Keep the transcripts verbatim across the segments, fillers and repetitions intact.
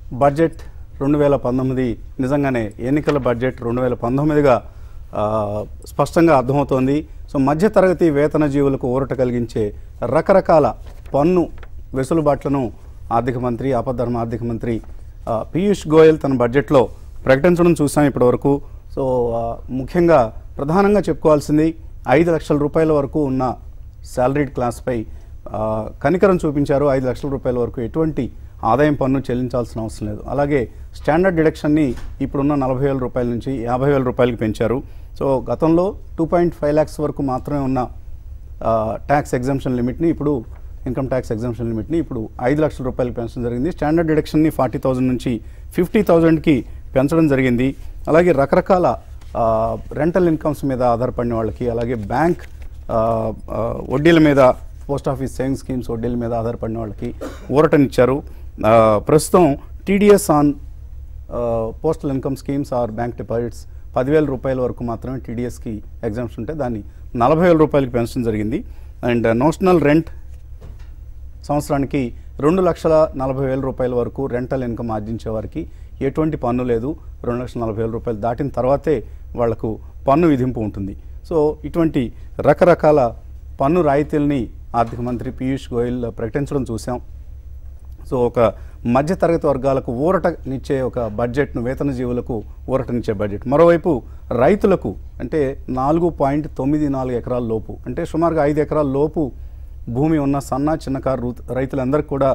Budget రెండు వేల పంతొమ్మిది నిజంగానే ఎన్నికల బడ్జెట్ రెండు వేల పంతొమ్మిదిగా స్పష్టంగా అర్థమవుతోంది. సో మధ్యతరగతి వేతన జీవులకు ఊరట కలిగించే రకరకాల పన్ను వెసులుబాట్లను ఆర్థిక మంత్రి ఆపద్ధర్మ ఆర్థిక మంత్రి పీయూష్ గోయల్ తన బడ్జెట్లో ప్రకటించడం చూసాం ఇప్పటివరకు. సో ముఖ్యంగా ప్రధానంగా చెప్పుకోవాల్సింది ఐదు లక్షల రూపాయల వరకు ఉన్న శాలరీడ్ క్లాస్పై కనికరం చూపించారు. ఐదు లక్షల రూపాయల వరకు ఎటువంటి ఆదాయం పన్ను చెల్లించాల్సిన అవసరం లేదు. అలాగే స్టాండర్డ్ డిడక్షన్ని ఇప్పుడున్న నలభై వేల రూపాయల నుంచి యాభై వేల రూపాయలకి పెంచారు. సో గతంలో టూ పాయింట్ ఫైవ్ ల్యాక్స్ వరకు మాత్రమే ఉన్న ట్యాక్స్ ఎగ్జంప్షన్ లిమిట్ని ఇప్పుడు ఇన్కమ్ ట్యాక్స్ ఎగ్జంప్షన్ లిమిట్ని ఇప్పుడు ఐదు లక్షల రూపాయలకి పెంచడం జరిగింది. స్టాండర్డ్ డిడక్షన్ని ఫార్టీ థౌజండ్ నుంచి ఫిఫ్టీ థౌజండ్కి పెంచడం జరిగింది. అలాగే రకరకాల రెంటల్ ఇన్కమ్స్ మీద ఆధారపడిన వాళ్ళకి, అలాగే బ్యాంక్ వడ్డీల మీద, పోస్ట్ ఆఫీస్ సేవింగ్స్ స్కీమ్స్ వడ్డీల మీద ఆధారపడిన వాళ్ళకి ఊరటనిచ్చారు. ప్రస్తుతం TDS on postal income schemes or bank deposits పదివేల రూపాయల వరకు మాత్రమే టీడీఎస్కి ఎగ్జామ్షన్ ఉంటే దాన్ని నలభై వేల రూపాయలకి పెంచడం జరిగింది. అండ్ నోషనల్ రెంట్ సంవత్సరానికి రెండు లక్షల నలభై వేల రూపాయల వరకు రెంటల్ ఇన్కమ్ ఆర్జించే వారికి ఎటువంటి పన్ను లేదు. రెండు లక్షల నలభై వేల రూపాయలు దాటిన తర్వాతే వాళ్లకు పన్ను విధింపు ఉంటుంది. సో ఇటువంటి రకరకాల పన్ను రాయితీల్ని ఆర్థిక మంత్రి పీయూష్ గోయల్ ప్రకటించడం చూసాం. సో ఒక మధ్యతరగతి వర్గాలకు ఊరటనిచ్చే ఒక బడ్జెట్ను, వేతన జీవులకు ఊరటనిచ్చే బడ్జెట్. మరోవైపు రైతులకు అంటే నాలుగు పాయింట్ తొమ్మిది నాలుగు ఎకరాల లోపు, అంటే సుమారుగా ఐదు ఎకరాల లోపు భూమి ఉన్న సన్న చిన్నకారు రైతులందరికీ కూడా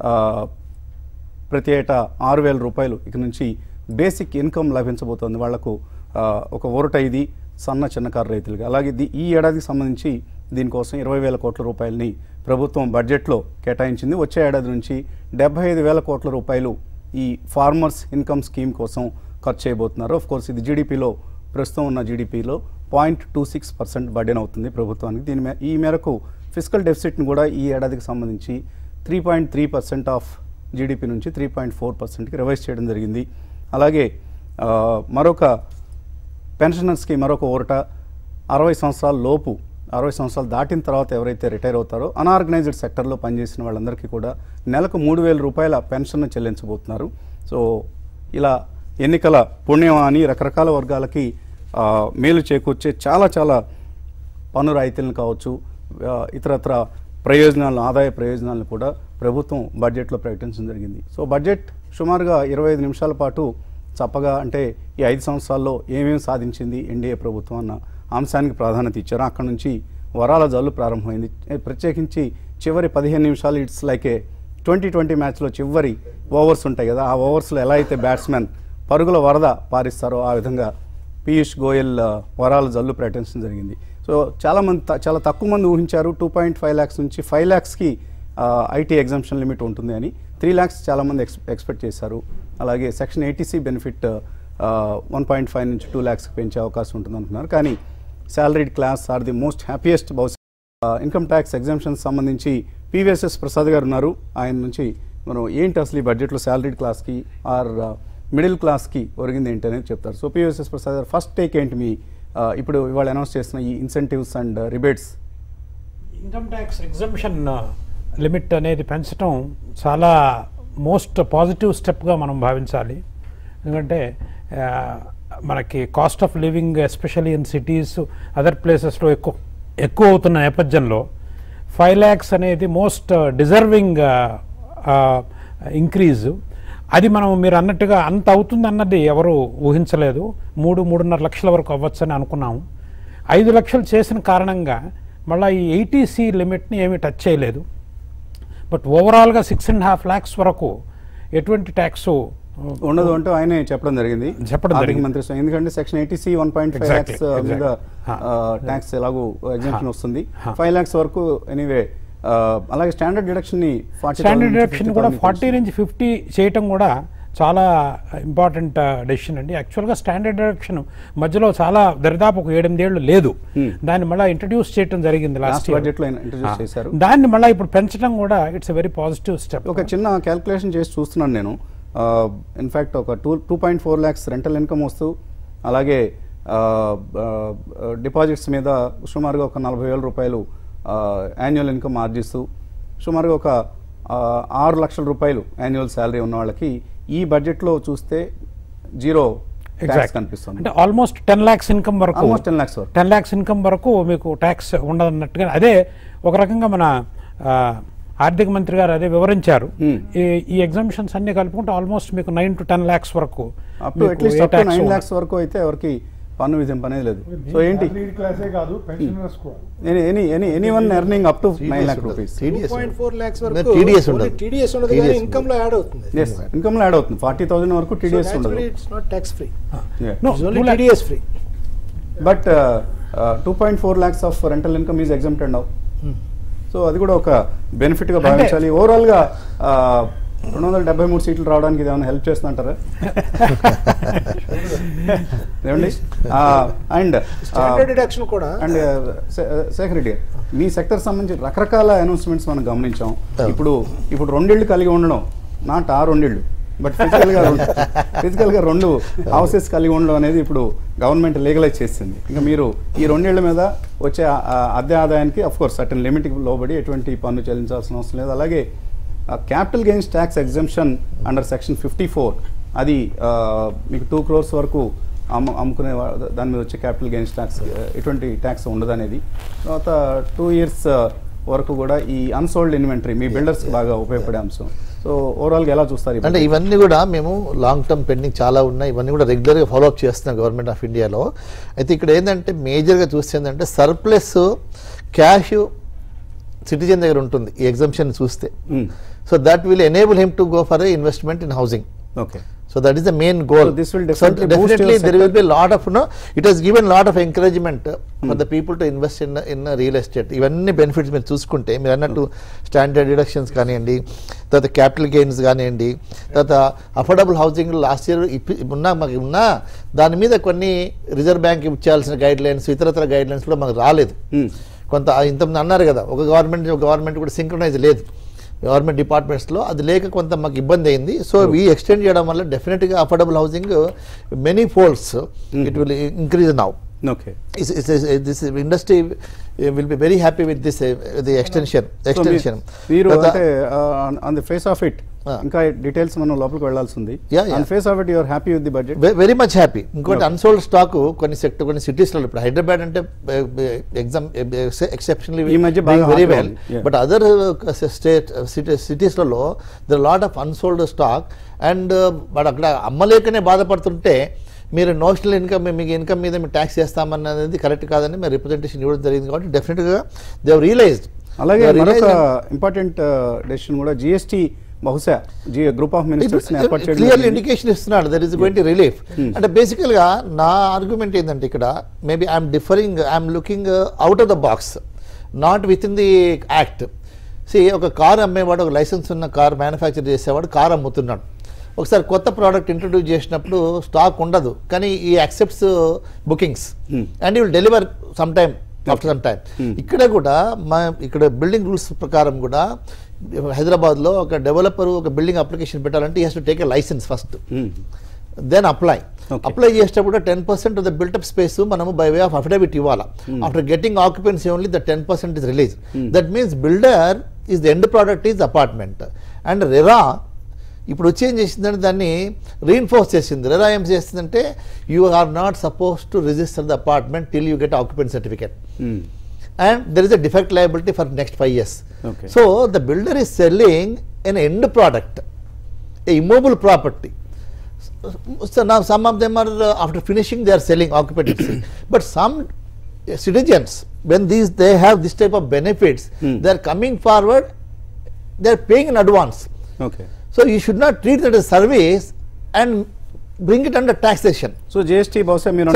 ప్రతి ఏటా ఆరు వేల రూపాయలు ఇక నుంచి బేసిక్ ఇన్కమ్ లభించబోతోంది. వాళ్లకు ఒక ఊరట ఇది సన్న చిన్నకారు రైతులుగా. అలాగే ఈ ఏడాదికి సంబంధించి దీనికోసం ఇరవై వేల కోట్ల రూపాయలని ప్రభుత్వం బడ్జెట్లో కేటాయించింది. వచ్చే ఏడాది నుంచి డెబ్బై ఐదు వేల కోట్ల రూపాయలు ఈ ఫార్మర్స్ ఇన్కమ్ స్కీమ్ కోసం ఖర్చు చేయబోతున్నారు. ఆఫ్ కోర్స్ ఇది జీడిపిలో ప్రస్తుతం ఉన్న జీడిపిలో point two six percent burden అవుతుంది ప్రభుత్వానికి. దీని మే ఈ మేరకు ఫిస్కల్ డెఫిసిట్ని కూడా ఈ ఏడాదికి సంబంధించి three point three percent of GDP నుంచి త్రీ పాయింట్ ఫోర్ పర్సెంట్కి రివైజ్ చేయడం జరిగింది. అలాగే మరొక పెన్షనర్స్కి మరొక ఊరట, అరవై సంవత్సరాల లోపు అరవై సంవత్సరాలు దాటిన తర్వాత ఎవరైతే రిటైర్ అవుతారో అన్ఆర్గనైజ్డ్ సెక్టర్లో పనిచేసిన వాళ్ళందరికీ కూడా నెలకు మూడు వేల రూపాయల పెన్షన్ చెల్లించబోతున్నారు. సో ఇలా ఎన్నికల పుణ్యం అని రకరకాల వర్గాలకి మేలు చేకూర్చే చాలా చాలా పన్ను రాయితీలను కావచ్చు, ఇతరత్ర ప్రయోజనాలను, ఆదాయ ప్రయోజనాలను కూడా ప్రభుత్వం బడ్జెట్లో ప్రకటించడం జరిగింది. సో బడ్జెట్ సుమారుగా ఇరవై ఐదు నిమిషాల పాటు చప్పగా, అంటే ఈ ఐదు సంవత్సరాల్లో ఏమేమి సాధించింది ఎన్డీఏ ప్రభుత్వం అన్న అంశానికి ప్రాధాన్యత ఇచ్చారు. అక్కడ నుంచి వరాల జల్లు ప్రారంభమైంది. ప్రత్యేకించి చివరి పదిహేను నిమిషాలు it's like a twenty twenty మ్యాచ్లో చివరి ఓవర్స్ ఉంటాయి కదా, ఆ ఓవర్స్లో ఎలా అయితే బ్యాట్స్మెన్ పరుగుల వరద పారిస్తారో ఆ విధంగా పీయూష్ గోయల్ వరాల జల్లు ప్రకటించడం జరిగింది. సో చాలామంది చాలా తక్కువ మంది ఊహించారు టూ పాయింట్ ఫైవ్ ల్యాక్స్ నుంచి ఫైవ్ ల్యాక్స్కి ఐటీ ఎగ్జంప్షన్ లిమిట్ ఉంటుంది అని. త్రీ ల్యాక్స్ చాలామంది ఎక్స్ ఎక్స్పెక్ట్ చేశారు. అలాగే section eighty C benefit one point five నుంచి టూ ల్యాక్స్కి పెంచే అవకాశం ఉంటుంది అనుకున్నారు. కానీ salaried class are the most happiest boys. Income tax exemption సంబంధించి పీవీఎస్ఎస్ ప్రసాద్ గారు ఉన్నారు. ఆయన నుంచి మనం ఏంటి అసలు ఈ బడ్జెట్లో శాలరీడ్ క్లాస్కి ఆర్ మిడిల్ క్లాస్కి ఒరిగింది ఏంటి అనేది చెప్తారు. సో పీవీఎస్ఎస్ ప్రసాద్ గారు ఫస్ట్ టేక్ ఏంటి మీ ఇప్పుడు ఇవాళ అనౌన్స్ చేసిన ఈ incentives and rebates? Income tax exemption limit అనేది పెంచడం చాలా మోస్ట్ పాజిటివ్ స్టెప్గా మనం భావించాలి. ఎందుకంటే మనకి cost of living especially in cities other ప్లేసెస్లో ఎక్కువ ఎక్కువ అవుతున్న నేపథ్యంలో ఫైవ్ ల్యాక్స్ అనేది మోస్ట్ డిజర్వింగ్ ఇంక్రీజు. అది మనం మీరు అన్నట్టుగా అంత అవుతుంది అన్నది ఎవరు ఊహించలేదు. మూడు మూడున్నర లక్షల వరకు అవ్వచ్చని అనుకున్నాము. ఐదు లక్షలు చేసిన కారణంగా మళ్ళీ ఈ ఎయిటీసీ లిమిట్ని ఏమీ టచ్ చేయలేదు. బట్ ఓవరాల్గా సిక్స్ అండ్ హాఫ్ ల్యాక్స్ వరకు ఎటువంటి ట్యాక్స్ ఉండదు అంటూ ఆయనే చెప్పడం జరిగింది చెప్పడం జరిగింది మంత్రి. ఎందుకంటే section eighty C one point five lakhs మీద ట్యాక్స్ ఎలాగూ ఎగ్జంప్షన్ వస్తుంది. ఫైవ్ ల్యాక్స్ వరకు ఎనీవే. అలాగే స్టాండర్డ్ డిడక్షన్ ని స్టాండర్డ్ డిడక్షన్ కూడా ఫార్టీ నుంచి ఫిఫ్టీ చేయటం కూడా చాలా ఇంపార్టెంట్ డెసిషన్ అండి. యాక్చువల్గా స్టాండర్డ్ డిడక్షన్ మధ్యలో చాలా దరిదాపు ఒక ఏడెనిమిదేళ్ళు లేదు. దాన్ని మళ్ళీ ఇంట్రడ్యూస్ చేయడం జరిగింది లాస్ట్ బడ్జెట్లో ఇంట్రడ్యూస్ చేశారు. దాన్ని మళ్ళీ ఇప్పుడు పెంచడం కూడా it's a very positive step. ఒక చిన్న క్యాల్కులేషన్ చేసి చూస్తున్నాను నేను. ఇన్ఫ్యాక్ట్ ఒక two two point four lakhs rental income వస్తూ, అలాగే డిపాజిట్స్ మీద సుమారుగా ఒక నలభై వేల రూపాయలు యాన్యువల్ ఇన్కమ్ ఆర్జిస్తూ సుమారుగా ఒక ఆరు లక్షల రూపాయలు యాన్యువల్ శాలరీ ఉన్న వాళ్ళకి ఈ బడ్జెట్లో చూస్తే జీరో ట్యాక్స్ కనిపిస్తుంది. అంటే ఆల్మోస్ట్ టెన్ ల్యాక్స్ ఇన్కమ్ వరకు ఆల్మోస్ట్ టెన్ ల్యాక్స్ వరకు టెన్ ల్యాక్స్ ఇన్కమ్ వరకు మీకు ట్యాక్స్ ఉండదన్నట్టుగా అదే ఒక రకంగా మన ఆర్థిక మంత్రి గారు అదే వివరించారు. ఈ ఎగ్జామ్షన్స్ అన్ని కలుపుకుంటే ఆల్మోస్ట్ మీకు నైన్ టు టెన్ ల్యాక్స్ వరకు నైన్ ల్యాక్స్ వరకు అయితే ఎవరికి పన్ను విధింపు అనేది లేదు. సో ఏంటి any any any one earning up to nine lakh rupees income లో యాడ్ అవుతుంది. ఫార్టీ థౌసండ్ వరకు టీడీఎస్ ఉండదు. But two point four lakhs of rental income is exempted now. So అది కూడా ఒక బెనిఫిట్గా భావించాలి. ఓవరాల్గా రెండు వందల డెబ్బై మూడు సీట్లు రావడానికి ఇది ఏమైనా హెల్ప్ చేస్తుందంటారా? ఏమండి? అండ్ కూడా అండ్ శేఖర్ రెడ్డి మీ సెక్టర్ సంబంధించి రకరకాల అనౌన్స్మెంట్స్ మనం గమనించాం. ఇప్పుడు ఇప్పుడు రెండిళ్ళు కలిగి ఉండడం నాట్ ఆ రెండిళ్ళు, బట్ ఫిజికల్గా ఫిజికల్గా రెండు హౌసెస్ కలిగి ఉండడం అనేది ఇప్పుడు గవర్నమెంట్ లీగలైజ్ చేసింది. ఇంకా మీరు ఈ రెండేళ్ల మీద వచ్చే అద్దె ఆదాయానికి అఫ్ కోర్స్ సర్టన్ లిమిట్కి లోబడి ఎటువంటి పన్ను చెల్లించాల్సిన అవసరం లేదు. అలాగే capital gains tax exemption under section fifty four అది మీకు టూ క్రోర్స్ వరకు అమ్ము అమ్ముకునే దాని మీద వచ్చే క్యాపిటల్ గెయిన్స్ ట్యాక్స్ ఎటువంటి ట్యాక్స్ ఉండదు అనేది. తర్వాత టూ ఇయర్స్ వరకు కూడా ఈ అన్సోల్డ్ ఇన్వెంటరీ మీ బిల్డర్స్కి బాగా ఉపయోగపడే అంశం. సో ఓవరాల్గా ఎలా చూస్తారు? అంటే ఇవన్నీ కూడా మేము లాంగ్ టర్మ్ పెండింగ్ చాలా ఉన్నాయి. ఇవన్నీ కూడా రెగ్యులర్గా ఫాలోఅప్ చేస్తున్నాం గవర్నమెంట్ ఆఫ్ ఇండియాలో. అయితే ఇక్కడ ఏంటంటే మేజర్గా చూస్తే ఏంటంటే సర్ప్లస్ క్యాష్ సిటిజన్ దగ్గర ఉంటుంది ఈ ఎగ్జంప్షన్ చూస్తే. So that will enable him to go for investment in housing. Okay. So that is the main goal. So this will so definitely, definitely there will be a lot of, you know, it has given lot of encouragement uh, hmm. for the people to invest in in uh, real estate. ఇవన్నీ benefits మీరు చూసుకుంటే మీరు అన్నట్టు standard deductions కానివ్వండి, తర్వాత capital gains కానివ్వండి, తర్వాత affordable housing last year ఉన్నా మాకు ఉన్నా దాని మీద కొన్ని రిజర్వ్ బ్యాంక్ ఇచ్చాల్సిన గైడ్ లైన్స్ ఇతరతర గైడ్ లైన్స్ కూడా మాకు రాలేదు. కొంత ఇంతమంది అన్నారు కదా ఒక గవర్నమెంట్ గవర్నమెంట్ కూడా సింక్రనైజ్ లేదు గవర్నమెంట్ డిపార్ట్మెంట్స్లో, అది లేక కొంత మాకు ఇబ్బంది అయింది. సో ఈ ఎక్స్టెండ్ చేయడం వల్ల డెఫినెట్గా affordable housing many folds it will increase now. Okay. It's, it's, it's, this industry will be very happy with this uh, the extension. Extension. మీరు అంటే on the face of it ఇంకా details మనం లోపలికి వెళ్ళాల్సి ఉంది. On face of it you are happy with the budget? Very much happy. ఇంకోటి unsold stock కొన్ని sector కొన్ని సిటీస్లో ఇప్పుడు హైదరాబాద్ అంటే exam exceptionally very well, but other state సిటీస్లలో there lot of unsold stock and but అక్కడ అమ్మలేకనే బాధపడుతుంటే మీరు నేషనల్ ఇన్కమ్ మీకు ఇన్కమ్ మీద మీరు ట్యాక్స్ చేస్తామన్నది కరెక్ట్ కాదని మీరు రిప్రజెంటేషన్ ఇవ్వడం జరిగింది. కాబట్టి డెఫినెట్గా దే హావ్ రియలైజ్డ్. అలాగే మరొక ఇంపార్టెంట్ డెసిషన్ కూడా జిఎస్టీ బహుశా group of ministers clearly indication ఇస్తున్నాడు there is going to relief. అంటే బేసికల్గా నా ఆర్గ్యుమెంట్ ఏంటంటే ఇక్కడ maybe I'm differing I'm looking out of the box, not within the act. See ఒక కార్ అమ్మేవాడు ఒక లైసెన్స్ ఉన్న కార్ మ్యానుఫ్యాక్చర్ చేసేవాడు కార్ అమ్ముతున్నాడు. ఒకసారి కొత్త ప్రోడక్ట్ ఇంట్రడ్యూస్ చేసినప్పుడు స్టాక్ ఉండదు కానీ ఈ accepts bookings and you will deliver some time after some time. ఇక్కడ కూడా మా ఇక్కడ బిల్డింగ్ రూల్స్ ప్రకారం కూడా హైదరాబాద్లో ఒక డెవలపర్ ఒక బిల్డింగ్ అప్లికేషన్ పెట్టాలంటే ఈ has to take a license first, then apply. Apply చేసేటప్పుడు ten percent of the built up space మనము బై వే ఆఫ్ అఫిడవిట్ ఇవ్వాలి. After getting occupancy only the ten percent is release. That means builder is the end product is apartment. And RERA ఇప్పుడు వచ్చి ఏం చేసిందంటే దాన్ని reinforce చేసింది. రెరా ఏం చేస్తుందంటే you are not suppose to register the apartment till you get occupancy certificate and there is a defect liability for next five years. So the builder is selling an end product, a immovable property. So now some of them are uh, after finishing they are selling occupancy, but some uh, citizens when these they have this type of benefits hmm. they are coming forward, they are paying in advance. Okay. So you should not treat that as service and bring it under taxation. So G S T బహుశా మీరు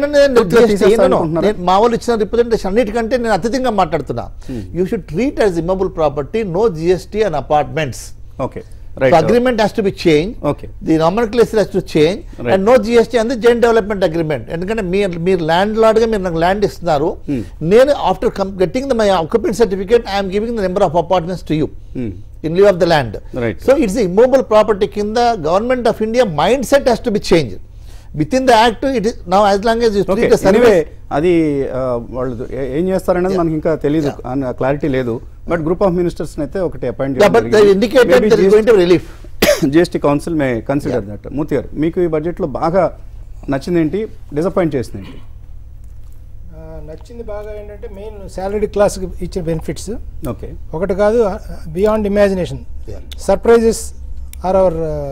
మా వాళ్ళు ఇచ్చిన representation అన్నిటికంటే నేను అతిథిగా మాట్లాడుతున్నా. You should treat as immovable property, no GST and apartments. Okay. Right. So agreement has to be changed. Okay. The nomenclature has to change. Right. And no G S T on the joint development agreement. ఎందుకంటే మీరు మీరు land లార్డ్గా మీరు నాకు land ఇస్తున్నారు, నేను after getting the my occupancy certificate I'm giving the number of apartments to you in lieu of the land. So it's immovable property కింద government of India mindset has to be change within the act. It is now as long as you treat the survey. అది వాళ్ళు ఏం చేస్తారనేది మనకి ఇంకా తెలియదు, clarity లేదు. But group of ministers అయితే ఒకటి appoint relief GST council may consider that. Murthy garu, మీకు ఈ బడ్జెట్లో బాగా నచ్చింది ఏంటి, డిసప్పాయింట్ చేసింది ఏంటి? నచ్చింది బాగా ఏంటంటే మెయిన్ శాలరీ క్లాస్కి ఇచ్చిన బెనిఫిట్స్ ఓకే, ఒకటి కాదు, beyond imagination surprises are our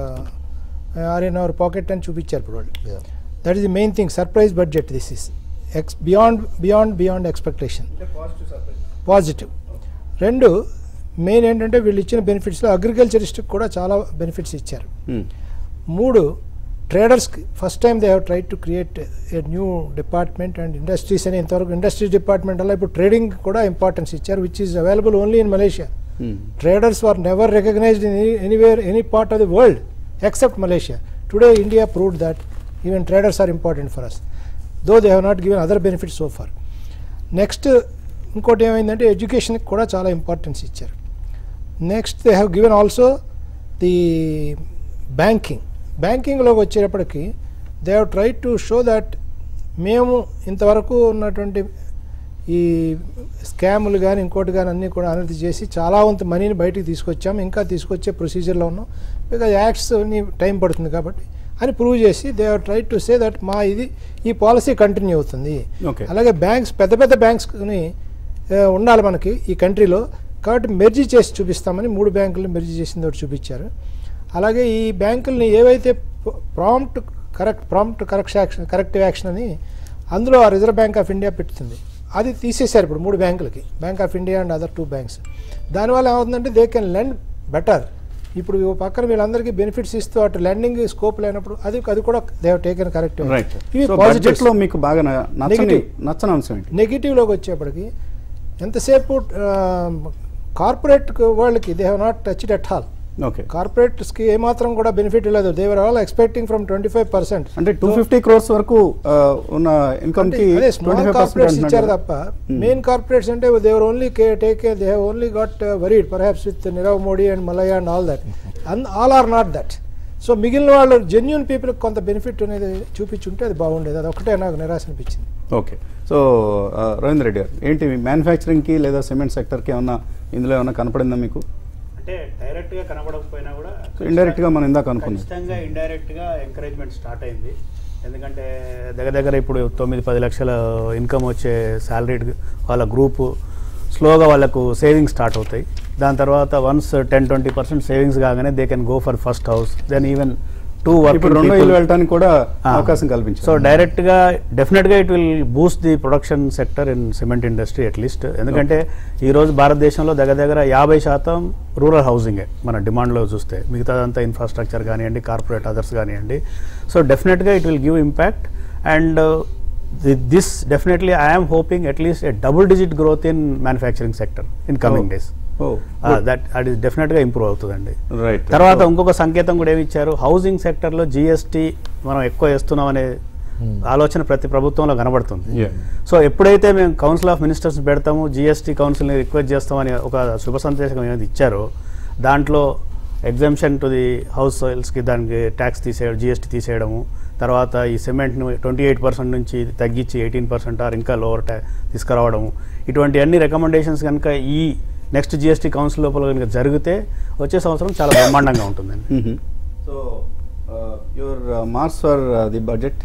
are in our pocket అని చూపించారు ఇప్పుడు వాళ్ళు. That is the main thing, surprise budget this is ex beyond beyond beyond expectation, positive. రెండు మెయిన్ ఏంటంటే వీళ్ళు ఇచ్చిన బెనిఫిట్స్లో అగ్రికల్చరిస్ట్కి కూడా చాలా బెనిఫిట్స్ ఇచ్చారు. మూడు, ట్రేడర్స్కి first time they have try to create a new department and industries అని. ఇంతవరకు ఇండస్ట్రీస్ డిపార్ట్మెంట్ వల్ల ఇప్పుడు ట్రేడింగ్ కూడా ఇంపార్టెన్స్ ఇచ్చారు, which is available only in Malaysia. Traders were never recognized in anywhere any part of the world except Malaysia. Today India proved that even traders are important for us, though they have not given other benefits so far. Next ఇంకోటి ఏమైందంటే ఎడ్యుకేషన్కి కూడా చాలా importance ఇచ్చారు. Next they have given also the banking. బ్యాంకింగ్లోకి వచ్చేటప్పటికి they have try to show that మేము ఇంతవరకు ఉన్నటువంటి ఈ స్కాములు కానీ ఇంకోటి కానీ అన్నీ కూడా అనర్థి చేసి చాలా వంతు మనీని బయటికి తీసుకొచ్చాము, ఇంకా తీసుకొచ్చే ప్రొసీజర్లో ఉన్నాం, బికాజ్ యాక్ట్స్ టైం పడుతుంది కాబట్టి అని ప్రూవ్ చేసి they have try to say that మా ఇది ఈ పాలసీ కంటిన్యూ అవుతుంది. అలాగే బ్యాంక్స్, పెద్ద పెద్ద బ్యాంక్స్ని ఉండాలి మనకి ఈ కంట్రీలో, కాబట్టి మెర్జీ చేసి చూపిస్తామని మూడు బ్యాంకులు మెర్జీ చేసింది ఒకటి చూపించారు. అలాగే ఈ బ్యాంకుల్ని ఏవైతే prompt correct prompt correct action corrective action అని అందులో ఆ రిజర్వ్ బ్యాంక్ ఆఫ్ ఇండియా పెడుతుంది, అది తీసేశారు ఇప్పుడు మూడు బ్యాంకులకి, Bank of India and other two banks. దానివల్ల ఏమవుతుందంటే దే కెన్ లెండ్ బెటర్. ఇప్పుడు పక్కన వీళ్ళందరికీ బెనిఫిట్స్ ఇస్తూ అటు లెండింగ్ స్కోప్ లేనప్పుడు అది అది కూడా దే హావ్ టేకెన్ కరెక్ట్. బడ్జెట్లో మీకు బాగా నచ్చని నచ్చని అంశం ఏంటి? నెగిటివ్లోకి వచ్చేప్పటికి ఎంతసేపు కార్పొరేట్ వాళ్ళకి they have not touched at all. Okay, కార్పొరేట్స్కి ఏమాత్రం కూడా బెనిఫిట్ లేదు. They were all expecting from twenty five percent అంటే టూ ఫిఫ్టీ క్రోర్స్ వరకు ఉన్న ఇన్కమ్ కి స్మాల్ కార్పొరేట్స్ ఇచ్చారు తప్ప మెయిన్ కార్పొరేట్స్ అంటే they were only take they have only got worried perhaps with Nirav Modi and Mallya and all that, and all are not that. So మిగిలిన వాళ్ళు genuine పీపుల్కి కొంత బెనిఫిట్ అనేది చూపించుంటే అది బాగుండేది, అది ఒకటే నాకు నిరాశ అనిపించింది. ఓకే, సో రవీంద్ర రెడ్డి గారు, ఏంటి మ్యానుఫ్యాక్చరింగ్కి లేదా సిమెంట్ సెక్టర్కి ఏమన్నా ఇందులో ఏమన్నా కనపడిందా మీకు? అంటే డైరెక్ట్గా కనబడకపోయినా కూడా ఇండైరెక్ట్గా మనం ఇందాక అనుకున్నాం, ఖచ్చితంగా ఇండైరెక్ట్గా ఎంకరేజ్మెంట్ స్టార్ట్ అయింది. ఎందుకంటే దగ్గర దగ్గర ఇప్పుడు తొమ్మిది పది లక్షల ఇన్కమ్ వచ్చే శాలరీడ్ వాళ్ళ గ్రూపు స్లోగా వాళ్ళకు సేవింగ్స్ స్టార్ట్ అవుతాయి. దాని తర్వాత once ten twenty percent savings కాగానే they can go for first house, then even to work రెండో ఇల్లు వెళ్ళడానికి కూడా అవకాశం కల్పించారు. సో డైరెక్ట్గా డెఫినెట్గా it will boost the production sector in cement industry at least. ఎందుకంటే ఈరోజు భారతదేశంలో దగ్గర దగ్గర యాభై శాతం రూరల్ హౌసింగే మన డిమాండ్లో చూస్తే, మిగతాదంతా ఇన్ఫ్రాస్ట్రక్చర్ కానివ్వండి, కార్పొరేట్ అదర్స్ కానివ్వండి. సో డెఫినెట్గా it will give impact and this definitely I'm hoping at least a double digit growth in manufacturing sector in coming days. That అది డెఫినెట్గా ఇంప్రూవ్ అవుతుందండి. తర్వాత ఇంకొక సంకేతం కూడా ఏమి ఇచ్చారు, హౌసింగ్ సెక్టర్లో జిఎస్టీ మనం ఎక్కువ వేస్తున్నాం అనే ఆలోచన ప్రతి ప్రభుత్వంలో కనబడుతుంది. సో ఎప్పుడైతే మేము కౌన్సిల్ ఆఫ్ మినిస్టర్స్ పెడతాము, జిఎస్టీ కౌన్సిల్ని రిక్వెస్ట్ చేస్తామని ఒక శుభ సందేశం ఏమైనా ఇచ్చారో, దాంట్లో ఎగ్జామ్షన్ టు ది హౌస్ హోల్డ్స్కి దానికి ట్యాక్స్ తీసేయడం, జిఎస్టీ తీసేయడము, తర్వాత ఈ సిమెంట్ను ట్వంటీ ఎయిట్ పర్సెంట్ నుంచి తగ్గించి ఎయిటీన్ పర్సెంట్ ఆర్ ఇంకా లోవర్ ట్యా తీసుకురావడము, ఇటువంటి అన్ని రికమెండేషన్స్ కనుక ఈ నెక్స్ట్ జిఎస్టీ కౌన్సిల్ లోపల కనుక జరిగితే వచ్చే సంవత్సరం చాలా బ్రహ్మాండంగా ఉంటుందండి. So your marks for the budget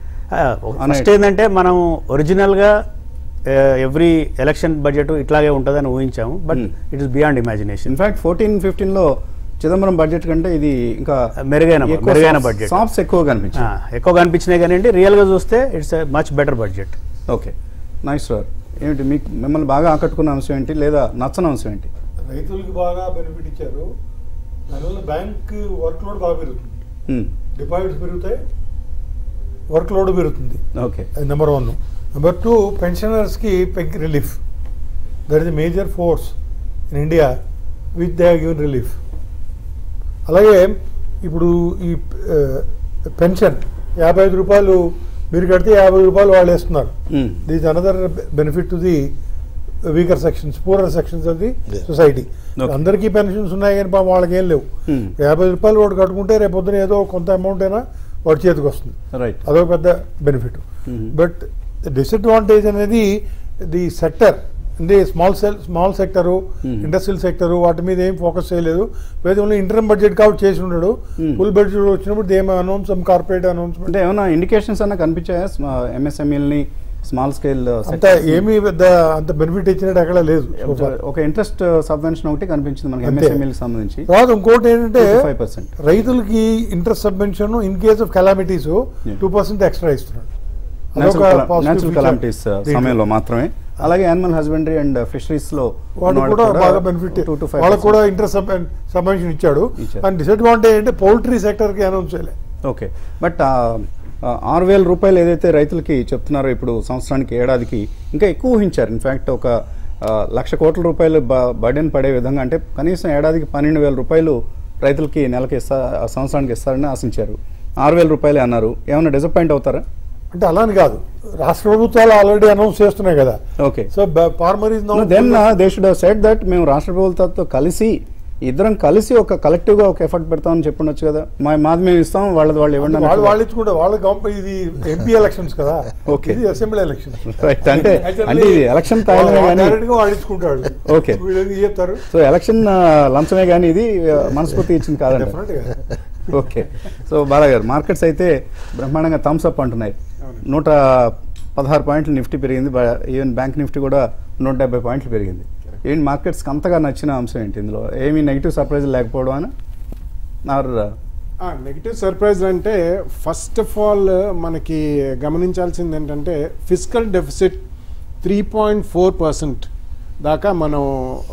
first ఏంటంటే మనం ఒరిజినల్గా ఎవ్రీ ఎలక్షన్ బడ్జెట్ ఇట్లాగే ఉంటుందని ఊహించాము, but it is beyond imagination. In fact fourteen ఫిఫ్టీన్లో చిదంబరం బడ్జెట్ కంటే ఇది ఇంకా మెరుగైన మెరుగైన బడ్జెట్, సాఫ్ట్స్ ఎక్కువ కనిపించాయి ఎక్కువ కనిపించినాయి కానీ రియల్గా చూస్తే it's a much better budget. Okay, nice sir. ఏమిటి మీకు మిమ్మల్ని బాగా ఆకట్టుకున్న అంశం ఏంటి లేదా నచ్చని అంశం ఏంటి? రైతులకు బాగా బెనిఫిట్ ఇచ్చారు, దానివల్ల బ్యాంక్ వర్క్ లోడ్ బాగా పెరుగుతుంది, డిపాజిట్స్ పెరుగుతాయి, వర్క్ లోడ్ పెరుగుతుంది. Okay, number one. Number two, పెన్షనర్స్కి peg relief, that is the major force in India with they given relief. అలాగే ఇప్పుడు ఈ పెన్షన్ యాభై ఐదు రూపాయలు మీరు కడితే యాభై రూపాయలు వాళ్ళు వేస్తున్నారు. This another benefit to the weaker sections, poorer sections of the society. అందరికీ పెన్షన్స్ ఉన్నాయి కానీ పాపం వాళ్ళకి ఏం లేవు. యాభై రూపాయలు వాడు కట్టుకుంటే రేపు పొద్దున ఏదో కొంత అమౌంట్ అయినా వాడి చేతికి వస్తుంది, అదొక పెద్ద బెనిఫిట్. బట్ డిసడ్వాంటేజ్ అనేది ది సెక్టర్ అంటే small cell small sector industrial sector వాటి మీద ఏం ఫోకస్ చేయలేదు. లేదా ఓన్లీ ఇంటర్మ్ బడ్జెట్ కాబట్టి చేసి ఉన్నాడు. ఫుల్ బడ్జెట్ వచ్చినప్పుడు they announce some corporate announcement. అంటే ఏమైనా ఇండికేషన్స్ అన్న కనిపించాయా ఎంఎస్ఎంఈల్ని స్మాల్ స్కేల్ అంత ఏమీ పెద్ద అంత బెనిఫిట్ ఇచ్చినట్టు ఎక్కడ లేదు. ఒక ఇంట్రెస్ట్ సబ్వెన్షన్ ఒకటి కనిపించింది మనకి ఎంఎస్ఎంఈకి సంబంధించి. తర్వాత ఇంకోటి ఏంటంటే ఫైవ్ పర్సెంట్ రైతులకి interest subvention in case of calamities two percent extra ఇస్తున్నాడు. నేచురల్ కెలామిటీస్ సమయంలో మాత్రమే. అలాగే యానిమల్ హస్బెండరీ అండ్ ఫిషరీస్ లో వాళ్ళకి కూడా బాగా బెనిఫిట్, వాళ్ళకి కూడా ఇంట్రెస్ట్ సబ్వెన్షన్ ఇచ్చాడు. అండ్ డిసడ్వాంటేజ్ అంటే పౌల్ట్రీ సెక్టర్ కి అనౌన్స్ చేయలేదు. ఓకే, బట్ ఆరు వేల రూపాయలు ఏదైతే రైతులకి చెప్తున్నారో ఇప్పుడు సంవత్సరానికి ఏడాదికి ఇంకా ఎక్కువ ఊహించారు. ఇన్ఫ్యాక్ట్ ఒక లక్ష కోట్ల రూపాయలు బర్డెన్ పడే విధంగా, అంటే కనీసం ఏడాదికి పన్నెండు వేల రూపాయలు రైతులకి నెలకి ఇస్తా సంవత్సరానికి ఇస్తారని ఆశించారు. ఆరు వేల రూపాయలే అన్నారు. ఏమైనా డిసప్పాయింట్ అవుతారా? అంటే అలాని కాదు, రాష్ట్ర ప్రభుత్వాలు ఆల్రెడీ అనౌన్స్ చేస్తున్నాయి కదా. Okay, so farmer is now then they should have said that మేము రాష్ట్ర ప్రభుత్వాలతో కలిసి ఇద్దరం కలిసి ఒక కలెక్టివ్ గా ఒక ఎఫర్ట్ పెడతామని చెప్పుండొచ్చు కదా. మా మాది మేము ఇస్తాం, వాళ్ళది వాళ్ళు ఇవ్వండి. వాళ్ళు వాళ్ళు ఇచ్చుకుంటే వాళ్ళ ఇది ఎంపీ ఎలక్షన్స్ కదా. ఓకే, ఇది అసెంబ్లీ ఎలక్షన్. రైట్, అంటే అంటే ఇది ఎలక్షన్ తాయిలమే కానీ వాళ్ళు ఇచ్చుకుంటాడు. ఓకే, చెప్తారు. సో ఎలక్షన్ లంచమే కానీ ఇది మనస్ఫూర్తి ఇచ్చింది కాదండి. ఓకే, సో బాలా గారు, మార్కెట్స్ అయితే బ్రహ్మాండంగా థమ్స్ అప్ అంటున్నాయి. నూట పదహారు పాయింట్లు నిఫ్టీ పెరిగింది. ఈవెన్ బ్యాంక్ నిఫ్టీ కూడా నూట డెబ్బై పాయింట్లు పెరిగింది. ఏంటి మార్కెట్స్కి అంతగా నచ్చిన అంశం ఏంటి ఇందులో? ఏమీ నెగిటివ్ సర్ప్రైజ్ లేకపోవడం అని నారు? నెగిటివ్ సర్ప్రైజ్ అంటే ఫస్ట్ ఆఫ్ ఆల్ మనకి గమనించాల్సింది ఏంటంటే fiscal deficit three point four percent దాకా మనం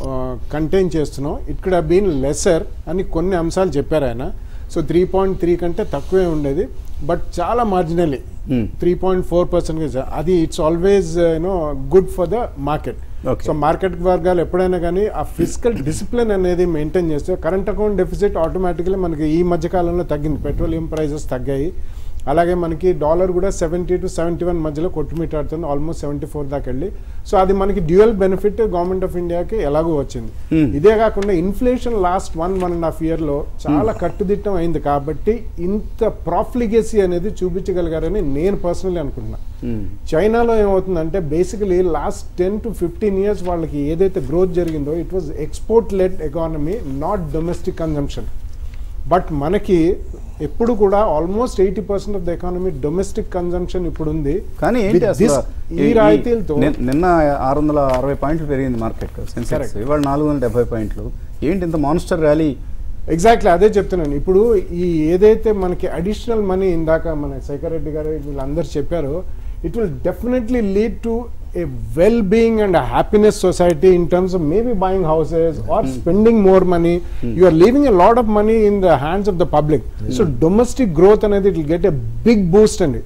కంటైన్ చేస్తున్నాం. It could have been lesser అని కొన్ని అంశాలు చెప్పారు ఆయన. సో త్రీ పాయింట్ త్రీ కంటే తక్కువే ఉండేది, బట్ చాలా marginally three point four percent అది it's always you know good for the market. So market వర్గాలు ఎప్పుడైనా కానీ ఆ ఫిజికల్ డిసిప్లిన్ అనేది మెయింటైన్ చేస్తే కరెంట్ అకౌంట్ డెఫిసిట్ ఆటోమేటిక్గా మనకి ఈ మధ్యకాలంలో తగ్గింది. పెట్రోలియం ప్రైజెస్ తగ్గాయి. అలాగే మనకి డాలర్ కూడా సెవెంటీ టు సెవెంటీ వన్ మధ్యలో కొట్టుమిట్టాడుతుంది, ఆల్మోస్ట్ సెవెంటీ ఫోర్ దాకా వెళ్ళి. సో అది మనకి డ్యూయల్ బెనిఫిట్ గవర్నమెంట్ ఆఫ్ ఇండియాకి ఎలాగో వచ్చింది. ఇదే కాకుండా inflation last one one and half year లో చాలా కట్టుదిట్టం అయింది కాబట్టి ఇంత ప్రాఫిలిగేసీ అనేది చూపించగలిగారని నేను పర్సనల్లీ అనుకుంటున్నా. చైనాలో ఏమవుతుందంటే basically last ten to fifteen years వాళ్ళకి ఏదైతే గ్రోత్ జరిగిందో it was export led economy, not domestic consumption. But మనకి ఎప్పుడు కూడా almost eighty percent of the economy domestic consumption ఇప్పుడు ఉంది. కానీ ఏంటి అసలు ఈ రాయితీలతో నిన్న ఆరు వందల అరవై పాయింట్లు పెరిగింది మార్కెట్ సెన్సెక్స్, ఇవాళ నాలుగు వందల డెబ్బై పాయింట్లు. ఏంటి ఇంత మాన్స్టర్ ర్యాలీ? ఎగ్జాక్ట్లీ అదే చెప్తున్నాను. ఇప్పుడు ఈ ఏదైతే మనకి అడిషనల్ మనీ ఇందాక మన శేఖర్ రెడ్డి గారు వీళ్ళందరూ చెప్పారో it will definitely lead to a well-being and a happiness society in terms of maybe buying houses or mm. spending more money. Mm. You are leaving a lot of money in the hands of the public. Mm. So domestic growth అనేది it will get a big boost అండి.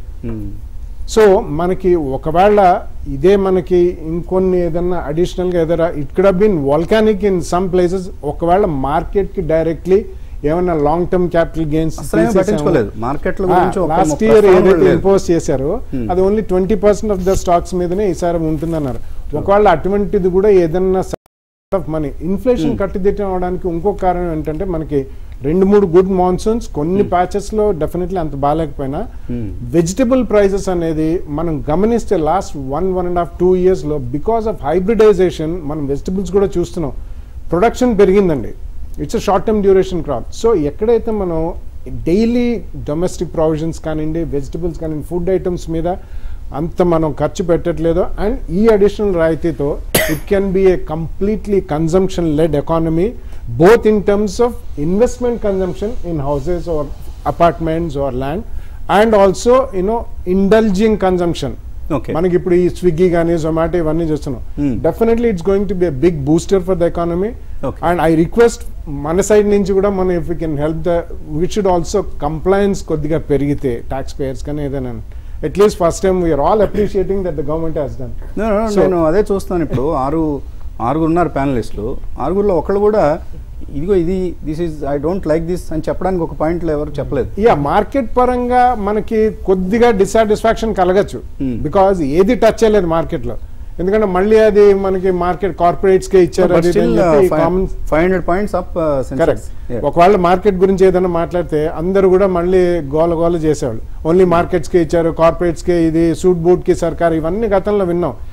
So మనకి ఒకవేళ ఇదే మనకి ఇంకొన్ని ఏదన్నా అడిషనల్గా ఏదైనా it could have been volcanic in some places. ఒకవేళ మార్కెట్కి డైరెక్ట్లీ ఏమన్నా long term capital gains last year ఏదైతే ఇంపోజ్ చేశారో అది only twenty percent of the stocks మీదనే ఈసారి ఉంటుందన్నారు. ఒకవేళ అటువంటిది కూడా ఏదన్నా ఆఫ్ మనీ ఇన్ఫ్లేషన్ కట్టుదిట్టం అవడానికి ఇంకొక కారణం ఏంటంటే మనకి రెండు మూడు గుడ్ మాన్సూన్స్, కొన్ని ప్యాచెస్ లో డెఫినెట్లీ అంత బాగాలేకపోయినా వెజిటబుల్ ప్రైసెస్ అనేది మనం గమనిస్తే last one one and half two years లో బికాస్ ఆఫ్ హైబ్రిడైజేషన్ మనం వెజిటబుల్స్ కూడా చూస్తున్నాం, ప్రొడక్షన్ పెరిగిందండి. It's a short term duration crop. So ఎక్కడైతే మనం డైలీ డొమెస్టిక్ ప్రొవిజన్స్ కానివ్వండి, వెజిటబుల్స్ కానివ్వండి, ఫుడ్ ఐటమ్స్ మీద అంత మనం ఖర్చు పెట్టట్లేదో అండ్ ఈ అడిషనల్ రాయితీతో it can be a completely consumption led economy, both in terms of investment consumption in houses or apartments or land and also you know indulging consumption. Okay, మనకి ఇప్పుడు ఈ స్విగ్గీ కానీ జొమాటో ఇవన్నీ చూస్తున్నాం. Definitely it's going to be a big booster for the economy. And I request మన side నుంచి కూడా మనం if you can help the we should also compliance కొద్దిగా పెరిగితే ట్యాక్స్ పేయర్స్ కానీ ఏదైనా at least first time we're all appreciating that the government has done. నేను అదే చూస్తాను. ఇప్పుడు ఆరు ఆరుగురు ఉన్నారు ప్యానలిస్టులు, ఆరుగురులో ఒకళ్ళు కూడా ఇదిగో ఇది this is I don't like this అని చెప్పడానికి ఒక పాయింట్లో ఎవరు చెప్పలేదు. యా మార్కెట్ పరంగా మనకి కొద్దిగా డిసాటిస్ఫాక్షన్ కలగచ్చు బికాజ్ ఏది టచ్ చేయలేదు మార్కెట్ లో. ఎందుకంటే మళ్ళీ అది మనకి మార్కెట్ కార్పొరేట్స్ కే ఇచ్చారు. Five hundred points up. Correct. ఒకవేళ మార్కెట్ గురించి ఏదైనా మాట్లాడితే అందరూ కూడా మళ్ళీ గోల గోల చేసేవాళ్ళు. ఓన్లీ మార్కెట్స్ కే ఇచ్చారు, కార్పొరేట్స్ కే ఇది, సూట్ బూట్ కి సర్కార్, ఇవన్నీ గతంలో విన్నాం.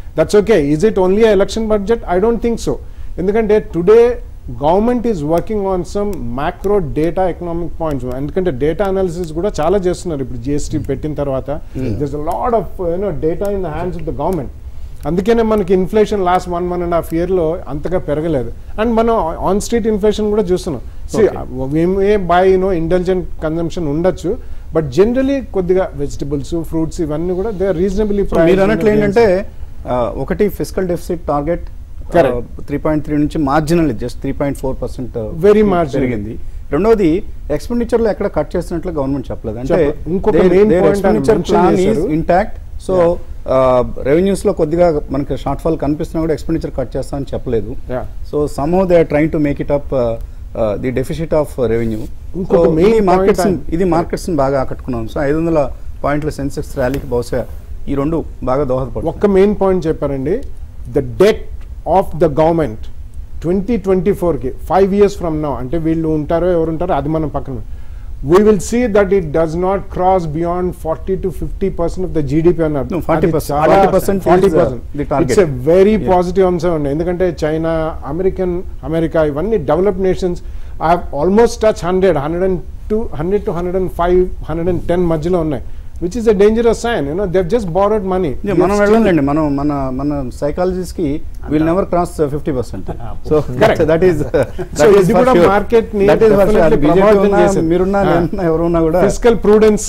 That's okay. Is it only election budget? I don't think so. ఎందుకంటే today government is working on some macro data economic points. ఎందుకంటే డేటా అనాలిసిస్ కూడా చాలా చేస్తున్నారు ఇప్పుడు జిఎస్టీ పెట్టిన తర్వాత. There's a lot of you know data in the hands of the government. అందుకనే మనకి inflation last one one and half ఇయర్లో అంతగా పెరగలేదు. అండ్ మనం ఆన్ స్ట్రీట్ ఇన్ఫ్లేషన్ కూడా చూస్తున్నాం. Maybe you know intelligent consumption ఉండొచ్చు, బట్ జనరలీ కొద్దిగా వెజిటబుల్స్ ఫ్రూట్స్ ఇవన్నీ కూడా దే ఆర్ రీజనబుల్లీ ప్రైస్డ్. మీరు అన్నట్లు ఏంటంటే ఒకటి fiscal deficit target three point three నుంచి marginal just three point four percent very marginal పెరిగింది. రెండోది ఎక్స్పెండిచర్ లో ఎక్కడ కట్ చేసినట్లు గవర్నమెంట్ చెప్పలేదు. అంటే ఇంకొక main point plan is intact. So revenues లో కొద్దిగా మనకి షార్ట్ ఫాల్ కనిపిస్తున్నా కూడా ఎక్స్పెండిచర్ కట్ చేస్తామని చెప్పలేదు. So somehow they are trying to make it up the deficit of revenue. Markets ఇది మార్కెట్స్ బాగా ఆకట్టుకున్నాం. సో ఐదు వందల పాయింట్ల సెన్సెక్స్ ర్యాలీకి బహుశా ఈ రెండు బాగా దోహదపడుతుంది. ఒక్క మెయిన్ పాయింట్ చెప్పారండి, the debt of the government twenty twenty ఫోర్కి ఫైవ్ ఇయర్స్ ఫ్రమ్ నౌ, అంటే వీళ్ళు ఉంటారో ఎవరు ఉంటారో అది మనం పక్కన, we will see that it does not cross beyond forty to fifty percent of the G D P అన్నారు. No, forty percent. forty percent forty percent. The target. It's a very yeah. positive అంశం అండి. ఎందుకంటే China, American America ఇవన్నీ developed nations have almost touched one hundred, one hundred two, one hundred to one hundred five, one hundred ten మధ్యలో ఉన్నాయి, which is a dangerous sign. You know, they've just borrowed money. Yeah, మనం వెళ్ళండి, మనం మన మన psychologist కి will never cross fifty percent. So that is ఇది కూడా మార్కెట్ ని మీరున్నా ఎవరున్నా కూడా ఫిస్కల్ ప్రూడెన్స్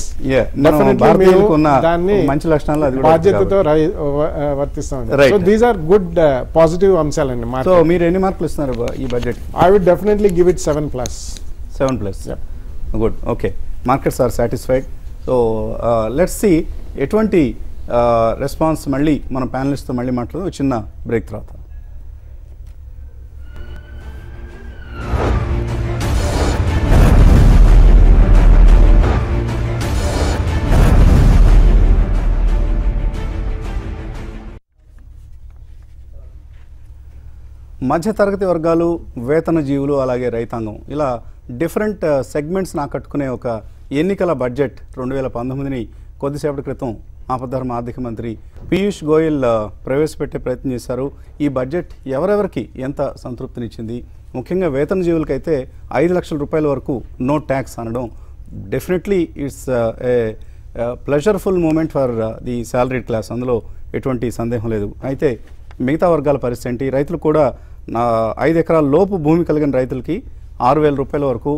దాన్ని మంచి లక్షణాలు అది బాధ్యతతో వర్తిస్తాం. So these are good positive అంశాలండి. సో మీరు ఎన్ని మార్కులు ఇస్తున్నారు ఈ budget? I would definitely give it seven plus. Seven plus good. Okay, markets are satisfied. So let's see ఎటువంటి రెస్పాన్స్. మళ్ళీ మన ప్యానలిస్ట్తో మళ్ళీ మాట్లాడదాం చిన్న బ్రేక్ తర్వాత. మధ్యతరగతి వర్గాలు, వేతన జీవులు, అలాగే రైతాంగం, ఇలా డిఫరెంట్ సెగ్మెంట్స్ని ఆకట్టుకునే ఒక ఎన్నికల బడ్జెట్ రెండు వేల పంతొమ్మిదిని కొద్దిసేపటి క్రితం ఆపద్ధర్మ ఆర్థిక మంత్రి పీయూష్ గోయల్ ప్రవేశపెట్టే ప్రయత్నం చేశారు. ఈ బడ్జెట్ ఎవరెవరికి ఎంత సంతృప్తినిచ్చింది? ముఖ్యంగా వేతన జీవులకైతే ఐదు లక్షల రూపాయల వరకు నో ట్యాక్స్ అనడం definitely it's a pleasureful moment for the salaried class, అందులో ఎటువంటి సందేహం లేదు. అయితే మిగతా వర్గాల పరిస్థితి ఏంటి? రైతులు కూడా ఐదు ఎకరాల లోపు భూమి కలిగిన రైతులకి ఆరు వేల రూపాయల వరకు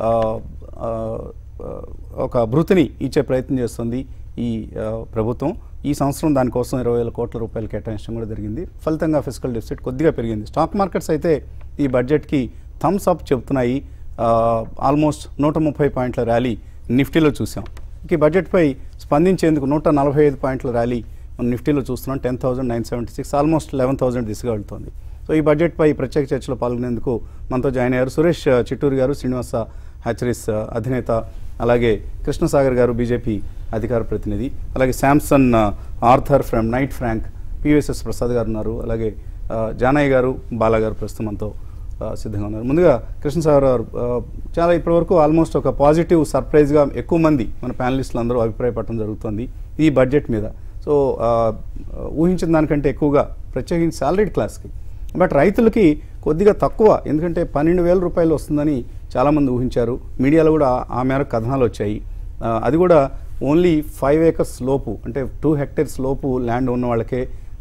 ఒక భృతిని ఇచ్చే ప్రయత్నం చేస్తుంది ఈ ప్రభుత్వం. ఈ సంవత్సరం దానికోసం ఇరవై వేల కోట్ల రూపాయలు కేటాయించడం కూడా జరిగింది. ఫలితంగా ఫిస్కల్ డెఫిసిట్ కొద్దిగా పెరిగింది. స్టాక్ మార్కెట్స్ అయితే ఈ బడ్జెట్కి థమ్స్ అప్ చెబుతున్నాయి. ఆల్మోస్ట్ నూట ముప్పై పాయింట్ల ర్యాలీ నిఫ్టీలో చూసాం. ఈ బడ్జెట్పై స్పందించేందుకు నూట నలభై ఐదు పాయింట్ల ర్యాలీ మనం నిఫ్టీలో చూస్తున్నాం. Ten thousand nine seventy six almost eleven thousand దిశగా వెళ్తుంది. సో ఈ బడ్జెట్పై ప్రత్యేక చర్చలో పాల్గొనేందుకు మనతో జాయిన్ అయ్యారు సురేష్ చిట్టూరు గారు, శ్రీనివాస హ్యాచరీస్ అధినేత, అలాగే కృష్ణసాగర్ గారు బీజేపీ అధికార ప్రతినిధి, అలాగే Samson Arthur from Knight Frank, PVSS Prasad గారు ఉన్నారు, అలాగే జానయ్య గారు, బాలా గారు ప్రస్తుతం మనతో సిద్ధంగా ఉన్నారు. ముందుగా కృష్ణసాగర్ గారు, చాలా ఇప్పటివరకు ఆల్మోస్ట్ ఒక పాజిటివ్ సర్ప్రైజ్గా ఎక్కువ మంది మన ప్యానలిస్టులు అందరూ అభిప్రాయపడటం జరుగుతుంది ఈ బడ్జెట్ మీద. సో ఊహించిన దానికంటే ఎక్కువగా ప్రత్యేకించి సాలరీడ్ క్లాస్కి, బట్ రైతులకి కొద్దిగా తక్కువ, ఎందుకంటే పన్నెండు వేల రూపాయలు వస్తుందని చాలామంది ఊహించారు. మీడియాలో కూడా ఆ మేరకు కథనాలు వచ్చాయి. అది కూడా ఓన్లీ ఫైవ్ ఏకర్స్ లోపు, అంటే టూ హెక్టేర్స్ లోపు ల్యాండ్ ఉన్న వాళ్ళకే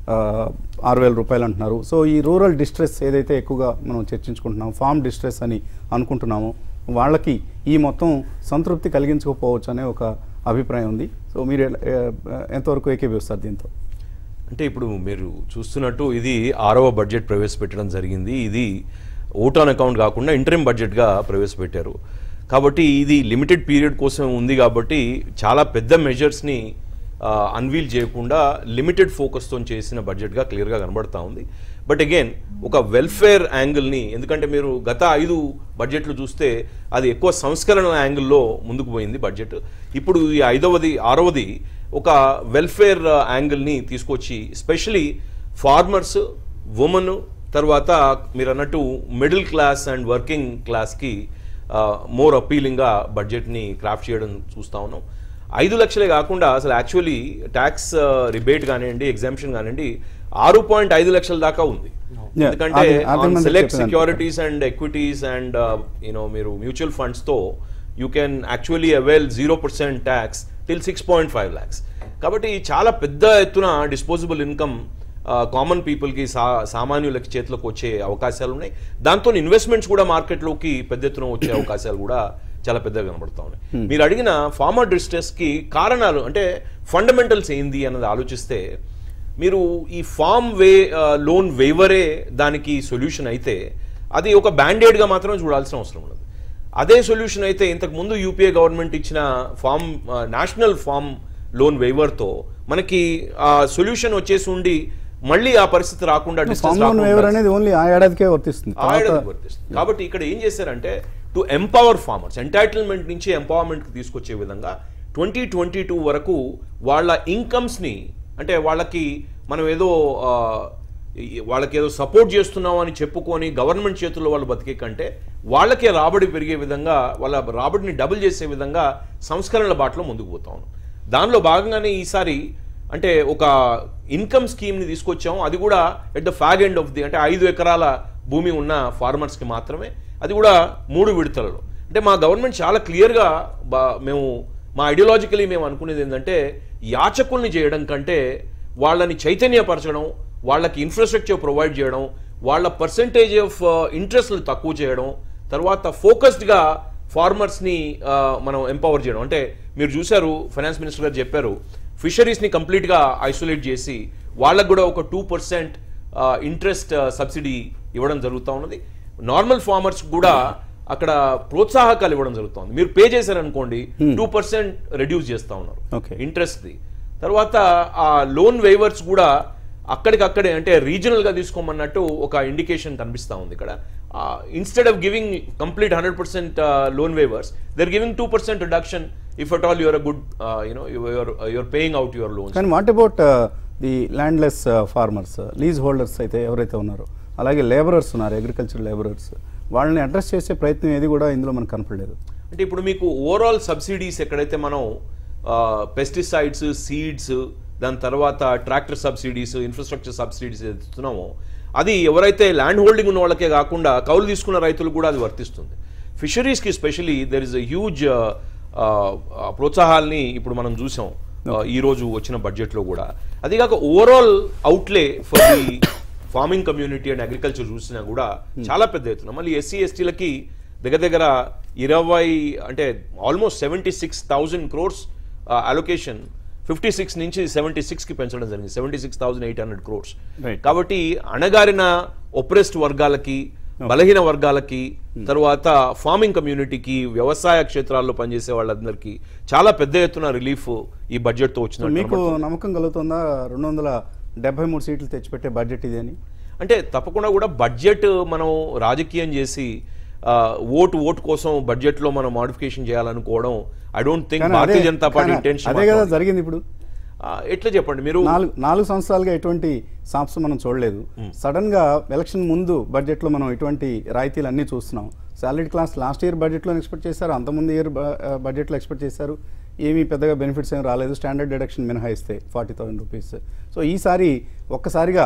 ఆరు వేల రూపాయలు అంటున్నారు. సో ఈ రూరల్ డిస్ట్రెస్ ఏదైతే ఎక్కువగా మనం చర్చించుకుంటున్నాము, ఫార్మ్ డిస్ట్రెస్ అని అనుకుంటున్నాము, వాళ్ళకి ఈ మొత్తం సంతృప్తి కలిగించకపోవచ్చు అనే ఒక అభిప్రాయం ఉంది. సో మీరు ఎంతవరకు ఏకీభవిస్తారు దీంతో? అంటే ఇప్పుడు మీరు చూస్తున్నట్టు ఇది ఆరవ బడ్జెట్ ప్రవేశపెట్టడం జరిగింది. ఇది ఓట్ ఆన్ అకౌంట్ కాకుండా ఇంటరిమ్ బడ్జెట్గా ప్రవేశపెట్టారు. కాబట్టి ఇది లిమిటెడ్ పీరియడ్ కోసం ఉంది కాబట్టి చాలా పెద్ద మెజర్స్ని అన్వీల్ చేయకుండా లిమిటెడ్ ఫోకస్తో చేసిన బడ్జెట్గా క్లియర్గా కనబడతా ఉంది. బట్ అగైన్ ఒక వెల్ఫేర్ యాంగిల్ని, ఎందుకంటే మీరు గత ఐదు బడ్జెట్లు చూస్తే అది ఎక్కువ సంస్కరణ యాంగిల్లో ముందుకు పోయింది బడ్జెట్. ఇప్పుడు ఈ ఐదవది ఆరవది ఒక వెల్ఫేర్ యాంగిల్ని తీసుకొచ్చి స్పెషలీ ఫార్మర్స్, ఉమెన్, తర్వాత మీరు అన్నట్టు మిడిల్ క్లాస్ అండ్ వర్కింగ్ క్లాస్కి మోర్ అపీలింగ్గా బడ్జెట్ని క్రాఫ్ట్ చేయడం చూస్తూ ఉన్నాం. ఐదు లక్షలే కాకుండా అసలు యాక్చువల్లీ ట్యాక్స్ రిబేట్ కానివ్వండి, ఎగ్జామ్షన్ కానివ్వండి, ఆరు పాయింట్ ఐదు లక్షల దాకా ఉంది. ఎందుకంటే select securities and equities and you know మీరు మ్యూచువల్ ఫండ్స్ తో you can actually avail zero percent tax till six point five lakhs. కాబట్టి చాలా పెద్ద ఎత్తున డిస్పోజబుల్ ఇన్కమ్ కామన్ పీపుల్కి సా సామాన్యులకి చేతిలోకి వచ్చే అవకాశాలు ఉన్నాయి. దాంతో ఇన్వెస్ట్మెంట్స్ కూడా మార్కెట్లోకి పెద్ద ఎత్తున వచ్చే అవకాశాలు కూడా చాలా పెద్దగా కనబడతా ఉన్నాయి. మీరు అడిగిన ఫార్మర్ డిస్ట్రెస్కి కారణాలు అంటే ఫండమెంటల్స్ ఏంది అన్నది ఆలోచిస్తే, మీరు ఈ ఫార్మ్ వే లోన్ వేవరే దానికి సొల్యూషన్ అయితే అది ఒక బ్యాండేడ్గా మాత్రం చూడాల్సిన అవసరం ఉండదు. అదే సొల్యూషన్ అయితే ఇంతకు ముందు యూపీఏ గవర్నమెంట్ ఇచ్చిన ఫార్మ్ నేషనల్ ఫార్మ్ లోన్ వేవర్తో మనకి ఆ సొల్యూషన్ వచ్చేసి ఉండి మళ్ళీ ఆ పరిస్థితి రాకుండా అనేది ఓన్లీ ఆ ఏడాదికే వర్తిస్తుంది. వర్తిస్తుంది కాబట్టి ఇక్కడ ఏం చేశారంటే టు ఎంపవర్ ఫార్మర్స్, ఎంటైటిల్మెంట్ నుంచి ఎంపవర్మెంట్కి తీసుకొచ్చే విధంగా ట్వంటీ ట్వంటీ టూ వరకు వాళ్ళ ఇన్కమ్స్ని, అంటే వాళ్ళకి మనం ఏదో వాళ్ళకి ఏదో సపోర్ట్ చేస్తున్నాం అని చెప్పుకొని గవర్నమెంట్ చేతుల్లో వాళ్ళు బతికే కంటే వాళ్ళకే రాబడి పెరిగే విధంగా, వాళ్ళ రాబడిని డబుల్ చేసే విధంగా సంస్కరణల బాటలో ముందుకు పోతా ఉన్నాం. దానిలో భాగంగానే ఈసారి అంటే ఒక ఇన్కమ్ స్కీమ్ని తీసుకొచ్చాము. అది కూడా at the fag end of the, అంటే ఐదు ఎకరాల భూమి ఉన్న ఫార్మర్స్కి మాత్రమే, అది కూడా మూడు విడతలలో. అంటే మా గవర్నమెంట్ చాలా క్లియర్గా మేము మా ఐడియాలజికలీ మేము అనుకునేది ఏంటంటే యాచకుల్ని చేయడం కంటే వాళ్ళని చైతన్యపరచడం, వాళ్ళకి ఇన్ఫ్రాస్ట్రక్చర్ ప్రొవైడ్ చేయడం, వాళ్ళ పర్సంటేజ్ ఆఫ్ ఇంట్రెస్ట్లు తక్కువ చేయడం, తర్వాత ఫోకస్డ్గా ఫార్మర్స్ని మనం ఎంపవర్ చేయడం. అంటే మీరు చూశారు ఫైనాన్స్ మినిస్టర్ గారు చెప్పారు, ఫిషరీస్ని కంప్లీట్గా ఐసోలేట్ చేసి వాళ్ళకు కూడా ఒక టూ పర్సెంట్ ఇంట్రెస్ట్ సబ్సిడీ ఇవ్వడం జరుగుతూ ఉన్నది. నార్మల్ ఫార్మర్స్ కూడా అక్కడ ప్రోత్సాహకాలు ఇవ్వడం జరుగుతుంది. మీరు పే చేశారనుకోండి టూ పర్సెంట్ రెడ్యూస్ చేస్తూ ఉన్నారు ఇంట్రెస్ట్ది. తర్వాత ఆ లోన్ వేవర్స్ కూడా అక్కడికక్కడే, అంటే రీజనల్గా తీసుకోమన్నట్టు ఒక ఇండికేషన్ కనిపిస్తూ ఉంది ఇక్కడ. Instead of giving complete hundred percent loan waivers, they are giving two percent reduction if at all your a good you know your paying out your loans. కానీ what about the landless farmers, lease holders అయితే ఎవరైతే ఉన్నారో, అలాగే labourers ఉన్నారు, agriculture labourers, వాళ్ళని address చేసే ప్రయత్నం ఏది కూడా ఇందులో మనకు కనపడలేదు. అంటే ఇప్పుడు మీకు ఓవరాల్ సబ్సిడీస్ ఎక్కడైతే మనం పెస్టిసైడ్స్, సీడ్స్, దాని తర్వాత ట్రాక్టర్ సబ్సిడీస్, ఇన్ఫ్రాస్ట్రక్చర్ సబ్సిడీస్ ఇస్తున్నామో అది ఎవరైతే ల్యాండ్ హోల్డింగ్ ఉన్న వాళ్ళకే కాకుండా కౌలు తీసుకున్న రైతులు కూడా అది వర్తిస్తుంది. ఫిషరీస్కి specially there is a huge ప్రోత్సాహాల్ని ఇప్పుడు మనం చూసాం ఈ రోజు వచ్చిన బడ్జెట్లో కూడా. అదిగాక overall outlay for the farming community and agriculture చూసినా కూడా చాలా పెద్ద ఎత్తున మళ్ళీ ఎస్సీ ఎస్టీలకి దగ్గర దగ్గర ఇరవై అంటే almost seventy six thousand crores allocation fifty six నుంచి సెవెంటీ సిక్స్ కి పెంచడం జరిగింది, seventy six thousand eight hundred crores. కాబట్టి అణగారిన ఒప్రెస్డ్ వర్గాలకి, బలహీన వర్గాలకి, తర్వాత ఫార్మింగ్ కమ్యూనిటీకి, వ్యవసాయ క్షేత్రాల్లో పనిచేసే వాళ్ళందరికీ చాలా పెద్ద ఎత్తున రిలీఫ్ ఈ బడ్జెట్ తో వచ్చింది. మీకు నమ్మకం కలుగుతుందా రెండు వందల డెబ్బై మూడు సీట్లు తెచ్చిపెట్టే బడ్జెట్ ఇది అని? అంటే తప్పకుండా కూడా బడ్జెట్ మనం రాజకీయం చేసి ఓటు ఓటు కోసం బడ్జెట్ లో మనం మోడిఫికేషన్ చేయాలనుకోవడం I don't think Bharatiya Janata Party intention అదే కదా జరిగింది. ఇప్పుడు ఎట్లా చెప్పండి, మీరు నాలుగు నాలుగు సంవత్సరాలుగా ఎటువంటి సాప్స్ మనం చూడలేదు. సడన్ గా ఎలక్షన్ ముందు బడ్జెట్ లో మనం ఇటువంటి రాయితీలు అన్ని చూస్తున్నాం. Salary class last year budget లో ఎక్స్పెక్ట్ చేశారు, అంతకుముందు ఇయర్ బడ్జెట్ లో ఎక్స్పెక్ట్ చేశారు, ఏమీ పెద్దగా బెనిఫిట్స్ ఏమి రాలేదు, స్టాండర్డ్ డిడక్షన్ మినహాయిస్తే ఫార్టీ థౌసండ్ రూపీస్. సో ఈసారి ఒక్కసారిగా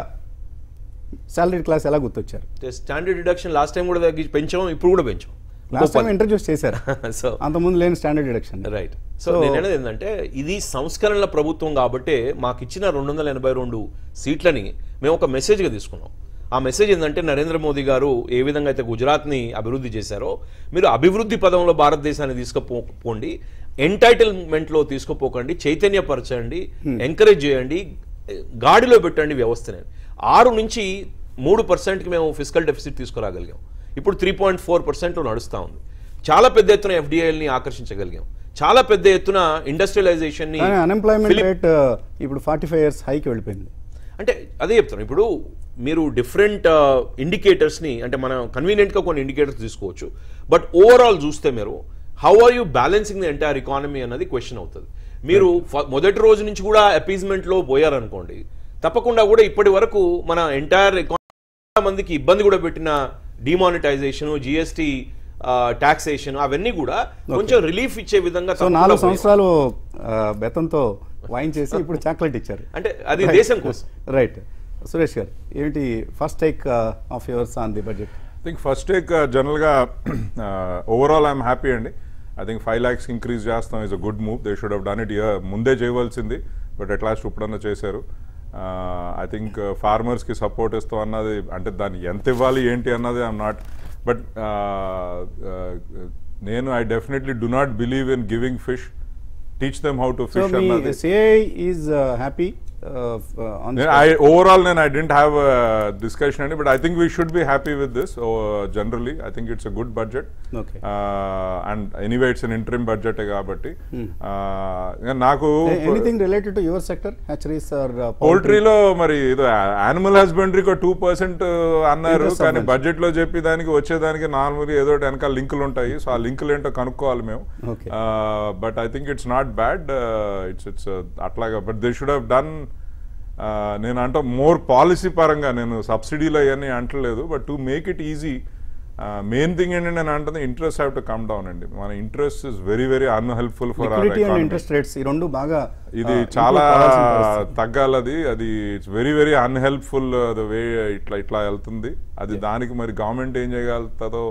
సాలరీ క్లాస్ ఎలా గుర్తొచ్చారు? స్టాండర్డ్ డిడక్షన్ లాస్ట్ టైం కూడా పెంచాం, ఇప్పుడు కూడా పెంచాం. లాస్ట్ టైం ఇంట్రడ్యూస్ చేశారు, సో అంతకుముందు లేని స్టాండర్డ్ డిడక్షన్. రైట్. సో నేను అనేది ఏంటంటే ఇది సంస్కరణల ప్రభుత్వం కాబట్టి మాకు ఇచ్చిన రెండు వందల ఎనభై రెండు సీట్లని మేము ఒక మెసేజ్గా తీసుకున్నాం. ఆ మెసేజ్ ఏంటంటే నరేంద్ర మోదీ గారు ఏ విధంగా అయితే గుజరాత్ని అభివృద్ధి చేశారో మీరు అభివృద్ధి పదంలో భారతదేశాన్ని తీసుకుపోండి, ఎంటైటిల్మెంట్లో తీసుకుపోకండి, చైతన్యపరచండి, ఎంకరేజ్ చేయండి, గాడిలో పెట్టండి వ్యవస్థని. ఆరు నుంచి మూడు పర్సెంట్కి మేము ఫిజికల్ డెఫిసిట్ తీసుకురాగలిగాం. ఇప్పుడు త్రీ పాయింట్ ఫోర్ పర్సెంట్లో నడుస్తూ ఉంది. చాలా పెద్ద ఎత్తున ఎఫ్డిఐల్ని ఆకర్షించగలిగాం, చాలా పెద్ద ఎత్తున ఇండస్ట్రియలైజేషన్ని. అన్ఎంప్లాయ్మెంట్ రేట్ ఇప్పుడు ఫార్టీ ఫైవ్ ఇయర్స్ హైకి వెళ్ళిపోయింది. అంటే అదే చెప్తాను, ఇప్పుడు మీరు డిఫరెంట్ ఇండికేటర్స్ని అంటే మనం కన్వీనియంట్గా కొన్ని ఇండికేటర్స్ తీసుకోవచ్చు, బట్ ఓవరాల్ చూస్తే మీరు how are you balancing the entire economy అన్నది క్వశ్చన్ అవుతుంది. మీరు మొదటి రోజు నుంచి కూడా అపీజ్మెంట్లో పోయారనుకోండి, తప్పకుండా కూడా ఇప్పటి వరకు మన ఎంటైర్ ఎకానమీ మందికి ఇబ్బంది కూడా పెట్టిన డిమానిటైజేషన్, జిఎస్టీ టాక్సేషన్ అవన్నీ కూడా కొంచెం రిలీఫ్ ఇచ్చే విధంగా సో నాలుగు సంవత్సరాలు బెతంతో వాయించేసి ఇప్పుడు చాక్లెట్ ఇచ్చారు అంటే అది దేశం కోసం. రైట్. సురేష్ గారు ఏంటి first take of yours on the budget? I think first take జనరల్గా ఓవరాల్ ఐఎమ్ హ్యాపీ అండి. I think five lakhs increase చేస్తాం is a good move. They should have done it year ముందే చేయవలసింది, బట్ అట్ లాస్ట్ ఇప్పుడన్నా చేశారు. I think ఫార్మర్స్కి support ఇస్తాం అన్నది అంటే దాన్ని ఎంత ఇవ్వాలి ఏంటి అన్నది ఐఎమ్ నాట్, బట్ నేను I definitely do not believe in giving fish, teach them how to fish అన్నది. CII is happy I overall then I didn't have a discussion on it, but I think we should be happy with this. Uh, generally, I think it's a good budget. Okay. Uh, and anyway, it's an interim budget kabatti. Hmm. Uh, naku anything related to your sector, hatcheries or uh, poultry lo mari ido animal husbandry ko two percent annaru kani budget lo cheppi daniki vache daniki normally edo enka లింకులు ఉంటాయి. So ఆ లింకులు ఏంటో కనుక్కోవాలి మేము. But I think it's not bad. It's it's అట్లాగా, but they should have done. నేను అంట మోర్ పాలసీ పరంగా నేను సబ్సిడీలు అవన్నీ అంటలేదు, but to make it easy main thing ఏంటంటే నేను అంటుంది interest have to come down అండి. మన interest is very very unhelpful for our economy. Interest rates ఈ రెండు బాగా ఇది చాలా తగ్గాలది. అది it's very very unhelpful the way ఇట్లా ఇట్లా వెళ్తుంది. అది దానికి మరి గవర్నమెంట్ ఏం చేయగలుగుతుందో,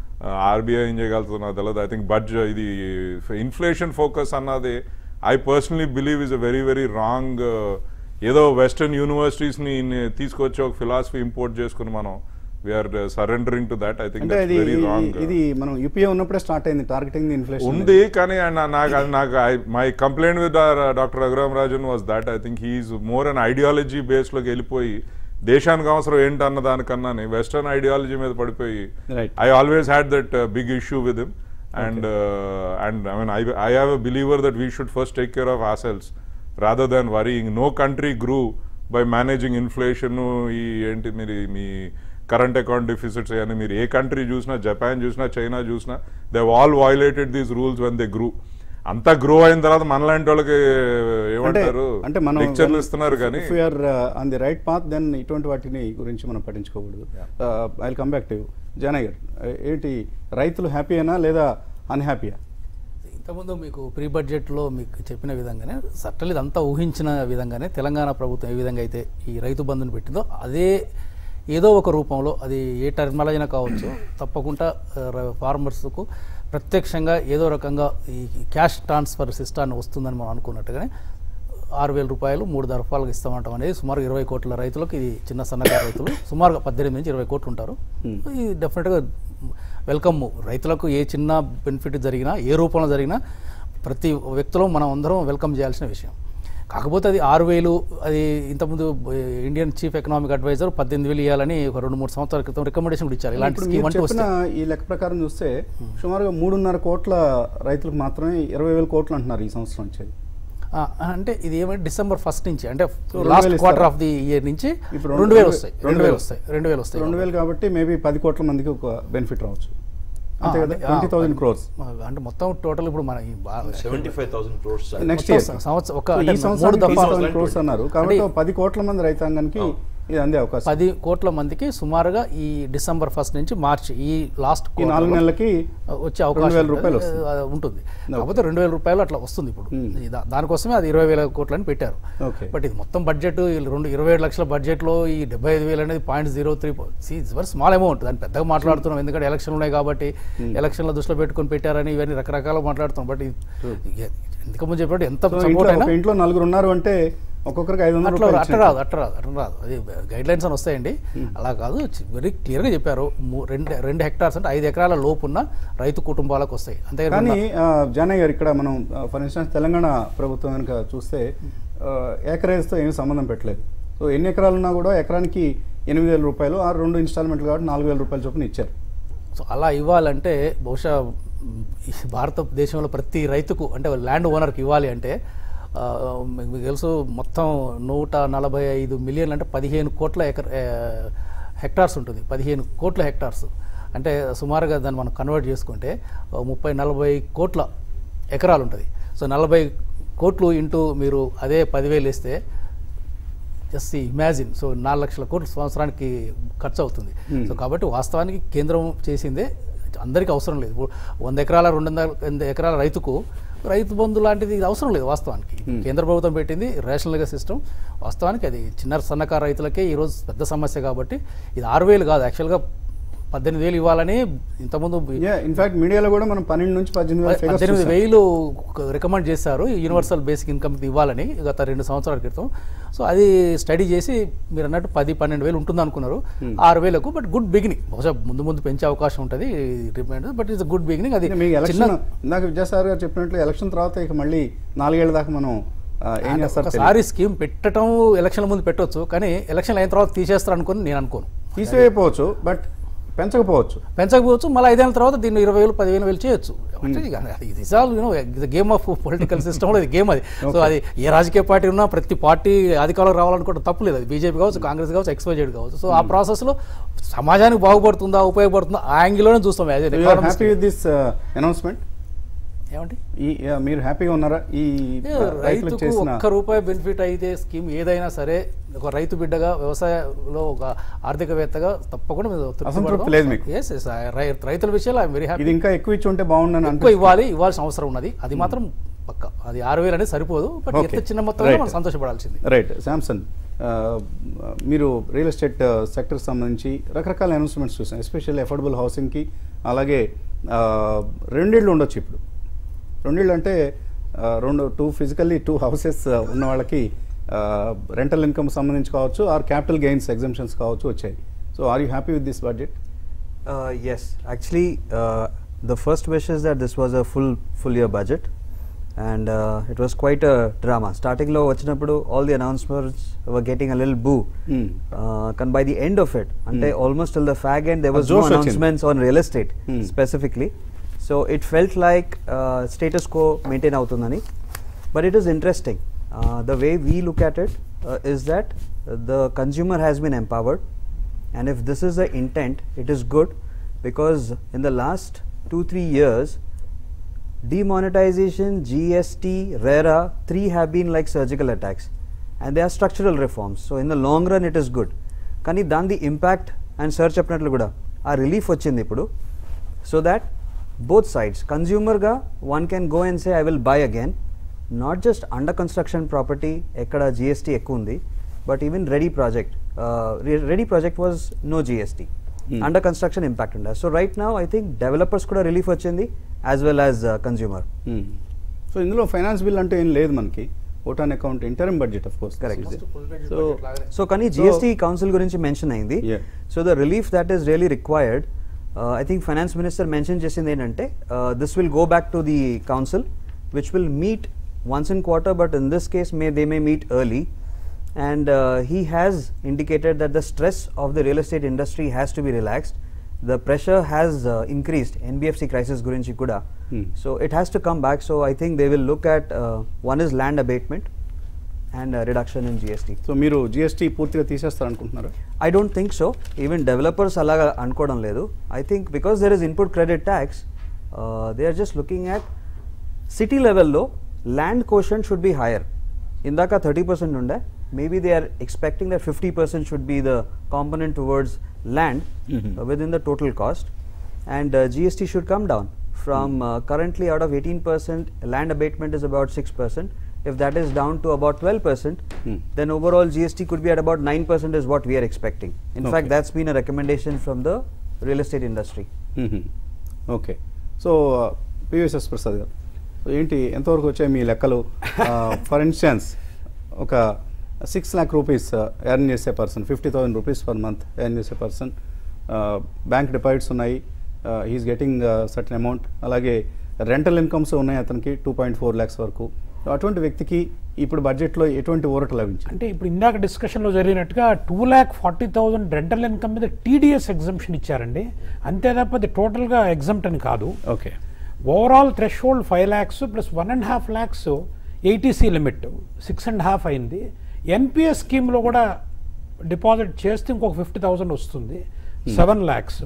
ఆర్బీఐ ఏం చేయగలుగుతుందో నాకు తెలియదు. ఐ థింక్ బడ్జెట్ ఇది ఇన్ఫ్లేషన్ ఫోకస్ అన్నది I personally believe is a very very wrong. ఏదో వెస్టర్న్ యూనివర్సిటీస్ని తీసుకొచ్చి ఒక ఫిలాసఫీ ఇంపోర్ట్ చేసుకుని మనం we're surrendering to that. I think very wrong. ఇది మనం యూపీఏ ఉన్నప్పుడే స్టార్ట్ అయింది టార్గెటింగ్ ది ఇన్ఫ్లేషన్ ఉంది. కానీ నాకు నాకు my complaint with doctor Raghuram Rajan was that I think he's more an ideology బేస్లోకి వెళ్ళిపోయి దేశానికి అవసరం ఏంటన్న దానికన్నా వెస్టర్న్ ఐడియాలజీ మీద పడిపోయి I always had that big issue with him. And and I mean I I have a believer that we should first take care of our selves rather than worrying. No country grew by managing inflation. ఈ ఏంటి మీరు మీ current account deficits అని మీరు ఏ country చూసినా, Japan చూసినా, China చూసినా, they all violated these rules when they grew. అంతా గ్రో అయిన తర్వాత మనలాంటి వాళ్ళకి ఏమంటారు అంటే మనం లెక్చర్లు ఇస్తున్నారు. కానీ if you are on the right path then ఇటువంటి వాటిని గురించి మనం పట్టించుకోకూడదు. I will come back to you. Janaiah గారు ఏంటి రైతులు హ్యాపీయేనా లేదా అన్హ్యాపీయా? ఇంతకుముందు మీకు ప్రీ బడ్జెట్లో మీకు చెప్పిన విధంగానే సట్టలు ఇదంతా ఊహించిన విధంగానే తెలంగాణ ప్రభుత్వం ఏ విధంగా అయితే ఈ రైతు బంధుని పెట్టిందో అదే ఏదో ఒక రూపంలో అది ఏ టర్మినాలజీ అయినా కావచ్చు తప్పకుండా ఫార్మర్స్కు ప్రత్యక్షంగా ఏదో రకంగా ఈ క్యాష్ ట్రాన్స్ఫర్ సిస్టాన్ని వస్తుందని మనం అనుకున్నట్టుగానే ఆరు వేల రూపాయలు మూడు దఫాలకు ఇస్తామంటాం అనేది సుమారు ఇరవై కోట్ల రైతులకు, ఇది చిన్న సన్నకారు రైతులు సుమారుగా పద్దెనిమిది నుంచి ఇరవై కోట్లు ఉంటారు. ఇది డెఫినెట్గా వెల్కమ్. రైతులకు ఏ చిన్న బెనిఫిట్ జరిగినా, ఏ రూపంలో జరిగినా ప్రతి వ్యక్తిలో మనం అందరం వెల్కమ్ చేయాల్సిన విషయం. కాకపోతే అది ఆరు వేలు అది ఇంతకుముందు ఇండియన్ చీఫ్ ఎకనామిక్ అడ్వైజర్ పద్దెనిమిది వేలు ఇవ్వాలని ఒక రెండు మూడు సంవత్సరాల క్రితం రికమెండేషన్ కూడా ఇచ్చారు. ఇలాంటి స్కీమ్ అంటూ వస్తే ఈ లెక్క ప్రకారం చూస్తే సుమారుగా మూడున్నర కోట్ల రైతులకు మాత్రమే ఇరవై వేల కోట్లు అంటున్నారు ఈ సంవత్సరం వచ్చేది. అంటే ఇది ఏమంటే డిసెంబర్ ఫస్ట్ నుంచి అంటే last quarter of the year నుంచి రెండు వేలు వస్తాయి రెండు వేలు వస్తాయి రెండు వేలు వస్తాయి రెండు వేలు కాబట్టి మేబీ పది కోట్ల మందికి ఒక బెనిఫిట్ రావచ్చు. అంతే కదా, ట్వంటీ థౌసండ్ క్రోర్స్ అంటే మొత్తం టోటల్ ఇప్పుడు మన seventy five thousand crores next year సంవత్సరం ఒక ఈ సంవత్సరం క్రోర్స్ అన్నారు కాబట్టి పది కోట్ల మంది రైతాంగానికి ఇది అందే అవకాశం. పది కోట్ల మందికి సుమారుగా ఈ డిసెంబర్ ఫస్ట్ నుంచి మార్చ్ ఈ లాస్ట్ నాలుగు నెలలకి వచ్చే అవకాశం రూపాయలు ఉంటుంది. కాకపోతే రెండు వేల రూపాయలు అట్లా వస్తుంది ఇప్పుడు. దానికోసమే అది ఇరవై వేల కోట్లని పెట్టారు. బట్ ఇది మొత్తం బడ్జెట్ రెండు ఇరవై ఏడు లక్షల బడ్జెట్లో ఈ డెబ్బై ఐదు వేలు అనేది point zero three very small amount. దాన్ని పెద్దగా మాట్లాడుతున్నాం ఎందుకంటే ఎలక్షన్లు ఉన్నాయి కాబట్టి ఎలక్షన్ల దృష్టిలో పెట్టుకొని పెట్టారని ఇవన్నీ రకరకాలుగా మాట్లాడుతున్నాం. బట్ ఇంతకుముందు చెప్పినట్టు ఎంత సపోర్ట్ అయినా ఇంట్లో నలుగురు ఉన్నారు అంటే ఒక్కొక్కరికి ఐదు వందలు అట్లా రాదు అట్లా రాదు అట్లా రాదు అది గైడ్ లైన్స్ అని వస్తాయండి. అలా కాదు, వెరీ క్లియర్గా చెప్పారు. రెండు రెండు హెక్టార్స్ అంటే ఐదు ఎకరాల లోపు ఉన్న రైతు కుటుంబాలకు వస్తాయి. అంతే కానీ జానయ్య గారు ఇక్కడ మనం ఫర్ ఇన్స్టెన్స్ తెలంగాణ ప్రభుత్వం కనుక చూస్తే ఏకరేజ్తో ఏమీ సంబంధం పెట్టలేదు. సో ఎన్ని ఎకరాలు ఉన్నా కూడా ఎకరానికి ఎనిమిది వేల రూపాయలు ఆ రెండు ఇన్స్టాల్మెంట్లు కాబట్టి నాలుగు వేల రూపాయల చొప్పున ఇచ్చారు. సో అలా ఇవ్వాలంటే బహుశా భారతదేశంలో ప్రతి రైతుకు అంటే ల్యాండ్ ఓనర్కి ఇవ్వాలి అంటే మీకు తెలుసు మొత్తం నూట నలభై ఐదు మిలియన్లు అంటే పదిహేను కోట్ల ఎకర హెక్టార్స్ ఉంటుంది. పదిహేను కోట్ల హెక్టార్స్ అంటే సుమారుగా దాన్ని మనం కన్వర్ట్ చేసుకుంటే ముప్పై నలభై కోట్ల ఎకరాలు ఉంటుంది. సో నలభై కోట్లు ఇంటూ మీరు అదే పదివేలు వేస్తే జస్ట్ ఇమాజిన్. సో నాలుగు లక్షల కోట్లు సంవత్సరానికి ఖర్చు అవుతుంది. సో కాబట్టి వాస్తవానికి కేంద్రం చేసిందే అందరికీ అవసరం లేదు. ఇప్పుడు వంద ఎకరాల రెండు వందల ఎకరాల రైతుకు రైతు బంధు లాంటిది ఇది అవసరం లేదు వాస్తవానికి. కేంద్ర ప్రభుత్వం పెట్టింది రేషనల్గా సిస్టమ్. వాస్తవానికి అది చిన్న సన్నకారు రైతులకే ఈరోజు పెద్ద సమస్య కాబట్టి ఇది ఆరు వేలు కాదు, యాక్చువల్గా పద్దెనిమిది వేలు ఇవ్వాలని ఇంతకుముందు ఇన్ఫాక్ట్ మీడియాలో కూడా మనం పన్నెండు నుంచి పద్దెనిమిది పద్దెనిమిది వేలు రికమెండ్ చేశారు యూనివర్సల్ బేసిక్ ఇన్కమ్ ఇవ్వాలని గత రెండు సంవత్సరాల క్రితం. సో అది స్టడీ చేసి మీరు అన్నట్టు పది పన్నెండు వేలు ఉంటుంది అనుకున్నారు, ఆరు వేలకు. బట్ గుడ్ బిగినింగ్, బహుశా ముందు ముందు పెంచే అవకాశం ఉంటుంది remind, but it's good beginning. అది మీకు ఎలక్షన్ ఇందాక విద్యాసాగర్ గారు చెప్పినట్లు ఎలక్షన్ తర్వాత ఇక మళ్ళీ నాలుగేళ్ల దాకా మనం ఏం చేస్తారు? ఒకసారి స్కీమ్ పెట్టడం ఎలక్షన్ ముందు పెట్టవచ్చు, కానీ ఎలక్షన్ అయిన తర్వాత తీసేస్తారు అనుకుని నేను అనుకోను. తీసేయకపోవచ్చు, బట్ పెంచకపోవచ్చు పెంచకపోవచ్చు మళ్ళీ ఐదేళ్ళ తర్వాత దీన్ని ఇరవై వేలు పదివేలు వేలు చేయొచ్చు. It's all you know the game of political సిస్టంలో ఇది గేమ్ అది. సో అది ఏ రాజకీయ పార్టీ ఉన్నా ప్రతి పార్టీ అధికారంలో రావాలనుకోవడం తప్పు లేదు. అది బీజేపీ కావచ్చు, కాంగ్రెస్ కావచ్చు, ఎక్స్వైజెడ్ కావచ్చు. సో ఆ ప్రాసెస్లో సమాజానికి బాగుపడుతుందా ఉపయోగపడుతుందా ఆ యాంగిల్లోనే చూస్తాం. హ్యాపీ విత్ దిస్ అనౌన్స్మెంట్ ఏమండి ఈ మీరు హ్యాపీగా ఉన్నారా? ఈ రైతుకు ఒక్క రూపాయి బెనిఫిట్ అయితే స్కీమ్ ఏదైనా సరే ఒక రైతు బిడ్డగా వ్యవసాయంలో ఒక ఆర్థికవేత్తగా తప్పకుండా రైతుల విషయాలు ఐఎమ్ వెరీ హ్యాపీ. ఇంకా ఎక్కువ ఇచ్చి ఉంటే బాగుండని ఎక్కువ ఇవ్వాలి, ఇవ్వాల్సిన అవసరం ఉన్నది. అది మాత్రం పక్క. అది ఆరు వేలు అనేది సరిపోదు, బట్ ఎంత చిన్న మొత్తంలో మనం సంతోషపడాల్సింది. రైట్. శాంసన్, మీరు రియల్ ఎస్టేట్ సెక్టర్కి సంబంధించి రకరకాల అనౌన్స్మెంట్స్ చూసాం, ఎస్పెషల్లీ అఫోర్డబుల్ హౌసింగ్కి. అలాగే రెండేళ్ళు ఉండొచ్చు ఇప్పుడు. రెండేళ్ళు అంటే రెండు టూ ఫిజికల్లీ టూ హౌసెస్ ఉన్న వాళ్ళకి రెంటల్ ఇన్కమ్ సంబంధించి కావచ్చు, ఆర్ క్యాపిటల్ గెయిన్స్ ఎగ్జంప్షన్స్ కావచ్చు వచ్చాయి. So are you happy with this budget? Yes, actually the first wish is that this was a full full year budget and it was quite a drama. స్టార్టింగ్లో వచ్చినప్పుడు all the announcements were getting a little boo, కానీ by the end of it అంటే almost till the fag end there was no announcements on real estate specifically. So it felt like uh, status quo maintain avutundani, but it is interesting. Uh, the way we look at it uh, is that uh, the consumer has been empowered, and if this is the intent, it is good, because in the last two three years, demonetization, G S T, RERA, three have been like surgical attacks, and they are structural reforms. So in the long run, it is good. Kani dan the impact and search apnatlu kuda aa relief vachindi ippudu, so that both sides, consumer ga one can go and say I will buy again, not just under construction property ekkada G S T ekku undi, but even ready project. uh, ready project was no G S T, hmm. under construction impact unda. So right now I think developers kuda relief vachindi as well as uh, consumer. hmm. So indulo finance bill ante em ledhu manaki, vote on account interim budget of course, correct. so so kani G S T so, council gurinchi mention ayindi. yeah. So the relief that is really required, Uh, I think finance minister mentioned chesindi enante uh, this will go back to the council, which will meet once in quarter, but in this case may they may meet early, and uh, he has indicated that the stress of the real estate industry has to be relaxed. The pressure has uh, increased, N B F C crisis gurinchi kuda, hmm. so it has to come back. So I think they will look at uh, one is land abatement and uh, reduction in G S T. So మీరు G S T పూర్తిగా తీసేస్తారు అనుకుంటున్నారా? I don't think so. Even developers అలాగా అనుకోవడం లేదు. I think because there is input credit tax, uh, they are just looking at city level లో land quotient should be higher. ఇందాక thirty percent ఉండే, maybe they are expecting that fifty percent should be the component towards land mm-hmm. uh, within the total cost, and uh, G S T should come down from mm. uh, currently out of eighteen percent land abatement is about six percent. If that is down to about twelve percent, hmm. then overall G S T could be at about nine percent is what we are expecting. In okay. fact, that's been a recommendation from the real estate industry. Mm-hmm. Okay. So, uh, P V S S Prasad garu, ఏంటి ఎంతవరకు వచ్చాయి మీ లెక్కలు? For instance ఒక six lakh rupees earn చేసే person, fifty thousand rupees per month earn చేసే person, bank deposits ఉన్నాయి, he's getting certain amount, అలాగే రెంటల్ ఇన్కమ్స్ ఉన్నాయి అతనికి టూ పాయింట్ ఫోర్ ల్యాక్స్ వరకు. అటువంటి వ్యక్తికి ఇప్పుడు బడ్జెట్లో ఎటువంటి ఊరట లభించింది? అంటే ఇప్పుడు ఇందాక డిస్కషన్లో జరిగినట్టుగా two lakh forty thousand rental income మీద టీడీఎస్ ఎగ్జంప్షన్ ఇచ్చారండి, అంతే తప్ప అది టోటల్గా ఎగ్జంప్ట్ అని కాదు. Okay. Overall threshold five lakhs plus one and half lakhs eighty C limit six and half అయింది. ఎన్పిఎస్ స్కీమ్లో కూడా డిపాజిట్ చేస్తే ఇంకొక ఫిఫ్టీ థౌసండ్ వస్తుంది, సెవెన్ ల్యాక్స్.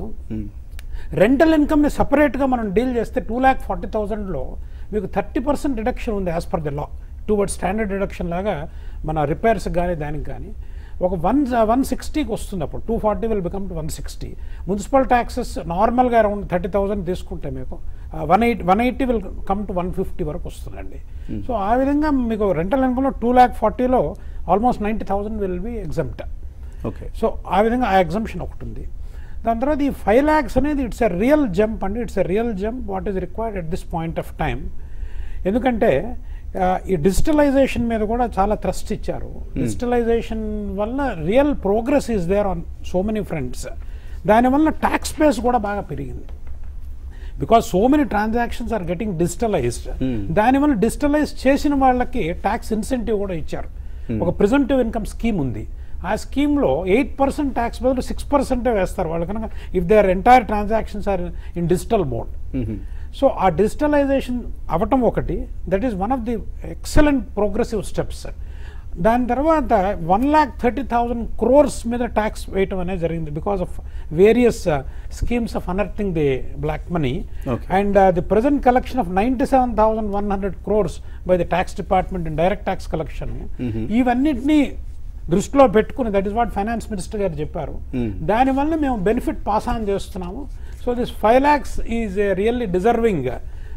రెంటల్ ఇన్కమ్ని సపరేట్గా మనం డీల్ చేస్తే టూ ల్యాక్ ఫార్టీ థౌసండ్లో మీకు థర్టీ పర్సెంట్ రిడక్షన్ ఉంది as per the law, toward standard reduction లాగా మన రిపేర్స్ కానీ దానికి కానీ. ఒక వన్ వన్ సిక్స్టీకి వస్తుంది అప్పుడు two forty will become to one sixty municipal taxes నార్మల్గా అరౌండ్ థర్టీ థౌసండ్ తీసుకుంటే మీకు one eighty one eighty will come to one fifty వరకు వస్తుందండి. సో ఆ విధంగా మీకు రెంటల్ ఇన్కంలో టూ ల్యాక్ ఫార్టీలో almost ninety thousand will be exempt. Okay, so ఆ విధంగా ఆ ఎగ్జామ్షన్ ఒకటి ఉంది. దాని తర్వాత ఈ ఫైవ్ ల్యాక్స్ అనేది ఇట్స్ ఎ రియల్ జంప్ అండి, it's a real jump what is required at this point of time. ఎందుకంటే ఈ డిజిటలైజేషన్ మీద కూడా చాలా థ్రస్ట్ ఇచ్చారు. డిజిటలైజేషన్ వల్ల real progress is there on so many fronts. దానివల్ల ట్యాక్స్ బేస్ కూడా బాగా పెరిగింది because so many transactions are getting digitalized. దానివల్ల డిజిటలైజ్ చేసిన వాళ్ళకి ట్యాక్స్ ఇన్సెంటివ్ కూడా ఇచ్చారు. ఒక ప్రిజెంటివ్ ఇన్కమ్ స్కీమ్ ఉంది. ఆ స్కీమ్లో ఎయిట్ పర్సెంట్ ట్యాక్స్ బదులు సిక్స్ పర్సెంటే వేస్తారు వాళ్ళు కనుక if they are entire transactions are in digital mode. So ఆ డిజిటలైజేషన్ అవ్వటం ఒకటి, that is one of the excellent progressive steps. దాని తర్వాత one lakh thirty thousand crores మీద ట్యాక్స్ వేయటం అనేది జరిగింది because of various schemes of unearthing the black money. And the present collection of ninety seven thousand one hundred crores by the tax department in direct tax collection. ఇవన్నిటినీ దృష్టిలో పెట్టుకుని that is what finance minister గారు చెప్పారు. దానివల్ల మేము benefit pass on చేస్తున్నాము. So this five lakhs is a really deserving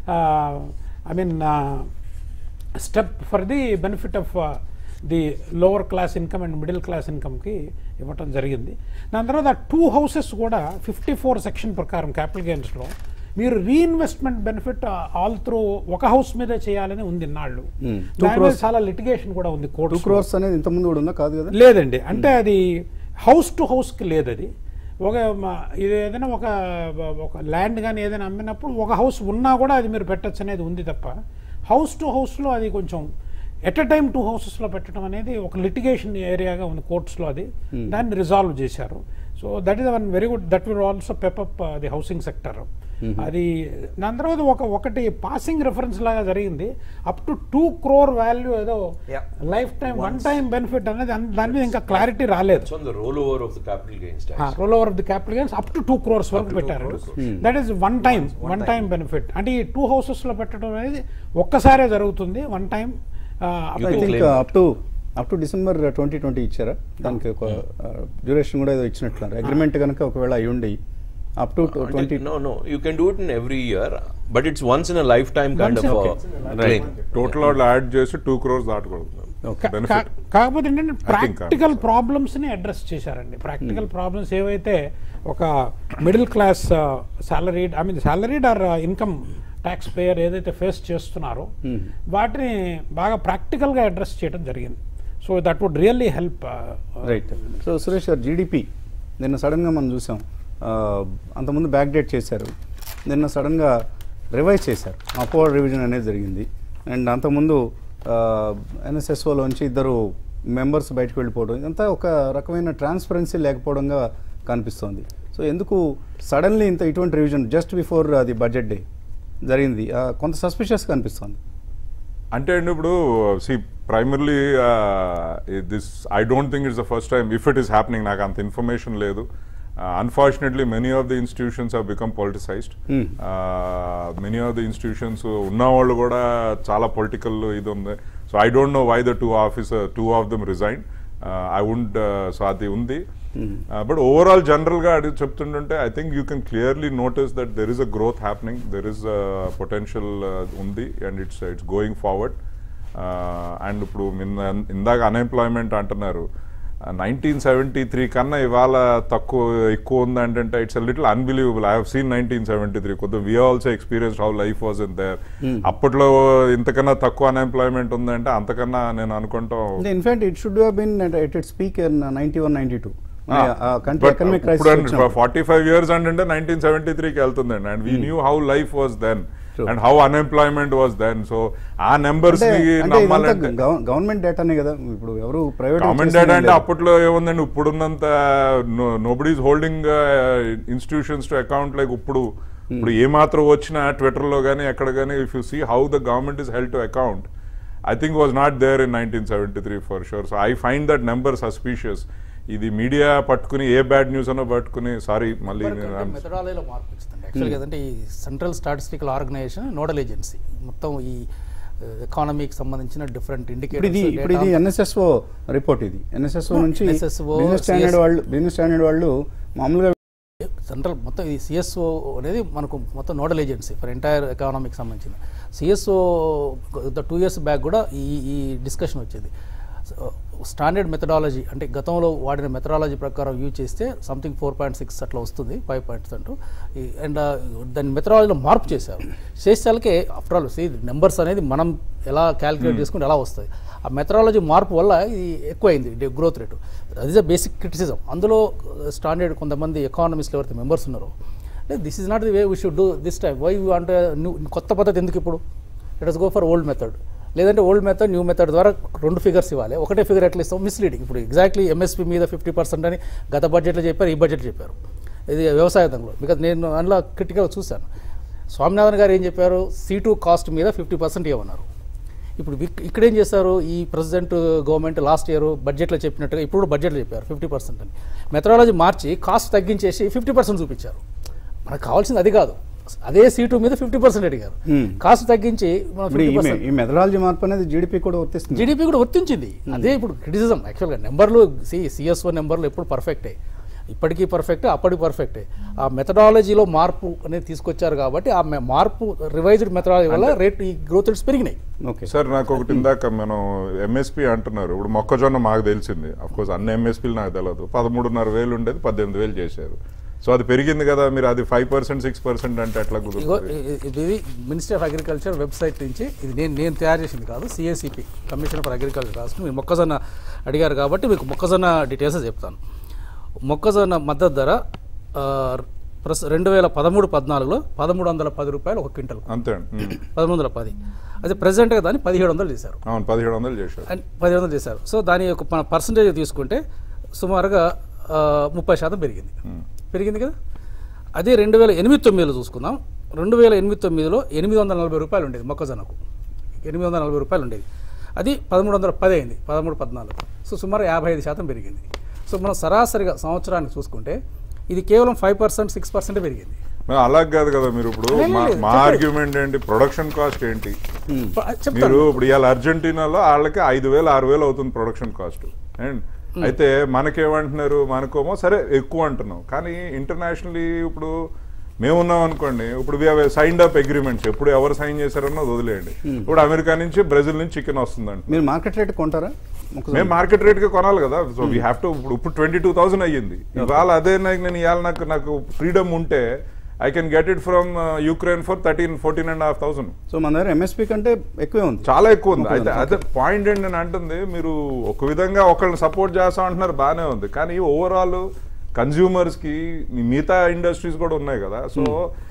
I mean step for the benefit of the lower class income and middle class ఇన్కమ్కి ఇవ్వటం జరిగింది. దాని తర్వాత టూ హౌసెస్ కూడా ఫిఫ్టీ ఫోర్ సెక్షన్ ప్రకారం క్యాపిటల్ గెయిన్స్లో మీరు రీఇన్వెస్ట్మెంట్ బెనిఫిట్ ఆల్ త్రూ ఒక హౌస్ మీదే చేయాలని ఉంది ఇన్నాళ్ళు. చాలా లిటిగేషన్ కూడా ఉంది కోర్టు. టూ క్రోర్స్ అనేది ఇంతకుముందు కూడా ఉందా? కాదు కదా. లేదండి, అంటే అది హౌస్ టు హౌస్కి లేదు. అది ఒక ఇది ఏదైనా ఒక ఒక ల్యాండ్ కానీ ఏదైనా అమ్మినప్పుడు ఒక హౌస్ ఉన్నా కూడా అది మీరు పెట్టచ్చు అనేది ఉంది తప్ప హౌస్ టు హౌస్లో అది కొంచెం ఎట్ ఎ టైం టూ హౌసెస్లో పెట్టడం అనేది ఒక లిటిగేషన్ ఏరియాగా ఉంది కోర్ట్స్లో. అది దాన్ని రిజాల్వ్ చేశారు. So that is one very good, that will also pep up the housing sector. అది దాని తర్వాత ఒక ఒకటి పాసింగ్ రిఫరెన్స్ లాగా జరిగింది up to two crore value ఏదో life time one time benefit అనేది దాని మీద ఇంకా క్లారిటీ రాలేదు. Roll over of the capital gains roll over of the capital gains up to two crores వరకు పెట్టారు. That is one time one time benefit. అంటే ఈ టూ హౌసెస్ లో పెట్టడం అనేది ఒక్కసారే జరుగుతుంది one time. Up to up to December twenty twenty ఇచ్చారా? దానికి ఒక డ్యూరేషన్ కూడా ఏదో ఇచ్చినట్లున్నారు. అగ్రిమెంట్ కనుక ఒకవేళ అయి ఉండి up to twenty. No, no, you can do it in every year, but it's once in a lifetime kind of a claim. Total all add చేసి two crores దాటకూడదు. కాకపోతే ఏంటంటే ప్రాక్టికల్ ప్రాబ్లమ్స్ ని అడ్రస్ చేశారండి. ప్రాక్టికల్ ప్రాబ్లమ్స్ ఏవైతే ఒక middle class salaried I mean salaried or income tax payer ఏదైతే face చేస్తున్నారో వాటిని బాగా ప్రాక్టికల్గా అడ్రస్ చేయడం జరిగింది. So that would really help. Right. So Suresh గారు, జీడిపి నిన్న సడన్గా మనం చూసాం, అంతకుముందు బ్యాక్ డేట్ చేశారు, నిన్న సడన్గా రివైజ్ చేశారు, అప్వర్డ్ రివిజన్ అనేది జరిగింది. అండ్ అంతకుముందు ఎన్ఎస్ఎస్ఓలోంచి ఇద్దరు మెంబర్స్ బయటకు వెళ్ళిపోవడం, ఇదంతా ఒక రకమైన ట్రాన్స్పరెన్సీ లేకపోవడంగా కనిపిస్తోంది. సో ఎందుకు సడన్లీ ఇంత ఇటువంటి revision just before the budget day జరిగింది? కొంత సస్పిషియస్గా అనిపిస్తుంది. అంటే అండి ఇప్పుడు see primarily this I don't think it's the first time if it is happening. నాకు అంత ఇన్ఫర్మేషన్ లేదు. Uh, unfortunately, many of the institutions have become politicized. Mm. Uh, many of the institutions unna vallu kuda chala political idu undi. So I don't know why the two officer two of them resigned. Uh, I wouldn't uh, so adi undi. Mm. Uh, but overall general ga adi cheptundunte I think you can clearly notice that there is a growth happening. There is a potential uh, undi and it's uh, it's going forward. Uh, and ippudu indaga unemployment antunnaru. Nineteen seventy three కన్నా ఇవాళ తక్కువ ఎక్కువ ఉందంటే it's a little unbelievable. I have seen nineteen seventy three కొద్దిగా we also experience how life was in there. అప్పట్లో ఇంతకన్నా తక్కువ unemployment ఉందంటే అంతకన్నా నేను అనుకుంటాం. In fact it should have been at its peak in ninety one ninety two. Forty five years అంటే nineteen seventy త్రీకి వెళ్తుందండి. And we knew how life was then and how unemployment was then. So ఆ numbers నమ్మాలంటే government డేటానే కదా, ఇప్పుడు ఎవరు private government data అంటే అప్పట్లో ఏముందండి, ఇప్పుడున్నంత nobody is holding institutions to account like ఇప్పుడు. ఇప్పుడు ఏమాత్రం వచ్చినా ట్విట్టర్లో కానీ ఎక్కడ కానీ if you see how the government is held to account, I think was not there in nineteen seventy-three for sure. So I find that number suspicious. ఇది media పట్టుకుని ఏ బ్యాడ్ న్యూస్ అన్నో పట్టుకుని సారీ మళ్ళీ మెథడాలజీలో మార్పు వచ్చిందండి యాక్చువల్గా. అంటే ఈ central statistical organization nodal agency మొత్తం ఈ ఎకానమీకి సంబంధించిన డిఫరెంట్ ఇప్పుడు ఇది ఇప్పుడు ఇది ఇండికేటర్స్ ఎన్ఎస్ఎస్ఓ రిపోర్ట్ ఇది ఎన్ఎస్ఎస్ఓ నుంచి N S S O, business standard C S వాళ్ళు బిజినెస్ స్టాండర్డ్ వాళ్ళు మామూలుగా సెంట్రల్ మొత్తం ఇది సిఎస్ఓ అనేది మనకు మొత్తం నోడల్ ఏజెన్సీ ఫర్ ఎంటైర్ ఎకానమీకి సంబంధించిన సిఎస్ఓ టూ ఇయర్స్ బ్యాక్ కూడా ఈ ఈ డిస్కషన్ వచ్చేది. స్టాండర్డ్ మెథడాలజీ అంటే గతంలో వాడిన మెథడాలజీ ప్రకారం యూజ్ చేస్తే సంథింగ్ ఫోర్ పాయింట్ సిక్స్ అట్లా వస్తుంది, ఫైవ్ పాయింట్స్ అంటూ. అండ్ దాని మెథడాలజీలో మార్పు చేశారు. చేసేసరికి ఆఫ్టర్ ఆల్ సీ నెంబర్స్ అనేది మనం ఎలా క్యాలిక్యులేట్ చేసుకుంటే ఎలా వస్తాయి. ఆ మెథడాలజీ మార్పు వల్ల ఇది ఎక్కువైంది గ్రోత్ రేటు. అది ఇస్ అ బేసిక్ క్రిటిసిజం. అందులో స్టాండర్డ్ కొంతమంది ఎకానమిస్ట్లు ఎవరైతే మెంబర్స్ ఉన్నారో this is not the way we should do this time. Why అంటే న్యూ కొత్త పద్ధతి ఎందుకు ఇప్పుడు? Let us go for old method. లేదంటే ఓల్డ్ మెథడ్ న్యూ మెథడ్ ద్వారా రెండు ఫిగర్స్ ఇవ్వాలి. ఒకటే ఫిగర్ ఎట్లా ఇస్తాం? మిస్లీడింగ్. ఇప్పుడు ఎగ్జాక్ట్లీ ఎంఎస్పీ మీద ఫిఫ్టీ పర్సెంట్ అని గత బడ్జెట్లో చెప్పారు, ఈ బడ్జెట్ చెప్పారు. ఇది వ్యవసాయ రంగంలో బికాజ్ నేను అందులో క్రిటికల్గా చూశాను. స్వామినాథన్ గారు ఏం చెప్పారు? సీ టూ కాస్ట్ మీద ఫిఫ్టీ పర్సెంట్ ఇవ్వన్నారు. ఇప్పుడు ఇక్కడ ఏం చేస్తారు? ఈ ప్రెసిడెంట్ గవర్నమెంట్ లాస్ట్ ఇయర్ బడ్జెట్లో చెప్పినట్టుగా ఇప్పుడు బడ్జెట్లో చెప్పారు ఫిఫ్టీ పర్సెంట్ అని. మెథడాలజీ మార్చి కాస్ట్ తగ్గించేసి ఫిఫ్టీ పర్సెంట్ చూపించారు. మనకు కావాల్సింది అది కాదు. అదే సీటు మీద ఫిఫ్టీ పర్సెంట్ అడిగారు, కాస్ట్ తగ్గించి ఈ మెథడాలజీ మార్పు అనేది జీడిపి కూడా వర్తిస్తుంది. జీడిపి కూడా వర్తించింది. అదే ఇప్పుడు క్రిటిసిజం. యాక్చువల్గా నెంబర్లు సి సిఎస్ఓ నెంబర్లు ఎప్పుడు పర్ఫెక్టే, ఇప్పటికీ పర్ఫెక్టే, అప్పటికి పర్ఫెక్టే. ఆ మెథడాలజీలో మార్పు అనేది తీసుకొచ్చారు కాబట్టి ఆ మార్పు రివైజ్డ్ మెథడాలజీ వల్ల రేట్ ఈ గ్రోత్ రేట్స్ పెరిగినాయి. ఓకే సార్, నాకు ఒకటి ఇందాక మనం ఎంఎస్పీ అంటున్నారు. ఇప్పుడు మొక్కజొన్న మాకు తెలిసింది, అఫ్కోర్స్ అన్ని ఎంఎస్పీలు నాకు తెలియదు. పదమూడున్నర వేలు ఉండేది పద్దెనిమిది వేలు చేశారు. సో అది పెరిగింది కదా, మీరు అది ఫైవ్ పర్సెంట్ సిక్స్ పర్సెంట్ అంటే ఎట్లా కుదురుతుంది? ఇది మినిస్ట్రీ ఆఫ్ అగ్రికల్చర్ వెబ్సైట్ నుంచి, ఇది నేను నేను తయారు చేసింది కాదు, సిఎస్సిపి కమిషన్ ఫర్ అగ్రికల్చర్ రాష్ట్రం. మీరు మొక్కజొన్న అడిగారు కాబట్టి మీకు మొక్కజొన్న డీటెయిల్స్ చెప్తాను. మొక్కజొన్న మద్దతు ధర ప్రస్ రెండు వేల పదమూడు పద్నాలుగులో పదమూడు వందల పది రూపాయలు ఒక క్వింటల్, అంతే పదమూడు వందల పది. అదే ప్రెసిడెంట్గా దాన్ని పదిహేడు వందలు చేశారు. అవును, పదిహేడు వందలు చేశారు, పదిహేడు వందలు చేశారు. సో దాని యొక్క మన పర్సంటేజ్ తీసుకుంటే సుమారుగా ముప్పై శాతం పెరిగింది పెరిగింది కదా. అదే రెండు వేల ఎనిమిది తొమ్మిదిలో చూసుకుందాం. రెండు వేల ఎనిమిది తొమ్మిదిలో ఎనిమిది వందల నలభై రూపాయలు ఉండేది మొక్కజొన్నకు, ఎనిమిది వందల నలభై రూపాయలు ఉండేది. అది పదమూడు వందల పది అయింది, పదమూడు పద్నాలుగు. సో సుమారు యాభై ఐదు శాతం పెరిగింది. సో మనం సరాసరిగా సంవత్సరానికి చూసుకుంటే ఇది కేవలం ఫైవ్ పర్సెంట్ సిక్స్ పర్సెంట్ పెరిగింది. అలా కాదు కదా. మీరు ఇప్పుడు మా ఆర్గ్యుమెంట్ ఏంటి? ప్రొడక్షన్ కాస్ట్ ఏంటి? మీరు ఇప్పుడు ఇవాళ అర్జెంటీనాలో వాళ్ళకి ఐదు వేలు ఆరు వేలు అవుతుంది ప్రొడక్షన్ కాస్ట్. అండ్ అయితే మనకేమంటున్నారు? మనకోమో సరే ఎక్కువ అంటున్నాం, కానీ ఇంటర్నేషనల్లీ ఇప్పుడు మేము ఉన్నాం అనుకోండి. ఇప్పుడు we have signed up agreements. ఎప్పుడు ఎవరు సైన్ చేశారన్నో వదిలేయండి. ఇప్పుడు అమెరికా నుంచి బ్రెజిల్ నుంచి చికెన్ వస్తుందండి. మీరు మార్కెట్ రేట్ కొంటారా? మేము మార్కెట్ రేట్ కి కొనాలి కదా. So we have to. ఇప్పుడు ట్వంటీ టూ థౌసండ్ అయ్యింది ఇవాళ. అదే నాకు నేను ఇవాళ నాకు నాకు ఫ్రీడమ్ ఉంటే I can get it from Ukraine for thirteen fourteen and half thousand. So మన దగ్గర ఎంఎస్పీ కంటే ఎక్కువే ఉంది, చాలా ఎక్కువ ఉంది. అయితే అదే పాయింట్ ఏంటి నేను అంటుంది, మీరు ఒక విధంగా ఒకళ్ళని సపోర్ట్ చేస్తా అంటున్నారు, బాగానే ఉంది. కానీ ఓవరాల్ కన్జ్యూమర్స్ కి మిగతా ఇండస్ట్రీస్ కూడా ఉన్నాయి కదా. సో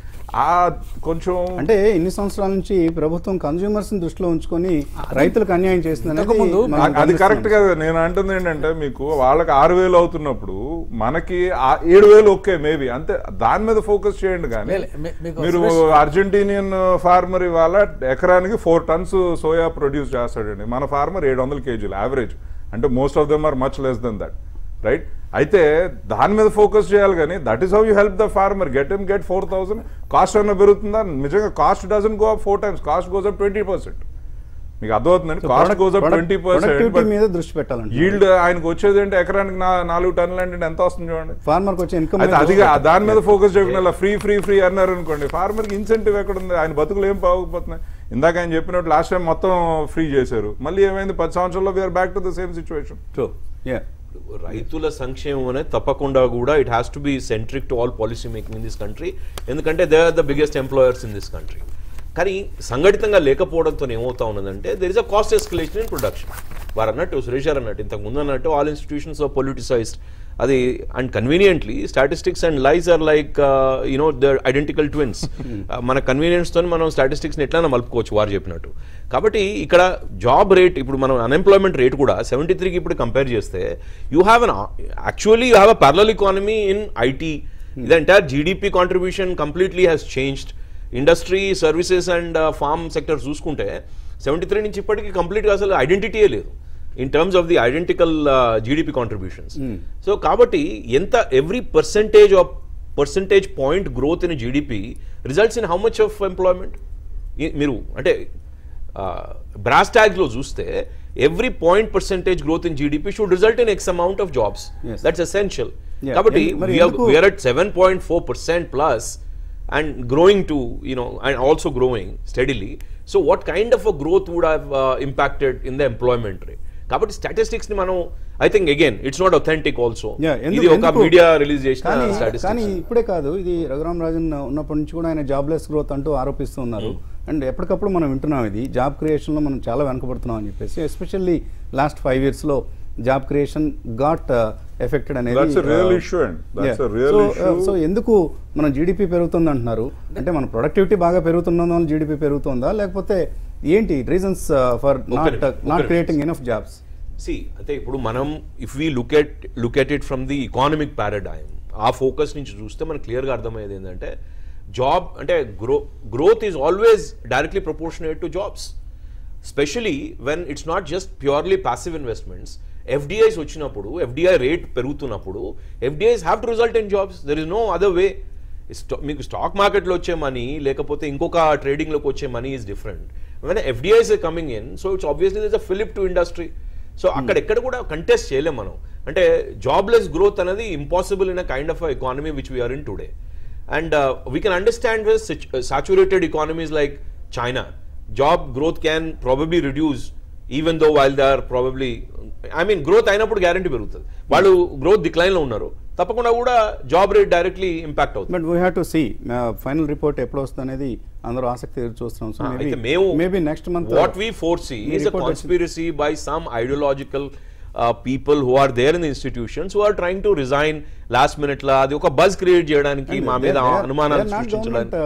ఆ కొంచెం అంటే ఇన్ని సంవత్సరాల నుంచి ప్రభుత్వం కన్జ్యూమర్స్ దృష్టిలో ఉంచుకొని రైతులకు అన్యాయం చేస్తుంది. అది కరెక్ట్ కదా. నేను అంటుంది ఏంటంటే, మీకు వాళ్ళకి ఆరు వేలు అవుతున్నప్పుడు మనకి ఏడు వేలు ఓకే మేబీ అంతే. దాని మీద ఫోకస్ చేయండి. కానీ మీరు అర్జెంటీనియన్ ఫార్మర్ ఇవాళ ఎకరానికి ఫోర్ టన్స్ సోయా ప్రొడ్యూస్ చేస్తాడండి. మన ఫార్మర్ ఏడు వందల కేజీలు యావరేజ్. అంటే most of them are much less than that, right? అయితే దాని మీద ఫోకస్ చేయాలి. కానీ that is how you help the farmer. Get him get four thousand. Cost అన్న పెరుగుతుందా? నిజంగా cost doesn't go up four times, cost goes up twenty percent. మీకు అర్థమవుతుందండి. Cost goes up twenty percent మీద దృష్టి పెట్టాలండి. ఈల్డ్ ఆయనకు వచ్చేది అంటే ఎకరానికి నాలుగు టన్నులు అంటే ఎంత వస్తుంది చూడండి. ఫార్మర్కి వచ్చే ఇన్కమ్ అయితే అది దాని మీద ఫోకస్ చేయకుండా ఫ్రీ ఫ్రీ ఫ్రీ అన్నారు అనుకోండి, ఫార్మర్కి ఇన్సెంటివ్ ఎక్కడ ఉంది? ఆయన బతుకులు ఏం బాగోకపోతున్నాయి. ఇందాక ఆయన చెప్పినట్టు లాస్ట్ టైం మొత్తం ఫ్రీ చేశారు, మళ్ళీ ఏమైంది? పది సంవత్సరాల్లో we're back to the same situation. రైతుల సంక్షేమం అనేది తప్పకుండా కూడా it has to be centric to all policy making in this country. ఎందుకంటే they are the biggest employers in this country. కానీ సంఘటితంగా లేకపోవడంతో ఏమవుతా ఉన్నదంటే there is a cost escalation in production. వారు అన్నట్టు సురేష్ గారు అన్నట్టు ఇంతకు ముందు అన్నట్టు ఆల్ ఇన్స్టిట్యూషన్స్ ఆర్ పొలిటిసైజ్డ్. అది and conveniently statistics and lies are like you know the identical twins. మన కన్వీనియన్స్తో మనం స్టాటిస్టిక్స్ని ఎట్లైనా మలుపుకోవచ్చు వారు చెప్పినట్టు. కాబట్టి ఇక్కడ జాబ్ రేట్, ఇప్పుడు మనం అన్ఎంప్లాయ్మెంట్ రేట్ కూడా సెవెంటీ త్రీకి ఇప్పుడు కంపేర్ చేస్తే you have an actually you have a parallel economy in IT. The entire GDP contribution completely has changed. Industry, services and farm sector చూసుకుంటే సెవెంటీ త్రీ నుంచి ఇప్పటికీ కంప్లీట్గా అసలు ఐడెంటిటీయే లేదు in terms of the identical GDP contributions. So కాబట్టి ఎంత every percentage of percentage point growth in GDP results in how much of employment. మీరు అంటే బ్రాస్ ట్యాగ్లో చూస్తే every point percentage growth in GDP should result in X amount of jobs. That's essential. కాబట్టి we're at seven point four percent plus and growing to you know and also growing steadily. So what kind of a growth would have impacted in the employment rate? కాబట్టి statistics ని మనం I think again it's not authentic also. ఇది ఒక media release చేసిన statistics. కానీ ఇప్పుడే కాదు, ఇది రఘురామ్ రాజన్ ఉన్నప్పటి నుంచి కూడా ఆయన జాబ్లెస్ గ్రోత్ అంటూ ఆరోపిస్తూ ఉన్నారు. అండ్ ఎప్పటికప్పుడు మనం వింటున్నాం ఇది జాబ్ క్రియేషన్లో మనం చాలా వెనకబడుతున్నాం అని చెప్పేసి, ఎస్పెషల్లీ లాస్ట్ ఫైవ్ ఇయర్స్లో జాబ్ క్రియేషన్ గాట్ ఎఫెక్టెడ్ అనేది. సో ఎందుకు మన జీడిపి పెరుగుతుంది అంటున్నారు అంటే మన ప్రొడక్టివిటీ బాగా పెరుగుతున్నందువల్ల జీడిపి పెరుగుతుందా, లేకపోతే ఏంటి reasons for not not creating enough jobs? See అంటే ఇప్పుడు మనం if we look at look at it from the economic paradigm, ఆ ఫోకస్ నుంచి చూస్తే మనకు క్లియర్గా అర్థమయ్యేది ఏంటంటే జాబ్ అంటే grow growth is always directly proportionate to jobs, specially when it's not just purely passive investments. FDIs వచ్చినప్పుడు, ఎఫ్డిఐ రేట్ పెరుగుతున్నప్పుడు FDIs have to result in jobs. There is no other way. మీకు stock మార్కెట్లో వచ్చే money లేకపోతే ఇంకొక ట్రేడింగ్లోకి వచ్చే money is different. When FDIs are coming in, so it's obviously this a fillip to industry. So అక్కడ ఎక్కడ కూడా కంటెస్ట్ చేయలేం మనం. అంటే జాబ్లెస్ గ్రోత్ అనేది impossible in a kind of economy which we're in today. And uh, we can understand with uh, saturated economies like China, job growth can probably reduce even though while they are probably, I mean growth అయినప్పుడు guarantee పెరుగుతుంది. వాళ్ళు growth decline లో ఉన్నారు, తప్పకుండా కూడా job rate directly impact అవుతుంది. But we have to see final report ఎప్పుడు వస్తుంది అనేది అందరూ ఆసక్తి చూస్తున్నాం. సో అయితే మేము maybe next month what we foresee is a conspiracy by some ideological Uh, people who are there in the institutions who are trying to resign last minute la adi oka buzz create cheyadaniki ma meeda anumanalu srishtinchadaniki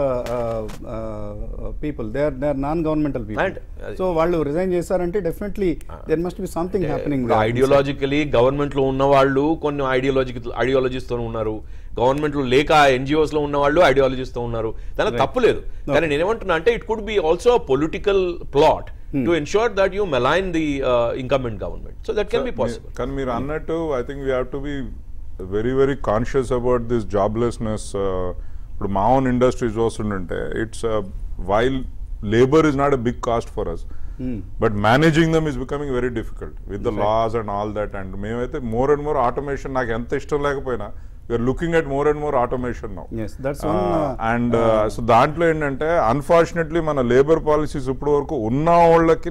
people they are they are non governmental people and, uh, so vallu resign chesarante definitely uh, there must be something uh, happening there. Ideologically government lo unna vallu konni ideological ideologies tho unnaru, government లో లేక NGOs లో ఉన్న వాళ్ళు ideologies తో ఉన్నారు. దానికి తప్పులేదు. కానీ నేను ఏమంటున్నా అంటే it could be also political plot to ensure that you malign the incumbent government. So that can be possible. కానీ మీరు అన్నట్టు I think we have to be very very conscious about this joblessness. ఇప్పుడు మా own industry చూస్తుంటే it's while labour is not a big cost for us, but managing them is becoming very difficult with the laws and all that. And మేమైతే more and more automation, నాకు ఎంత ఇష్టం లేకపోయినా we are looking at more and more automation now. Yes, that's one. Uh, uh, and uh, uh, so దాంట్లో ఏంటంటే unfortunately మన labour policies ఇప్పటి వరకు ఉన్న వాళ్ళకి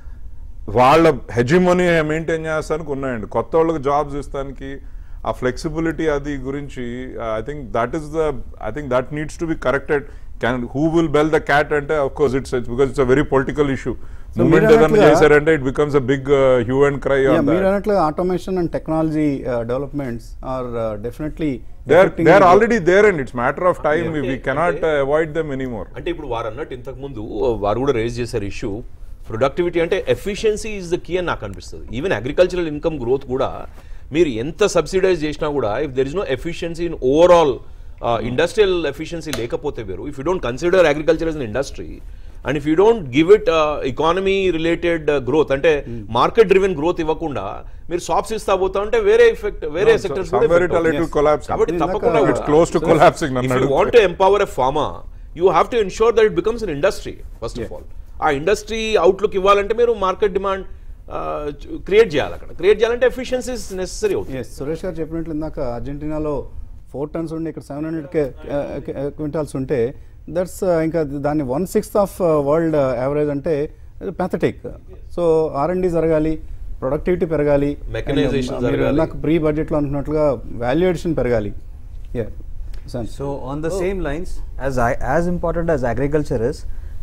వాళ్ళ హెజిమనీ మెయింటైన్ చేస్తానికి ఉన్నాయండి. కొత్త వాళ్ళకి జాబ్స్ ఇస్తానికి ఆ ఫ్లెక్సిబిలిటీ అది గురించి I think that is the I think that needs to be corrected. Can who will bell the cat అంటే of course it's because it's a very political issue. Moment ఏదైనా చేశారంటే it becomes a big hue and cry. మీరు అన్నట్లు automation and technology developments are definitely they are they are already there and it's matter of time. we, we cannot uh, avoid them anymore. అంటే ఇప్పుడు వారు అన్నట్టు ఇంతకు ముందు వారు కూడా రేజ్ చేశారు ఇష్యూ ప్రొడక్టివిటీ అంటే ఎఫిషియన్సీ ఈజ్ ద కీ అని నాకు అనిపిస్తుంది. ఈవెన్ అగ్రికల్చరల్ ఇన్కమ్ గ్రోత్ కూడా మీరు ఎంత సబ్సిడైజ్ చేసినా కూడా if there is no efficiency in overall industrial efficiency లేకపోతే వేరు, if you don't consider agriculture as an industry and if you don't give it uh, economy related uh, growth అంటే market driven growth ఇవ్వకుండా మీరు sops ఇస్తా పోతా ఉంటే వేరే effect వేరే సెక్టర్స్ కాబట్టి తప్పకుండా it's close to collapsing. if you want to empower a farmer you have to ensure that it becomes an industry first of all. ఆ ఇండస్ట్రీ అవుట్లుక్ ఇవ్వాలంటే మీరు మార్కెట్ డిమాండ్ క్రియేట్ చేయాలి. అక్కడ క్రియేట్ చేయాలంటే efficiencies necessary అవుతుంది. సురేష్ గారు చెప్పినట్లు ఇందాక అర్జెంటీనాలో ఫోర్ టన్స్ ఉండి ఇక్కడ సెవెన్ హండ్రెడ్ క్వింటాల్స్ ఉంటే దట్స్ ఇంకా దాన్ని one sixth of world average అంటే pathetic. So R and D జరగాలి, ప్రొడక్టివిటీ పెరగాలి, నాకు ప్రీ బడ్జెట్లో అనుకున్నట్లుగా వాల్యూ అడిషన్ పెరగాలి. So on the same lines as as important as agriculture is,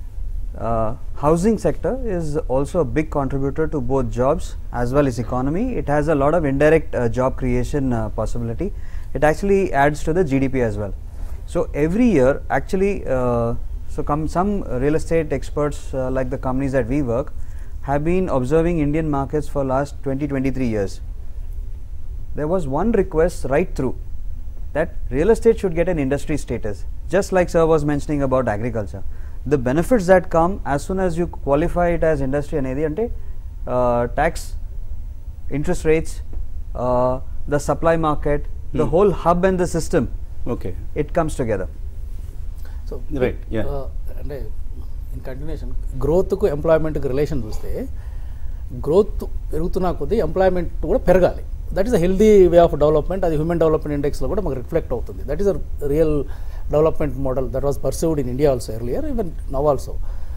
housing sector is also a big contributor to both jobs as well as economy. It has a lot of indirect uh, job creation uh, possibility. It actually adds to the G D P as well. So every year actually uh, so come some real estate experts uh, like the companies that we work have been observing Indian markets for last twenty to twenty-three years. There was one request right through that real estate should get an industry status, just like sir was mentioning about agriculture. The benefits that come as soon as you qualify it as industry anedi ante uh, tax, interest rates, uh, the supply market, hmm. the whole hub and the system, okay, it comes together. So right, yeah, uh, అంటే in continuation గ్రోత్కు ఎంప్లాయ్మెంట్కి రిలేషన్ చూస్తే growth పెరుగుతున్న కొద్దీ employment కూడా పెరగాలి. That is a healthy way of development. అది హ్యూమన్ డెవలప్మెంట్ ఇండెక్స్లో కూడా మనకు రిఫ్లెక్ట్ అవుతుంది. That is a real development model that was pursued in India also earlier, even now also.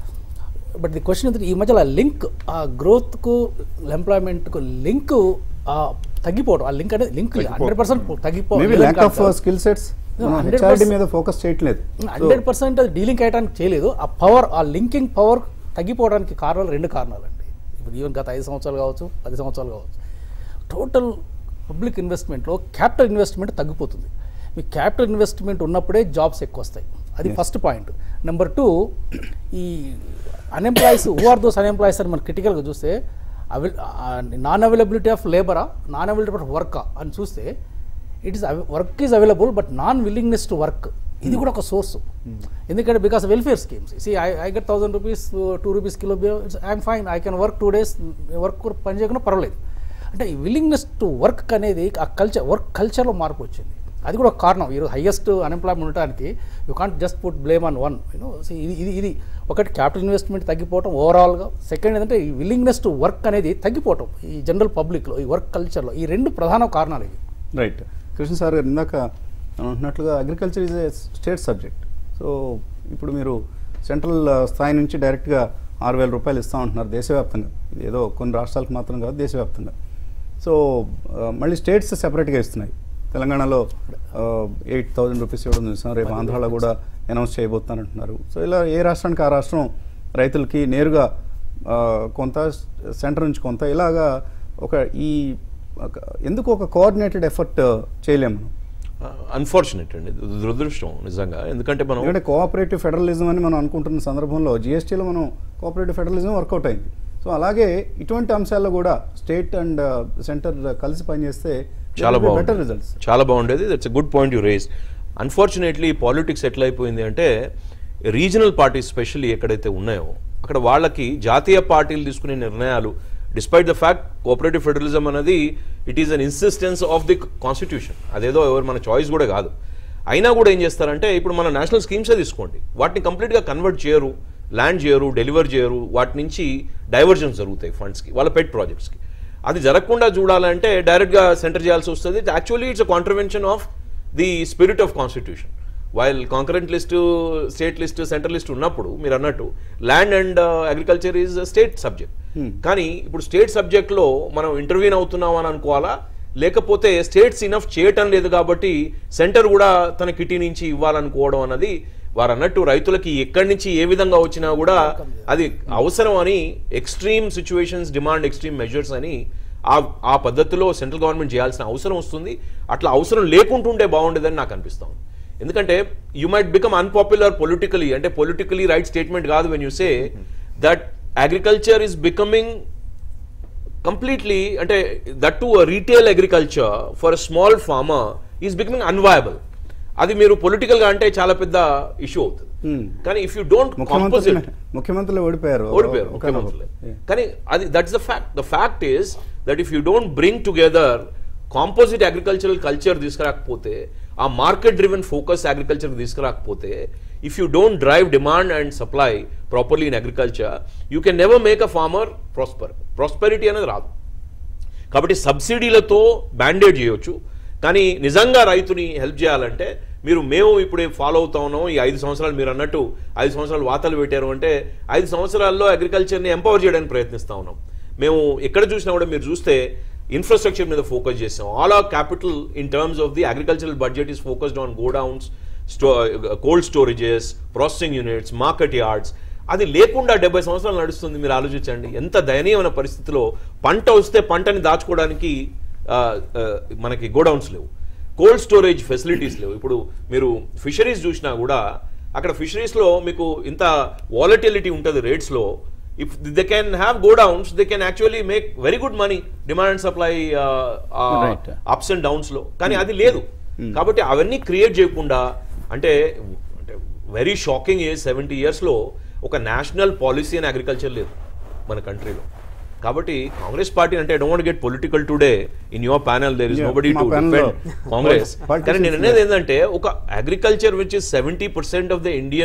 But the question ఏంటంటే ఈ మధ్యలో ఆ లింక్, ఆ గ్రోత్కు ఎంప్లాయ్మెంట్కు లింక్ తగ్గిపోవడం, ఆ లింక్ అనేది లింక్ హండ్రెడ్ పర్సెంట్ తగ్గిపోవడం, స్కిల్ సెట్స్ హెచ్ఆర్డీ మీద ఫోకస్ చేయట్లేదు. హండ్రెడ్ పర్సెంట్ అది డీలింక్ అయ్యడానికి చేయలేదు. ఆ పవర్, ఆ లింకింగ్ పవర్ తగ్గిపోవడానికి కారణాలు రెండు కారణాలండి. ఇప్పుడు ఈవెన్ గత ఐదు సంవత్సరాలు కావచ్చు, పది సంవత్సరాలు కావచ్చు, టోటల్ పబ్లిక్ ఇన్వెస్ట్మెంట్లో క్యాపిటల్ ఇన్వెస్ట్మెంట్ తగ్గిపోతుంది. మీ క్యాపిటల్ ఇన్వెస్ట్మెంట్ ఉన్నప్పుడే జాబ్స్ ఎక్కువ వస్తాయి. అది ఫస్ట్ పాయింట్. నెంబర్ టూ, ఈ unemployees, who are those unemployees అని మనం క్రిటికల్గా చూస్తే అవైల్ నాన్ అవైలబిలిటీ ఆఫ్ లేబరా, నాన్ అవైలబిలిటీ ఆఫ్ వర్కా అని చూస్తే it is work is available but non willingness to work, ఇది కూడా ఒక సోర్స్. ఎందుకంటే because welfare schemes, see I I get thousand rupees two rupees kilo, I'm fine, I can work two days, work పని చేయకుండా పర్వాలేదు. అంటే ఈ willingness to work అనేది ఆ కల్చర్, వర్క్ కల్చర్లో మార్పు వచ్చింది. అది కూడా ఒక కారణం. ఈరోజు హైయెస్ట్ అన్ఎంప్లాయ్మెంట్ ఉండడానికి you can't just put blame on one, you know. ఇది ఇది ఇది ఒకటి క్యాపిటల్ ఇన్వెస్ట్మెంట్ తగ్గిపోవటం ఓవరాల్గా. సెకండ్ ఏంటంటే ఈ విల్లింగ్నెస్ టు వర్క్ అనేది తగ్గిపోవటం ఈ జనరల్ పబ్లిక్లో, ఈ వర్క్ కల్చర్లో. ఈ రెండు ప్రధాన కారణాలు ఇవి. రైట్. కృష్ణ సార్ గారు ఇందాక అంటున్నట్లుగా agriculture is a state subject. So ఇప్పుడు మీరు సెంట్రల్ స్థాయి నుంచి డైరెక్ట్గా ఆరు వేల రూపాయలు ఇస్తూ ఉంటున్నారు దేశవ్యాప్తంగా. ఏదో కొన్ని రాష్ట్రాలకు మాత్రం కాదు, దేశవ్యాప్తంగా. సో మళ్ళీ స్టేట్స్ సెపరేట్గా ఇస్తున్నాయి. తెలంగాణలో ఎయిట్ థౌజండ్ రూపీస్ ఇవ్వడం చూసాం, రేపు ఆంధ్రాలో కూడా అనౌన్స్ చేయబోతున్నారంటున్నారు. సో ఇలా ఏ రాష్ట్రానికి ఆ రాష్ట్రం రైతులకి నేరుగా కొంత, సెంటర్ నుంచి కొంత, ఇలాగా ఒక ఈ ఎందుకు ఒక కోఆర్డినేటెడ్ ఎఫర్ట్ చేయలేము? అన్ఫార్చునేట్ అండి, దురదృష్టం నిజంగా. ఎందుకంటే మనం ఎందుకంటే కోఆపరేటివ్ ఫెడరలిజం అని మనం అనుకుంటున్న సందర్భంలో జిఎస్టీలో మనం కోఆపరేటివ్ ఫెడరలిజం వర్కౌట్ అయింది. సో అలాగే ఇటువంటి అంశాల్లో కూడా స్టేట్ అండ్ సెంటర్ కలిసి పనిచేస్తే చాలా బాగుంటుంది, రిజల్ట్స్ చాలా బాగుండేది. That's a good point you raise. Unfortunately politics ఎట్లా అయిపోయింది అంటే రీజనల్ పార్టీస్ స్పెషల్లీ ఎక్కడైతే ఉన్నాయో అక్కడ వాళ్ళకి జాతీయ పార్టీలు తీసుకునే నిర్ణయాలు, despite the fact cooperative federalism అనేది it is an insistence of the constitution, అదేదో ఎవరు మన చాయిస్ కూడా కాదు. అయినా కూడా ఏం చేస్తారంటే ఇప్పుడు మన నేషనల్ స్కీమ్సే తీసుకోండి, వాటిని కంప్లీట్గా కన్వర్ట్ చేయరు, ల్యాండ్ చేయరు, డెలివర్ చేయరు, వాటి నుంచి డైవర్జన్స్ జరుగుతాయి ఫండ్స్కి, వాళ్ళ పెట్ ప్రాజెక్ట్స్కి. అది జరగకుండా చూడాలంటే డైరెక్ట్గా సెంటర్ చేయాల్సి వస్తుంది. Actually it's a contravention of the spirit of constitution. While concurrent list, state list, central list ఉన్నప్పుడు మీరు అన్నట్టు land and agriculture is state subject. కానీ ఇప్పుడు స్టేట్ సబ్జెక్ట్లో మనం ఇంటర్వ్యూన్ అవుతున్నాం అని అనుకోవాలా, లేకపోతే స్టేట్స్ ఇనఫ్ చేయటం లేదు కాబట్టి సెంటర్ కూడా తన కిటీ నుంచి ఇవ్వాలనుకోవడం అన్నది, వారు అన్నట్టు రైతులకి ఎక్కడి నుంచి ఏ విధంగా వచ్చినా కూడా అది అవసరం అని extreme situations demand extreme measures అని ఆ ఆ పద్ధతిలో సెంట్రల్ గవర్నమెంట్ చేయాల్సిన అవసరం వస్తుంది. అట్లా అవసరం లేకుంటుంటే బాగుండేదని నాకు అనిపిస్తాం. ఎందుకంటే you might become unpopular politically, అంటే పొలిటికలీ రైట్ స్టేట్మెంట్ కాదు when you say that agriculture is becoming completely, అంటే that to retail agriculture for small farmer is becoming unviable. అది మీరు పొలిటికల్ గా అంటే చాలా పెద్ద ఇష్యూ అవుతుంది. కానీ ఇఫ్ యూ డోంట్ కాంపోజిట్, ముఖ్యమంత్రులు ఓడిపోయారు ఓడిపోయారు ముఖ్యమంత్రులు, కానీ అది that's the fact. The fact is that if you don't bring together composite agricultural culture తీసుకురాకపోతే, ఆ మార్కెట్ డ్రివెన్ ఫోకస్ అగ్రికల్చర్ తీసుకురాకపోతే, if you don't drive demand and supply properly in agriculture, you can never make a farmer prosper. Prosperity అనేది రాదు. కాబట్టి సబ్సిడీలతో Band-Aid చేయొచ్చు, కానీ నిజంగా రైతుని హెల్ప్ చేయాలంటే మీరు మేము ఇప్పుడు ఫాలో అవుతా ఉన్నాం. ఈ ఐదు సంవత్సరాలు మీరు అన్నట్టు ఐదు సంవత్సరాలు వాతాలు పెట్టారు అంటే ఐదు సంవత్సరాల్లో అగ్రికల్చర్ని ఎంపవర్ చేయడానికి ప్రయత్నిస్తూ ఉన్నాం. మేము ఎక్కడ చూసినా కూడా మీరు చూస్తే ఇన్ఫ్రాస్ట్రక్చర్ మీద ఫోకస్ చేసాం. All our capital in terms of the agricultural budget is focused on godowns, స్టో cold storages, processing units, market yards. అది లేకుండా డెబ్బై సంవత్సరాలు నడుస్తుంది. మీరు ఆలోచించండి ఎంత దయనీయమైన పరిస్థితిలో. పంట వస్తే పంటని దాచుకోవడానికి మనకి గోడౌన్స్ లేవు, కోల్డ్ స్టోరేజ్ ఫెసిలిటీస్ లేవు. ఇప్పుడు మీరు ఫిషరీస్ చూసినా కూడా అక్కడ ఫిషరీస్లో మీకు ఇంత వాలటిలిటీ ఉంటుంది రేట్స్లో. If they can have godowns, they can actually make very good money demand and supply ups and డౌన్స్లో. కానీ అది లేదు. కాబట్టి అవన్నీ క్రియేట్ చేయకుండా, అంటే అంటే వెరీ షాకింగ్ ఏ సెవెంటీ ఇయర్స్లో ఒక నేషనల్ పాలసీ అని అగ్రికల్చర్ లేదు మన కంట్రీలో. కాబట్టి కాంగ్రెస్ పార్టీ అంటే I don't want get political today in your panel, there is nobody to defend Congress. కానీ నేను అనేది ఏంటంటే ఒక agriculture which is seventy percent of the Indian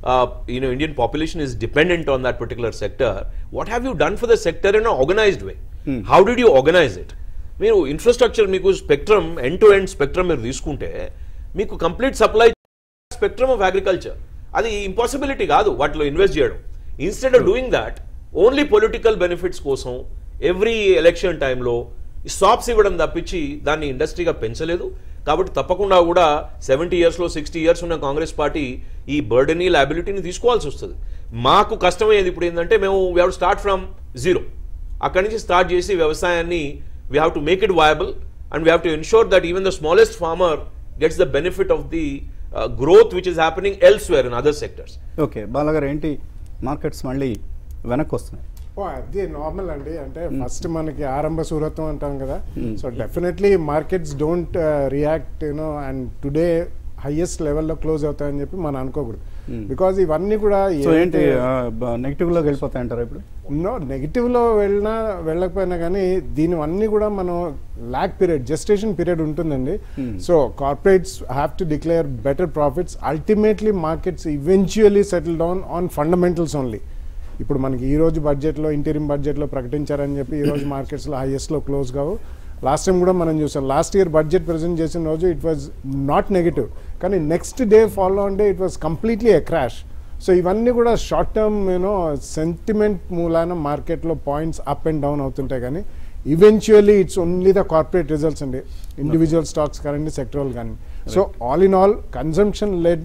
uh, you know, Indian population is dependent on that particular sector. What have you done for the sector in an organized way? Hmm. How did you organize it? మీరు infrastructure మీకు spectrum end to end spectrum మీరు తీసుకుంటే మీకు complete supply spectrum of agriculture అది impossibility కాదు వాటిలో invest చేయడం. Instead of doing that only political benefits కోసం ఎవ్రీ ఎలక్షన్ టైంలో స్టాప్స్ ఇవ్వడం తప్పించి దాన్ని ఇండస్ట్రీగా పెంచలేదు. కాబట్టి తప్పకుండా కూడా సెవెంటీ ఇయర్స్లో సిక్స్టీ ఇయర్స్ ఉన్న కాంగ్రెస్ పార్టీ ఈ బర్డెనీ లయబిలిటీని తీసుకోవాల్సి వస్తుంది. మాకు కష్టమయ్యేది ఇప్పుడు ఏంటంటే మేము we have to start from zero. అక్కడి నుంచి స్టార్ట్ చేసి వ్యవసాయాన్ని we have to make it viable and we have to ensure that even the smallest farmer gets the benefit of the uh, growth which is happening elsewhere in other sectors. Okay బాలగారు, ఏంటి markets మళ్ళీ వెనక్కి వస్తున్నాయి? ఓ అది normal అండి. అంటే first మనకి ఆరంభ సూరత్వం అంటాం కదా. So definitely markets don't react you know and today highest లెవెల్లో క్లోజ్ అవుతాయని చెప్పి మనం అనుకోకూడదు. బికాజ్ ఇవన్నీ కూడా ఏంటి నెగిటివ్లోకి వెళ్ళిపోతాయంటారా ఇప్పుడు? నో, నెగిటివ్లో వెళ్ళినా వెళ్ళకపోయినా కానీ దీనివన్నీ కూడా మనం ల్యాక్ పీరియడ్ జెస్టేషన్ పీరియడ్ ఉంటుందండి. So corporates have to declare better profits. Ultimately markets eventually settle down on fundamentals only. ఇప్పుడు మనకి ఈ రోజు బడ్జెట్లో ఇంటీరియం బడ్జెట్లో ప్రకటించారని చెప్పి ఈ రోజు మార్కెట్స్లో హైయెస్ట్లో క్లోజ్ కావు. లాస్ట్ టైం కూడా మనం చూసాం, లాస్ట్ ఇయర్ బడ్జెట్ ప్రజెంట్ చేసిన రోజు ఇట్ వాజ్ నాట్ నెగిటివ్, కానీ next day follow on day it was completely a crash. So ఇవన్నీ కూడా షార్ట్ టర్మ్ యూనో సెంటిమెంట్ మూలాన మార్కెట్లో పాయింట్స్ అప్ అండ్ డౌన్ అవుతుంటాయి, కానీ eventually it's only the corporate results అండి, ఇండివిజువల్ స్టాక్స్ కానివ్వండి, sectoral కానీ. So all in all consumption led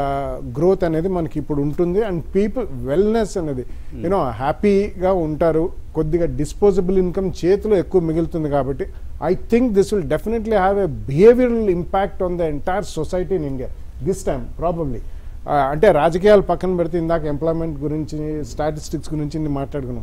growth అనేది మనకి ఇప్పుడు ఉంటుంది. అండ్ పీపుల్ వెల్నెస్ అనేది యూనో హ్యాపీగా ఉంటారు, కొద్దిగా డిస్పోజబుల్ ఇన్కమ్ చేతిలో ఎక్కువ మిగులుతుంది. కాబట్టి I think this will definitely have a behavioural impact on the entire society in India this time probably. అంటే రాజకీయాలు పక్కన పెడితే ఇందాక ఎంప్లాయ్మెంట్ గురించి స్టాటిస్టిక్స్ గురించి మాట్లాడుకున్నాం.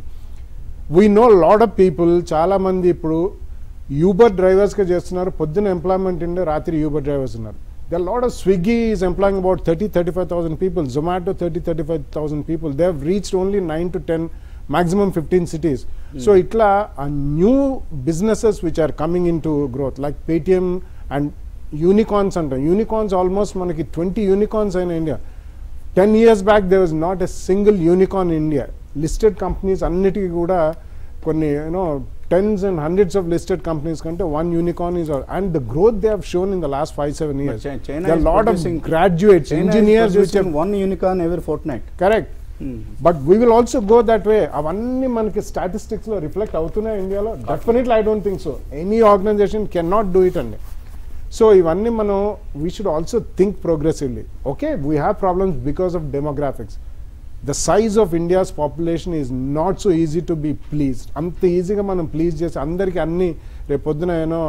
We know lot of people, చాలామంది ఇప్పుడు యూబర్ డ్రైవర్స్గా చేస్తున్నారు. పొద్దున్న ఎంప్లాయ్మెంట్ ఉండే రాత్రి యూబర్ డ్రైవర్స్ ఉన్నారు. The lot of Swiggy is employing about thirty thirty five thousand people, Zomato thirty thirty five thousand people. They have reached only nine to ten maximum fifteen cities. Mm. So itla a new businesses which are coming into growth like Paytm and unicorns anta unicorns almost manaki twenty unicorns in India. ten years back there was not a single unicorn in India. Listed companies annitiki kuda konni you know tens and hundreds of listed companies kante one unicorn is all, and the growth they have shown in the last five seven years. But China there are a lot of graduates, China engineers which have one unicorn every fortnight. Correct. But we will also go that way. అవన్నీ మనకి స్టాటిస్టిక్స్లో reflect అవుతున్నాయి ఇండియాలో? Definitely I don't think so. Any organization can not do it అండి. So ఇవన్నీ మనం we should also think progressively. Okay, we have problems because of demographics. The size of India's population is not so easy to be pleased. అంత ఈజీగా మనం please చేసి అందరికీ అన్నీ రేపు పొద్దున ఏమో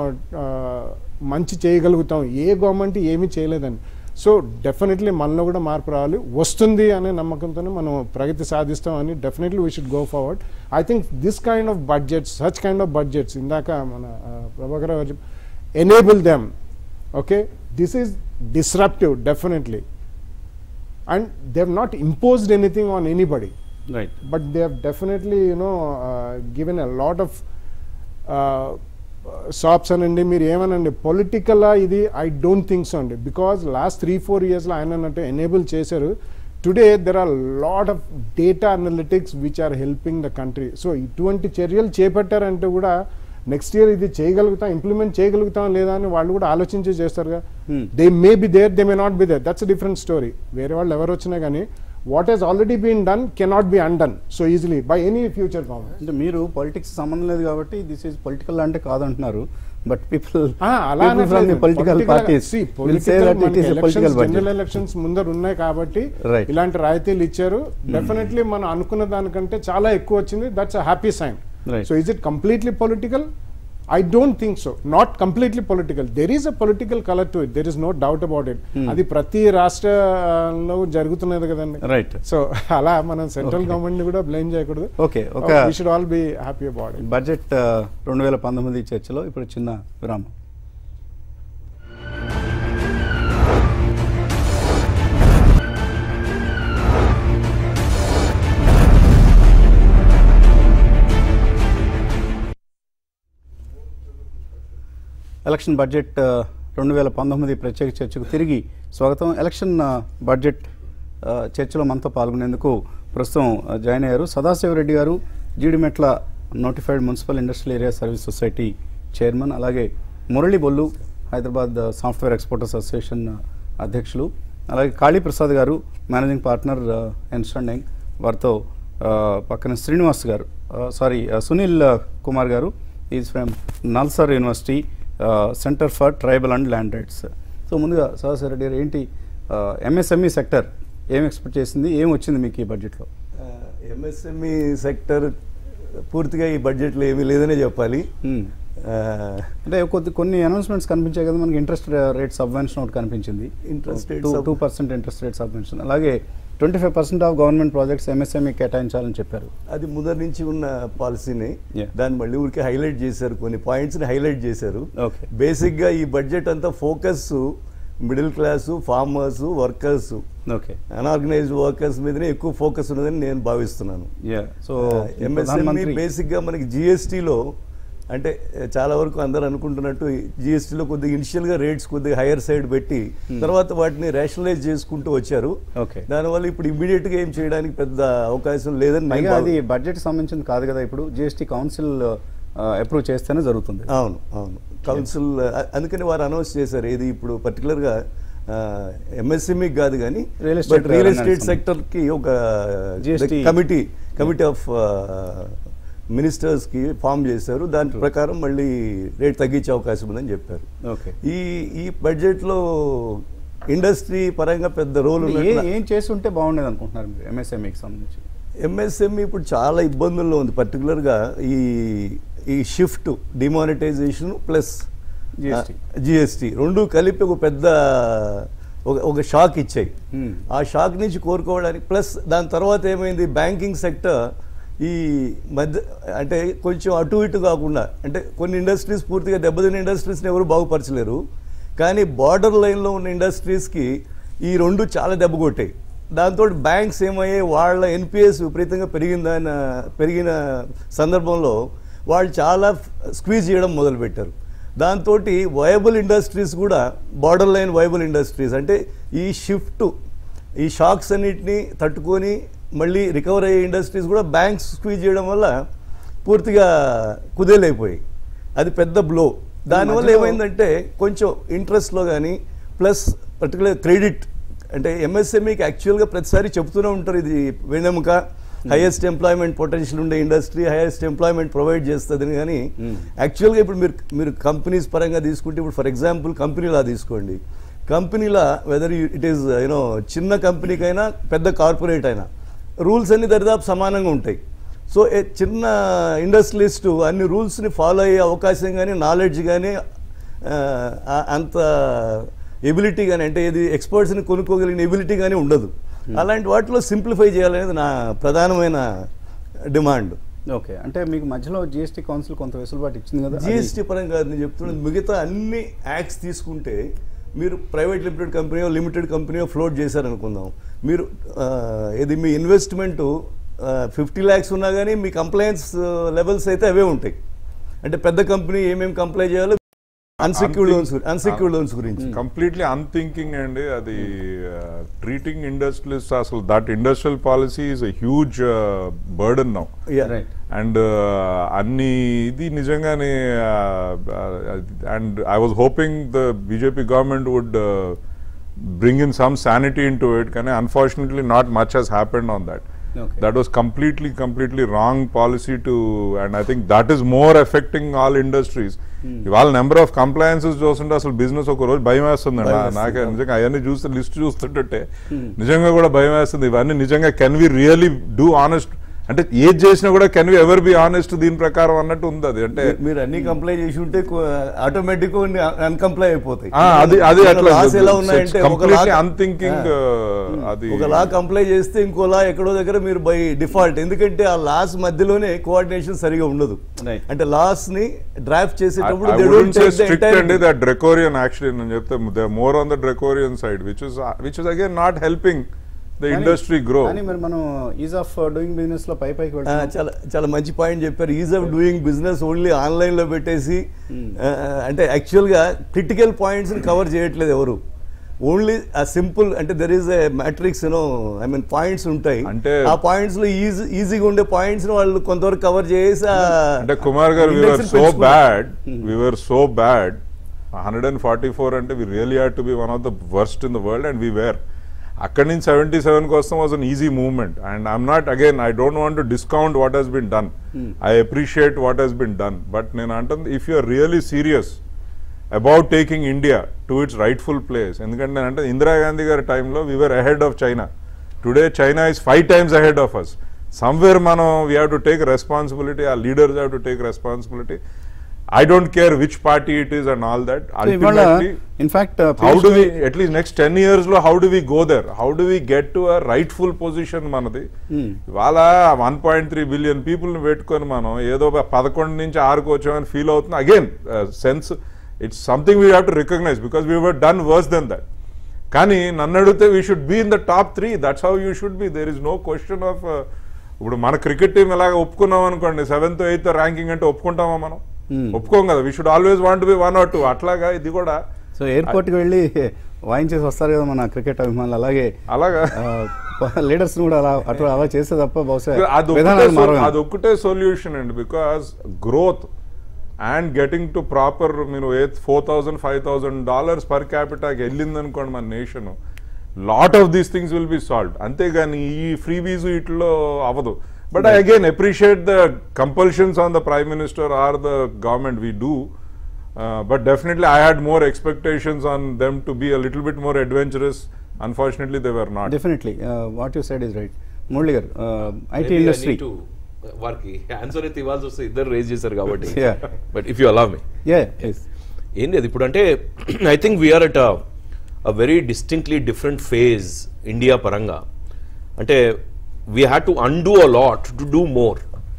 మంచి చేయగలుగుతాం. ఏ గవర్నమెంట్ ఏమీ చేయలేదండి. సో డెఫినెట్లీ మనలో కూడా మార్పు రావాలి, వస్తుంది అనే నమ్మకంతోనే మనం ప్రగతి సాధిస్తామని definitely we should go forward. I think this kind of budgets, such kind of budgets, ఇందాక మన ప్రభాకర్ గారు enable them. Okay, this is disruptive definitely, and they have not imposed anything on anybody, right, but they have definitely you know given a lot of sops అనండి, మీరు ఏమనండి పొలిటికల్లా ఇది I don't think so అండి. Because last three four ఇయర్స్లో ఆయన అంటే enable చేశారు. Today there are lot of data analytics which are helping the country. So ఇటువంటి చర్యలు చేపట్టారంటే కూడా నెక్స్ట్ ఇయర్ ఇది చేయగలుగుతాం, ఇంప్లిమెంట్ చేయగలుగుతాం లేదా అని వాళ్ళు కూడా ఆలోచించి చేస్తారుగా. They may be there, they may not be there, that's a different story. వేరే వాళ్ళు ఎవరు వచ్చినా కానీ what he's already been done cannot be undone so easily by any future government. అంటే మీరు పాలిటిక్స్ సంబంధం లేదు కాబట్టి దిస్ ఈజ్ పొలిటికల్ అంటే కాదంటున్నారు. But people political parties general elections ముందర ఉన్నాయి కాబట్టి ఇలాంటి రాయితీలు ఇచ్చారు. డెఫినెట్లీ మనం అనుకున్న దానికంటే చాలా ఎక్కువ వచ్చింది. That's a happy sign. So is it completely political? I don't think so. Not completely political. There is a political color to it. There is no doubt about it. అది ప్రతి రాష్ట్రంలో జరుగుతున్నది కదండి. రైట్. సో అలా మనం central government ని కూడా blame చేయకూడదు. ఓకే, ఒక we should all be happy about it. Budget రెండు వేల పంతొమ్మిది చర్చలో ఇప్పుడు చిన్న విరామం. ఎలక్షన్ బడ్జెట్ రెండు వేల పంతొమ్మిది ప్రత్యేక చర్చకు తిరిగి స్వాగతం. ఎలక్షన్ బడ్జెట్ ఆ, చర్చలో మనతో పాల్గొనేందుకు ప్రస్తుతం ఆ, జాయిన్ అయ్యారు సదాశివరెడ్డి గారు, Jeedimetla notified municipal industrial area service society chairman, అలాగే Murali Bollu Hyderabad software exporters association అధ్యక్షులు, అలాగే కాళీ ప్రసాద్ గారు managing partner Ernst and Young, వారితో ఆ, పక్కన శ్రీనివాస్ గారు సారీ సునీల్ కుమార్ గారు is from Nalsar university centre for tribal and land rights. So ముందుగా సదాశివరెడ్డి గారు, ఏంటి ఎంఎస్ఎంఈ సెక్టర్ ఏం ఎక్స్పెక్ట్ చేసింది, ఏం వచ్చింది మీకు ఈ బడ్జెట్లో? ఎంఎస్ఎంఈ సెక్టర్ పూర్తిగా ఈ బడ్జెట్లో ఏమీ లేదనే చెప్పాలి. అంటే కొద్ది కొన్ని అనౌన్స్మెంట్స్ కనిపించాయి కదా మనకి. ఇంట్రెస్ట్ రేట్ సబ్వెన్షన్ ఒకటి కనిపించింది, interest rate two percent interest rate subvention, అలాగే twenty five percent of government projects MSME కేటాయించాలని చెప్పారు. అది ముందరి నుంచి ఉన్న పాలసీని Yeah. దాన్ని మళ్ళీ ఊరికి హైలైట్ చేశారు, కొన్ని పాయింట్స్ని హైలైట్ చేశారు. Okay. బేసిక్గా ఈ బడ్జెట్ అంతా focus middle class, farmers, workers, okay, unorganised workers మీదనే ఎక్కువ ఫోకస్ ఉన్నదని నేను భావిస్తున్నాను. సో ఎంఎస్ఎంఈ బేసిక్గా మనకి జిఎస్టీలో అంటే చాలా వరకు అందరూ అనుకుంటున్నట్టు జిఎస్టీలో కొద్దిగా ఇనిషియల్గా రేట్స్ కొద్దిగా హైయర్ సైడ్ పెట్టి తర్వాత వాటిని రేషనలైజ్ చేసుకుంటూ వచ్చారు. ఓకే, దానివల్ల ఇప్పుడు ఇమ్మీడియట్గా ఏం చేయడానికి పెద్ద అవకాశం లేదని పైగా నేను అది బడ్జెట్ సంబంధించింది కాదు కదా, ఇప్పుడు జిఎస్టీ కౌన్సిల్ అప్రూవ్ చేస్తేనే జరుగుతుంది. అవును అవును కౌన్సిల్ అందుకని వారు అనౌన్స్ చేశారు. ఏది ఇప్పుడు పర్టికులర్గా ఎంఎస్ఎంఈకి కాదు కానీ Real estate but real finance estate ఉంది. సెక్టర్కి ఒక G S T committee committee of మినిస్టర్స్కి ఫామ్ చేశారు. దాని ప్రకారం మళ్ళీ రేట్ తగ్గించే అవకాశం ఉందని చెప్పారు. ఓకే, ఈ ఈ బడ్జెట్లో ఇండస్ట్రీ పరంగా పెద్ద రోల్ ఏ- ఏం చేసి ఉంటే బాగుండేది అనుకుంటున్నారు మీరు ఎంఎస్ఎంఈకి సంబంధించి? ఎంఎస్ఎంఈ ఇప్పుడు చాలా ఇబ్బందుల్లో ఉంది. పర్టికులర్గా ఈ ఈ shift demonetisation plus G S T. GST రెండు కలిపి ఒక పెద్ద ఒక ఒక షాక్ ఇచ్చాయి. Hmm. ఆ షాక్ నుంచి కోరుకోవడానికి ప్లస్ దాని తర్వాత ఏమైంది, బ్యాంకింగ్ సెక్టర్ ఈ మధ్య అంటే కొంచెం అటు ఇటు కాకుండా అంటే కొన్ని ఇండస్ట్రీస్ పూర్తిగా దెబ్బతిన్న ఇండస్ట్రీస్ని ఎవరు బాగుపరచలేరు, కానీ బార్డర్ లైన్లో ఉన్న ఇండస్ట్రీస్కి ఈ రెండు చాలా దెబ్బ కొట్టాయి. దాంతో బ్యాంక్స్ ఏమయ్యాయి, వాళ్ళ ఎన్పిఎస్ విపరీతంగా పెరిగిందని పెరిగిన సందర్భంలో వాళ్ళు చాలా స్క్వీజ్ చేయడం మొదలుపెట్టారు. దాంతో వయబుల్ ఇండస్ట్రీస్ కూడా బార్డర్ లైన్ వయబుల్ ఇండస్ట్రీస్ అంటే ఈ షిఫ్ట్ ఈ షాక్స్ అన్నిటినీ తట్టుకొని మళ్ళీ రికవర్ అయ్యే ఇండస్ట్రీస్ కూడా బ్యాంక్స్ స్క్వీజ్ చేయడం వల్ల పూర్తిగా కుదేలైపోయాయి. అది పెద్ద బ్లో. దానివల్ల ఏమైందంటే కొంచెం ఇంట్రెస్ట్లో కానీ ప్లస్ పర్టికులర్ క్రెడిట్ అంటే ఎంఎస్ఎంఈకి యాక్చువల్గా ప్రతిసారి చెప్తూనే ఉంటారు ఇది వెన్నెముక, హైయెస్ట్ ఎంప్లాయ్మెంట్ పొటెన్షియల్ ఉండే ఇండస్ట్రీ, హైయెస్ట్ ఎంప్లాయ్మెంట్ ప్రొవైడ్ చేస్తుందని. కానీ యాక్చువల్గా ఇప్పుడు మీరు మీరు కంపెనీస్ పరంగా తీసుకుంటే ఇప్పుడు ఫర్ ఎగ్జాంపుల్ కంపెనీలా తీసుకోండి. కంపెనీలా వెదర్ ఇట్ ఈస్ యూనో చిన్న కంపెనీకైనా పెద్ద కార్పొరేట్ అయినా రూల్స్ అన్ని దరిదాపు సమానంగా ఉంటాయి. సో ఏ చిన్న ఇండస్ట్రియలిస్టు అన్ని రూల్స్ని ఫాలో అయ్యే అవకాశం కానీ నాలెడ్జ్ కానీ అంత ఎబిలిటీ కానీ అంటే ఇది ఎక్స్పర్ట్స్ని కొనుక్కోగలిగిన ఎబిలిటీ కానీ ఉండదు. అలాంటి వాటిలో సింప్లిఫై చేయాలనేది నా ప్రధానమైన డిమాండ్. ఓకే, అంటే మీకు మధ్యలో జిఎస్టీ కౌన్సిల్ కొంత వెసులుబాటు ఇచ్చింది కదా? జిఎస్టీ పరంగా నేను చెప్తున్నాను, మిగతా అన్ని యాక్ట్స్ తీసుకుంటే మీరు ప్రైవేట్ లిమిటెడ్ కంపెనీయో లిమిటెడ్ కంపెనీయో ఫ్లోట్ చేశారనుకుందాం, మీరు ఇది మీ ఇన్వెస్ట్మెంటు ఫిఫ్టీ ల్యాక్స్ ఉన్నా కానీ మీ కంప్లైన్స్ లెవెల్స్ అయితే అవే ఉంటాయి. అంటే పెద్ద కంపెనీ ఏమేమి కంప్లై చేయాలో అన్సెక్యూర్డ్ లోన్స్ అన్సెక్యూర్డ్ లోన్స్ గురించి కంప్లీట్లీ అన్థింకింగ్ అండి. అది ట్రీటింగ్ ఇండస్ట్రియలిస్ట్ అసలు that industrial policy is a huge burden now. And అన్ని ఇది నిజంగానే and I was hoping the BJP government would bring in some sanity into it, కానీ unfortunately not much has happened on that. Okay. That was completely completely wrong policy to, and I think that is more affecting all industries. ఇవాళ number of compliances చూస్తుంటే అసలు business ఒక రోజు భయం వేస్తుందండి నాకు. నిజంగా అవన్నీ చూస్తే లిస్ట్ చూస్తుంటే నిజంగా కూడా భయం వేస్తుంది. ఇవన్నీ నిజంగా can we really do honest అంటే ఏది చేసినా కూడా can we ever be honest దీని ప్రకారం అన్నట్టు ఉంది. అది అంటే మీరు అన్ని కంప్లై చేసి ఉంటే ఆటోమేటిక్ అన్కంప్లై అయిపోతాయి. అది అది అట్లా ఎలా ఉన్నాయంటే అన్థింకింగ్ అది ఒక లా కంప్లై చేస్తే ఇంకో లా ఎక్కడో దగ్గర మీరు బై డిఫాల్ట్, ఎందుకంటే ఆ లాస్ మధ్యలోనే కోఆర్డినేషన్ సరిగా ఉండదు. అంటే లాస్ ని డ్రాఫ్ట్ చేసేటప్పుడు డ్రెకోరియన్ యాక్చువల్లీ నేను చెప్తే more on the draconian side which is which is again not helping the industry grow. కానీ మరి మనం ఈజ్ ఆఫ్ డూయింగ్ బిజినెస్ లో పై పైకి వెళ్తాం. చాలా చాలా మంచి పాయింట్ చెప్పారు. Ease of doing business only online లో పెట్టేసి అంటే యాక్చువల్గా క్రిటికల్ పాయింట్స్ని కవర్ చేయట్లేదు ఎవరు. ఓన్లీ ఆ సింపుల్ అంటే there is a matrix you know I mean points ఉంటాయి అంటే ఆ పాయింట్స్ లో ఈజీ ఈజీగా ఉండే పాయింట్స్ వాళ్ళు కొంతవరకు కవర్ చేసి అంటే కుమార్ గారు we were so bad we were so bad one forty-four అంటే we really had to be one of the worst in the world and we were అక్కడి నుంచి సెవెంటీ సెవెన్ కోసం was an easy movement and I'm not again I don't want to discount what he's been done I appreciate what he's been done but నేను అంటుంది if you are really serious about taking India to its rightful place ఎందుకంటే నేను అంటే ఇందిరాగాంధీ గారి టైంలో we were ahead of China today China is five times ahead of us somewhere మనం we have to take responsibility ఆ leaders have to take responsibility I don't care which party it is and all that. Ultimately, in fact, uh, how do we, at least next ten years lo, how do we go there? How do we get to a rightful position manadi? Ivala one point three billion people ni vettukoni manam edo eleven nunchi six ku vacham feel avutundi. Again, uh, sense it's something we have to recognize because we were done worse than that. Kani nannu adute we should be in the top three. That's how you should be. There is no question of ఇప్పుడు మన cricket team ఎలాగ ఒప్పుకున్నాం అనుకోండి seventh eighth ranking అంటే ఒప్పుకుంటామా మనం ఒప్పుకోం కదా we should always want be one or two అట్లాగా ఇది కూడా సో ఎయిర్పోర్ట్కి వెళ్ళి వాయించేసి వస్తారు కదా మన క్రికెట్ అభిమానులు అలాగే అలాగా లీడర్స్ కూడా అలా అట్లా అలా చేస్తే తప్ప బహుశా అది ఒక్కటే సొల్యూషన్ అండి because growth and getting to proper మీరు four thousand five thousand dollars per క్యాపిటాకి వెళ్ళింది అనుకోండి మన nation lot of these things will be solved అంతేగాని ఈ ఫ్రీబీస్ వీటిలో అవ్వదు but I again appreciate the compulsions on the prime minister or the government we do but definitely I had more expectations on them to be a little bit more adventurous unfortunately they were not definitely what you said is right Murali garu IT industry వారికి answer అయితే ఇవ్వాల్సి వస్తే ఇద్దరు raise చేశారు కాబట్టి but if you allow me ఏంటి అది ఇప్పుడు అంటే I think we're at a very distinctly different phase India paranga ante we had to undo a lot to do more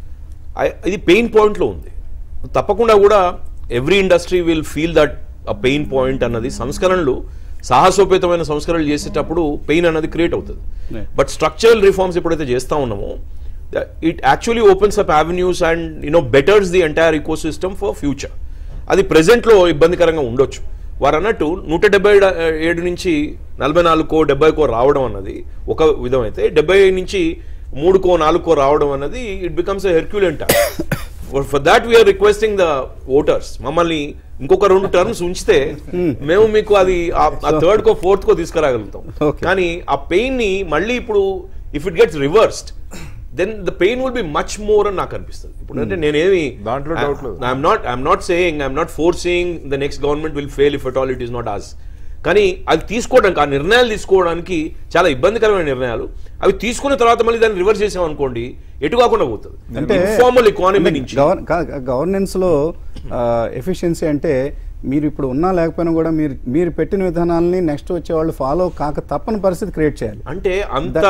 idi pain point lo undi tappakunda kuda every industry will feel that a pain point annadi samskaranlu సాహసోపేతమైన సంస్కరణలు చేసేటప్పుడు pain అనేది create అవుతుంది but structural reforms ఎప్పుడైతే చేస్తా ఉన్నామో it actually opens up avenues and you know betters the entire ecosystem for future అది ప్రెజెంట్లో ఇబ్బందికరంగా ఉండొచ్చు వారు అన్నట్టు నూట డెబ్బై ఏడు నుంచి నలభై నాలుగుకో డెబ్బైకో రావడం అన్నది ఒక విధం అయితే డెబ్బై నుంచి మూడుకో నాలుగుకో రావడం అన్నది it becomes a herculean task for that we're requesting the voters మమ్మల్ని ఇంకొక రెండు టర్మ్స్ ఉంచితే మేము మీకు అది ఆ థర్డ్ కో ఫోర్త్ కో తీసుకురాగలుగుతాం కానీ ఆ పెయిన్ ని మళ్ళీ ఇప్పుడు if it gets reversed then the pain will be much more అని నాకు అనిపిస్తుంది ఇప్పుడు అంటే నేనేమి దాంట్లో డౌట్ లేదు I'm not I'm not saying I'm not forcing the next government will fail if at all it is not us కానీ అది తీసుకోవడానికి ఆ నిర్ణయాలు తీసుకోవడానికి చాలా ఇబ్బందికరమైన నిర్ణయాలు అవి తీసుకున్న తర్వాత మళ్ళీ దాన్ని రివర్స్ చేసాం అనుకోండి ఎటు కాకుండా పోతుంది అంటే ఇన్ఫార్మల్ ఎకానమీ నుంచి గవర్నెన్స్ లో ఎఫిషియన్సీ అంటే మీరు ఇప్పుడు ఉన్నా లేకపోయినా కూడా మీరు మీరు పెట్టిన విధానాలని నెక్స్ట్ వచ్చే వాళ్ళు ఫాలో కాక తప్పని పరిస్థితి క్రియేట్ చేయాలి అంటే అంత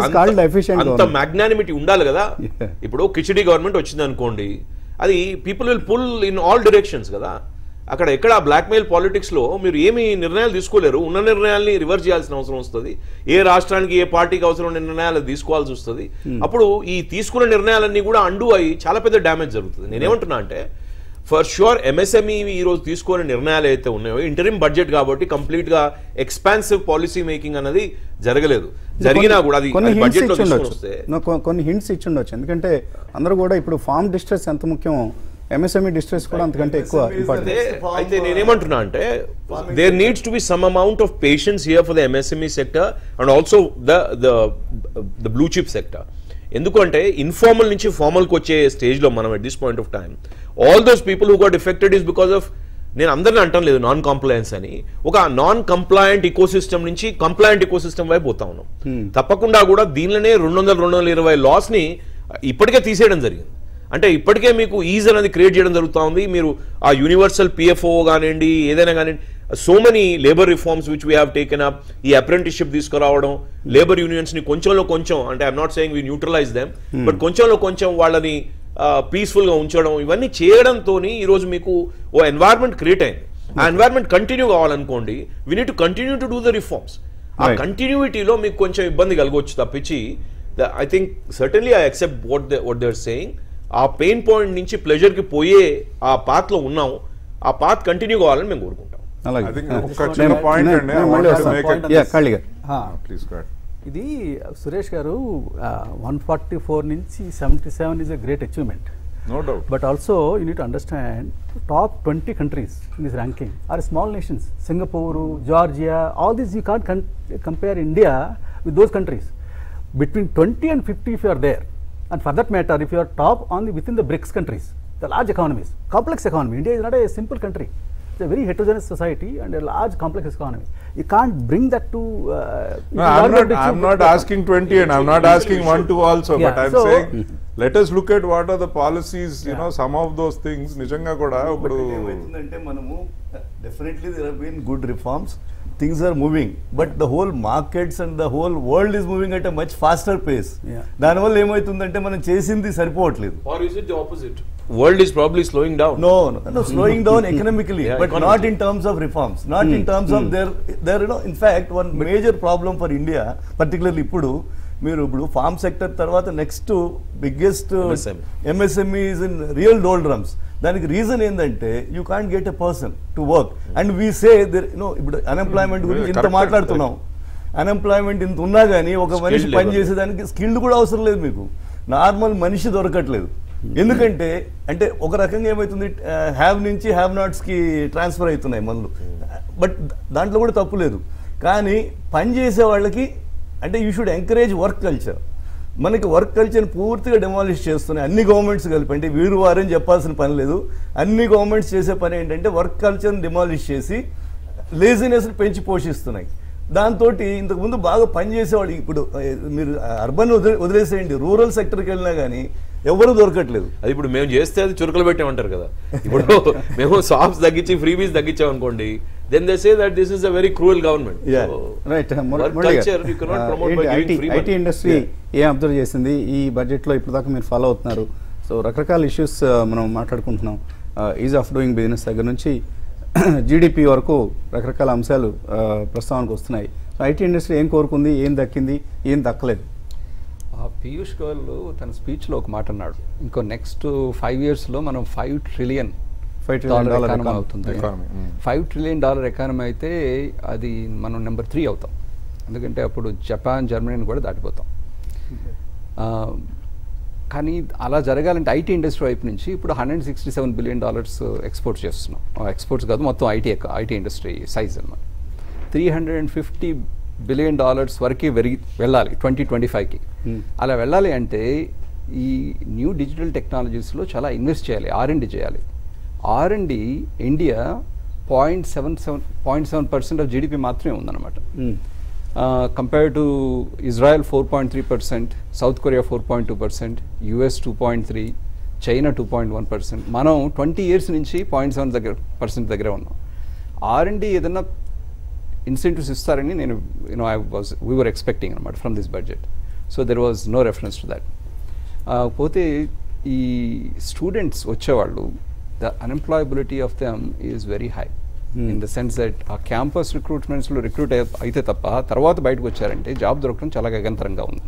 అంత మ్యాగ్నానిమిటీ ఉండాలి కదా ఇప్పుడు కిచిడి గవర్నమెంట్ వచ్చింది అనుకోండి అది people will pull in all directions కదా అక్కడ ఎక్కడ బ్లాక్మెయిల్ పాలిటిక్స్ లో మీరు ఏమి నిర్ణయాలు తీసుకోలేరు ఉన్న నిర్ణయాల్ని రివర్స్ చేయాల్సిన అవసరం వస్తుంది ఏ రాష్ట్రానికి ఏ పార్టీకి అవసరం నిర్ణయాలు తీసుకోవాల్సి వస్తుంది అప్పుడు ఈ తీసుకున్న నిర్ణయాలన్నీ కూడా అండు అయ్యి చాలా పెద్ద డ్యామేజ్ జరుగుతుంది నేనేమంటున్నా అంటే ఫర్ ష్యూర్ ఎంఎస్ఎంఈ ఈ రోజు తీసుకునే నిర్ణయాలు అయితే ఉన్నాయో ఇంటరిమ్ బడ్జెట్ కాబట్టి కంప్లీట్ గా ఎక్స్పాన్సివ్ పాలసీ మేకింగ్ అనేది జరగలేదు జరిగినా కూడా అది బడ్జెట్ లో తీసుకొస్తే కొన్ని హింట్స్ ఇచ్చి ఉండొచ్చు ఎందుకంటే అందరూ కూడా ఇప్పుడు ఫార్మ్ డిస్ట్రెస్ ఎంత ముఖ్యం ఎంఎస్ఎంఈ డిస్ట్రెస్ కూడా అంతకంటే ఎక్కువ అయితే నేనేమంటున్నా అంటే there needs to be some amount of patience here for the MSME sector and also the the blue chip sector ఎందుకంటే ఇన్ఫార్మల్ నుంచి ఫార్మల్కి వచ్చే స్టేజ్లో మనం at this point of time all those people who got affected is because of నేను అందరిని అంటాం లేదు నాన్ కంప్లయన్స్ అని ఒక నాన్ కంప్లయంట్ ఈకోసిస్టమ్ నుంచి కంప్లయంట్ ఈకోసిస్టమ్ వైపు పోతా ఉన్నాం తప్పకుండా కూడా దీనిలోనే రెండు వందల రెండు వందల ఇరవై లాస్ ని ఇప్పటికే తీసేయడం జరిగింది అంటే ఇప్పటికే మీకు ఈజ్ అనేది క్రియేట్ చేయడం జరుగుతూ ఉంది మీరు ఆ యూనివర్సల్ పిఎఫ్ఓ కానివ్వండి ఏదైనా కానివ్వండి so many labour reforms which we have taken up ఈ అప్రెంటిస్షిప్ తీసుకురావడం లేబర్ యూనియన్స్ ని కొంచెంలో కొంచెం అంటే I'm not saying we neutralise them but కొంచెంలో కొంచెం వాళ్ళని పీస్ఫుల్ గా ఉంచడం ఇవన్నీ చేయడంతో ఈరోజు మీకు ఓ ఎన్వైరన్మెంట్ క్రియేట్ అయింది ఆ ఎన్వైరన్మెంట్ కంటిన్యూ కావాలనుకోండి we need to continue to do the reforms ఆ కంటిన్యూటీలో మీకు కొంచెం ఇబ్బంది కలగవచ్చు తప్పించి I think certainly I accept what they what they are saying ఆ పెయిన్ పాయింట్ నుంచి ప్లెజర్కి పోయే ఆ పాత్లో ఉన్నాం ఆ పాత్ కంటిన్యూ కావాలని మేము కోరుకుంటాం అలాగే I think ఆ, ఒక్క నేను- చిన్న point నేను- అండి, నేను I మళ్ళీ want to వస్తాను. make point on Yeah, this. కాళీ గారు ఆ, ప్లీజ్ గో ఇది Suresh garu one forty four నుంచి seventy seven is a great achievement. No doubt But also, you need to understand, top twenty countries in this ranking are small nations. Singapore, Georgia, all these you can't con- compare India with those countries. Between twenty and fifty, if you are there, and for that matter, if you are top on the within the BRICS countries, the large economies, complex economy. India is not a simple country. It's a very heterogeneous society and a large complex economy. You can't bring that to. Uh, No, you are I'm going not, to I'm achieve- not asking twenty and I'm not asking one two also, Yeah, but I'm so- saying let us look at what are the policies, you know, some of those things నిజంగా కూడా ఇప్పుడు ఏమవుతుందంటే మనము definitely there have been good reforms, things are moving, but the whole markets and the whole world is moving at a much faster pace. Yeah. దానివల్ల ఏమవుతుందంటే మనం చేసింది సరిపోవట్లేదు. Or is it the opposite? World is probably slowing down. No, no, no, slowing down economically, Yeah, but economically. not in terms of reforms, not in terms of their, their, you know, in fact, one major problem for India, particularly ఇప్పుడు మీరు ఇప్పుడు farm sector తర్వాత next biggest M S M E. MSME is in real doldrums. దానికి reason ఏంటంటే you can't get a person to work and we say there you know ఇప్పుడు unemployment గురించి ఇంత Correct, మాట్లాడుతున్నాం. అన్ఎంప్లాయ్మెంట్ ఇంత ఉన్నా కానీ ఒక మనిషి Skilled పని labor. చేసేదానికి స్కిల్డ్ కూడా అవసరం లేదు, మీకు నార్మల్ మనిషి దొరకట్లేదు. ఎందుకంటే అంటే ఒక రకంగా ఏమవుతుంది, హ్యావ్ నుంచి హ్యావ్ నాట్స్కి ట్రాన్స్ఫర్ అవుతున్నాయి మనలు, బట్ దాంట్లో కూడా తప్పు లేదు. కానీ పని చేసే వాళ్ళకి అంటే you should encourage work culture. మనకి వర్క్ కల్చర్ని పూర్తిగా డెమాలిష్ చేస్తున్నాయి అన్ని గవర్నమెంట్స్ కలిపి. అంటే వీరు వారని చెప్పాల్సిన పని లేదు, అన్ని గవర్నమెంట్స్ చేసే పని ఏంటంటే వర్క్ కల్చర్ని డెమాలిష్ చేసి లేజినెస్ని పెంచి పోషిస్తున్నాయి. దాంతో ఇంతకుముందు బాగా పనిచేసేవాళ్ళు ఇప్పుడు ఏ, మీరు అర్బన్ వదిలే వదిలేసేయండి, రూరల్ సెక్టర్కి వెళ్ళినా కానీ ఎవరు దొరకట్లేదు. అది ఇప్పుడు మేము చేస్తే అది చురుకలు పెట్టామంటారు కదా. ఇప్పుడు మేము షాప్స్ తగ్గించి ఫ్రీబీస్ తగ్గించాం అనుకోండి, then they say that this is a very cruel government. Yeah. Right IT industry ఏం అబ్జర్వ్ చేసింది ఈ బడ్జెట్లో ఇప్పుడు దాకా మీరు ఫాలో అవుతున్నారు? సో రకరకాల ఇష్యూస్ మనం మాట్లాడుకుంటున్నాం, ఈజ్ ఆఫ్ డూయింగ్ బిజినెస్ దగ్గర నుంచి జీడిపి వరకు రకరకాల అంశాలు ఆ, ప్రస్తావనకు వస్తున్నాయి. సో ఐటీ ఇండస్ట్రీ ఏం కోరుకుంది, ఏం దక్కింది, ఏం దక్కలేదు? ఆ పీయూష్ గోయల్ తన స్పీచ్లో ఒక మాట అన్నాడు, ఇంకో నెక్స్ట్ ఫైవ్ ఇయర్స్లో మనం five trillion five trillion dollar dollar economy economy. అవుతుంది. Economy, mm. Five trillion dollar economy అయితే అది మనం నెంబర్ త్రీ అవుతాం, ఎందుకంటే అప్పుడు జపాన్ జర్మనీని కూడా దాటిపోతాం. ఆ, కానీ అలా జరగాలంటే ఐటీ ఇండస్ట్రీ వైపు నుంచి ఇప్పుడు hundred sixty seven billion dollars export చేస్తున్నాం. ఎక్స్పోర్ట్స్ కాదు, మొత్తం ఐటీ ఐటీ ఇండస్ట్రీ సైజ్ అన్నమాట. Three hundred and fifty billion dollars వరకు వెరిగి వెళ్ళాలి ట్వంటీ ట్వంటీ ఫైవ్కి. అలా వెళ్ళాలి అంటే ఈ న్యూ డిజిటల్ టెక్నాలజీస్లో చాలా ఇన్వెస్ట్ చేయాలి, ఆర్ అండ్ డి చేయాలి. R and D India point seven seven point seven percent of GDP మాత్రమే ఉందన్నమాట. Compare to Israel four point three percent, South Korea four point two percent, US two point three, China two point one percent. మనం twenty years నుంచి point seven దగ్గర percent దగ్గరే ఉన్నాం. R and D ఏదన్నా incentives ఇస్తారని నేను you know I was we were expecting అనమాట from this budget. So there was no reference to that. పోతే ఈ స్టూడెంట్స్ వచ్చేవాళ్ళు, the unemployability of them is very high in the sense that ఆ campus రిక్రూట్మెంట్స్లో recruit అయితే తప్ప తర్వాత బయటకు వచ్చారంటే జాబ్ దొరకడం చాలా గగంతరంగా ఉంది.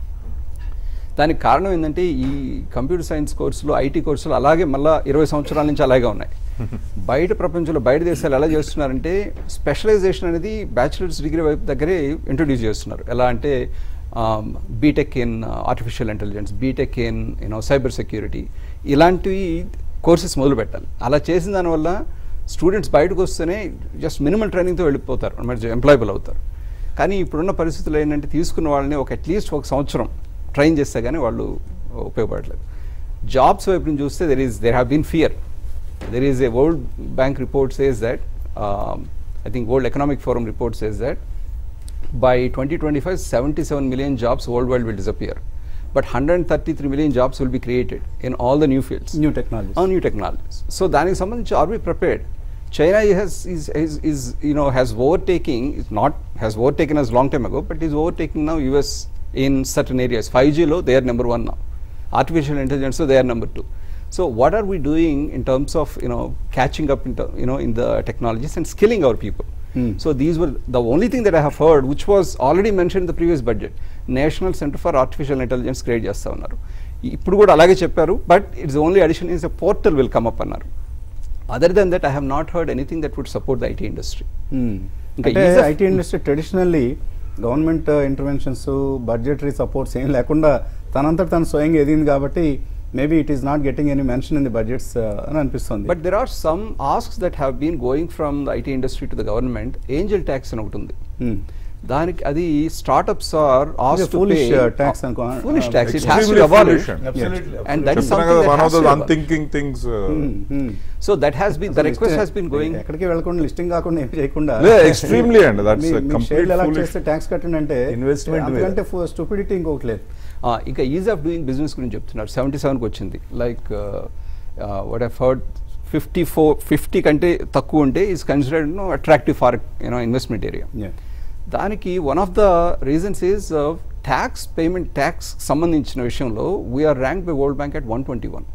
దానికి కారణం ఏంటంటే ఈ కంప్యూటర్ సైన్స్ కోర్సులు, ఐటీ కోర్సులు అలాగే మళ్ళీ ఇరవై సంవత్సరాల నుంచి అలాగే ఉన్నాయి. బయట ప్రపంచంలో బయట దేశాలు ఎలా చేస్తున్నారంటే స్పెషలైజేషన్ అనేది బ్యాచిలర్స్ డిగ్రీ వైపు దగ్గరే ఇంట్రొడ్యూస్ చేస్తున్నారు. ఎలా అంటే BTech in artificial intelligence, BTech in you know cyber security, ఇలాంటివి కోర్సెస్ మొదలు పెట్టాలి. అలా చేసిన దానివల్ల స్టూడెంట్స్ బయటకు వస్తేనే జస్ట్ మినిమల్ ట్రైనింగ్తో వెళ్ళిపోతారు, మరి ఎంప్లాయబుల్ అవుతారు. కానీ ఇప్పుడున్న పరిస్థితులు ఏంటంటే తీసుకున్న వాళ్ళని ఒక అట్లీస్ట్ ఒక సంవత్సరం ట్రైన్ చేస్తే కానీ వాళ్ళు ఉపయోగపడలేదు. జాబ్స్ వైపు నుంచి చూస్తే there is there have been fear. There is a World Bank report says that, um, I think World Economic Forum report says that by twenty twenty-five, seventy-seven million jobs worldwide will disappear, but one hundred thirty-three million jobs will be created in all the new fields. New technologies. Oh, new technologies. So, దానికి సంబంధించి are we prepared? China has is, is is you know has overtaking is not has overtaken us long time ago, but is overtaking now U S in certain areas. five G lo they are number one now. Artificial intelligence so they are number two. So what are we doing in terms of you know catching up in you know in the technologies and skilling our people? Hmm. So these were the only thing that I have heard, which was already mentioned in the previous budget. National Center for Artificial Intelligence create చేస్తా ఉన్నారు. ఇప్పుడు కూడా అలాగే చెప్పారు, but it's only addition is a portal will come up అన్నారు. Other than that, I have not heard anything that would support the I T industry. ఇంకా అంటే ease of- IT industry traditionally government interventions budgetary supports ఏం లేకుండా తనంతట తను స్వయంగా ఎదిగింది కాబట్టి maybe it is not getting any mention in the budgets అని అనిపిస్తుంది. But there are some asks that have been going from the I T industry to the government. Angel tax అని ఒకటి ఉంది. దానికి అది startups are asked to pay foolish uh, tax అనుకో foolish tax. It has to Extremely be abolished. foolish. Absolutely. And that is చెప్తున్నా something కదా, that one has of to those be abolished. unthinking things. uh, So that has been, the request has been going. ఎక్కడికి వెళ్ళకుండా listing కాకుండా ఏమి చేయకుండా Yeah, extremely, and that's a complete షేర్లు ఎలా foolish. చేస్తే ట్యాక్స్ కట్టండి అంటే Investment అంతకంటే స్టూపిడిటీ ఇంకొకటి లేదు. Uh, ఇంకా ఈజ్ ఆఫ్ డూయింగ్ బిజినెస్ గురించి చెప్తున్నారు. సెవెంటీ సెవెన్కి వచ్చింది. Like what I've heard fifty four fifty కంటే తక్కువ ఉంటే is considered no attractive for you know investment area. దానికి one of the reasons is tax payment tax సంబంధించిన విషయంలో we're rank by world bank at one twenty one.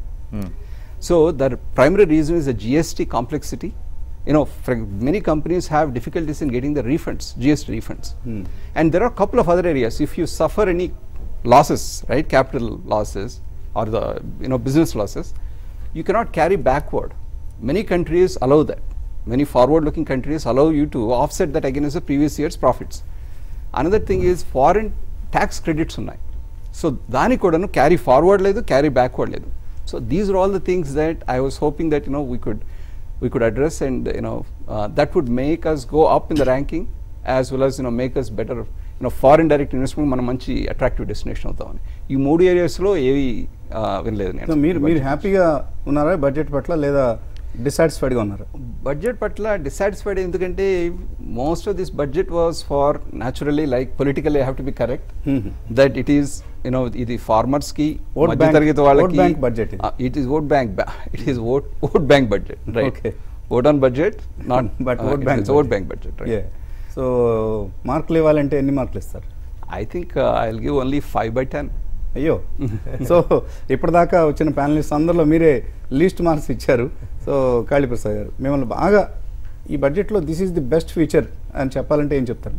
So the primary reason is the GST complexity. You know, many companies have difficulties in getting the refunds, G S T refunds. Hmm. And there are a couple of other areas. If you suffer any losses, right, capital losses or the, you know, business losses, you cannot carry backward. Many countries allow that. Many forward-looking countries allow you to offset that against the previous year's profits. Another thing is foreign tax credits unnai. So, dani kodanu carry forward ledu, carry backward ledu. So, these are all the things that I was hoping that, you know, we could we could address, and you know uh, that would make us go up in the ranking as well as, you know, make us better, you know, foreign direct investment మనం మంచి attractive destination అవుతామని. ఈ మూడు ఏరియాస్లో ఏవి వినలేదు నేను. మీరు మీరు హ్యాపీగా ఉన్నారా బడ్జెట్ పట్ల లేదా డిసాటిస్ఫైడ్గా ఉన్నారా? బడ్జెట్ పట్ల డిసాటిస్ఫైడ్ ఎందుకంటే most of this budget was far naturally like politically I have to be correct that it is, you know, ఇది ఫార్మర్స్ కి మధ్యతరగతి వాళ్ళకి budget, it is vote bank, it is vote vote bank budget, right? Vote on budget, not but vote bank vote bank budget, right? So మార్కులు ఇవ్వాలంటే ఎన్ని మార్కులు ఇస్తారు? I think I will give only five by ten. అయ్యో, so ఇప్పటిదాకా వచ్చిన panellist అందరిలో మీరే లీస్ట్ మార్క్స్ ఇచ్చారు. సో కాళీప్రసాద్ గారు, మిమ్మల్ని బాగా ఈ బడ్జెట్లో this is the best feature అని చెప్పాలంటే ఏం చెప్తారు?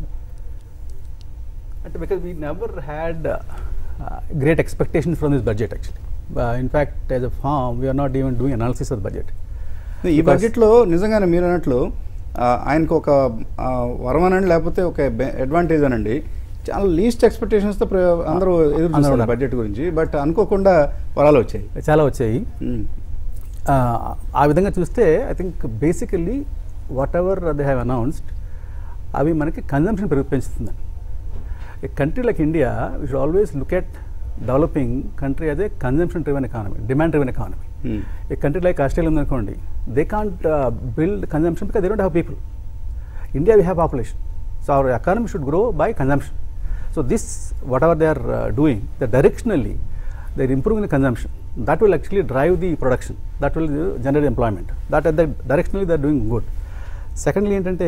అంటే because we never had great expectations from this budget actually. In fact as a farm we are not even doing analysis of budget. ఈ బడ్జెట్లో నిజంగానే మీరు అన్నట్లు ఆయనకు ఒక వరం అనండి లేకపోతే ఒక అడ్వాంటేజ్ అనండి, చాలా లీస్ట్ ఎక్స్పెక్టేషన్స్తో అందరూ ఎదురు చూస్తున్నారు బడ్జెట్ గురించి. బట్ అనుకోకుండా వరాలు వచ్చాయి, చాలా వచ్చాయి. ఆ విధంగా చూస్తే I think basically whatever they have announced అవి మనకి కన్జంప్షన్ పెరుగు పెంచుతుంది. A country like India we should always look at developing country as a consumption driven economy, demand driven economy. A country like Australia ఉందనుకోండి, they can't build consumption because they don't have people. India we have population, so our economy should grow by consumption. So this, whatever they are uh, doing, they directionally they are improving the consumption. That will actually drive the production. That will uh, generate employment. That at the directionally they are doing good. Secondly, ఏంటంటే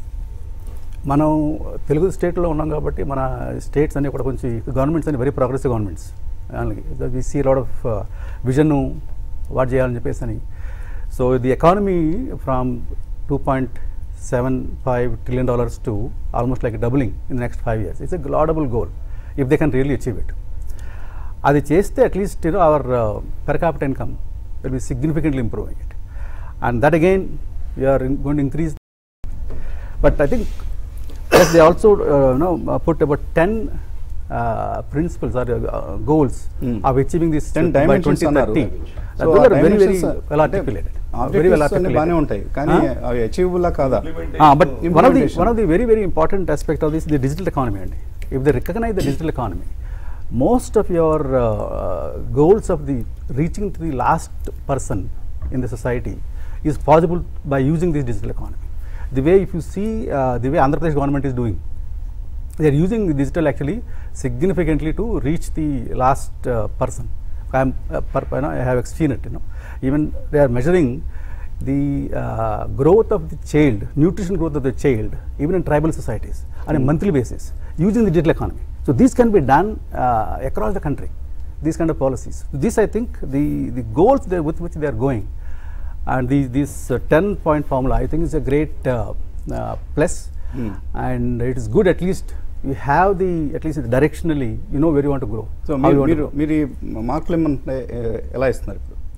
మనం తెలుగు స్టేట్లో ఉన్నాం కాబట్టి మన states అన్ని కూడా కొంచెం governments అన్ని very progressive governments. We see lot of vision what చేయాలని చెప్పేసి అని. So the economy from two point seven five trillion dollars to almost like doubling in the next five years. It's a laudable goal if they can really achieve it. Adi cheste at least, you know, our uh, per capita income will be significantly improving it, and that again we are in going to increase. But I think yes, they also uh, you know uh, put about ten uh, principles or uh, goals mm. of achieving this ten by twenty thirty. So those are very very well articulated. Very well articulated. బానే ఉంటాయి కానీ అవి achievable కాదా? But one of the one of the very very important aspect of this is the digital economy. And if they recognize the digital economy, most of your uh, goals of the reaching to the last person in the society is possible by using this digital economy. The way, if you see uh, the way Andhra Pradesh government is doing, they are using the digital actually significantly to reach the last uh, person. I am uh, per, you know, I have seen it, you know. Even they are measuring the uh, growth of the child, nutrition growth of the child, even in tribal societies on a monthly basis using the digital economy. So this can be done uh, across the country, these kind of policies. This, I think, the, the goals they, with which they are going, and the, this uh, ten point formula, I think is a great uh, uh, plus, mm. and it is good at least you have the, at least directionally, you know where you want to grow. So మీరు మీరు మార్కులు ఏమంటే ఎలా ఇస్తున్నారు ఇప్పుడు?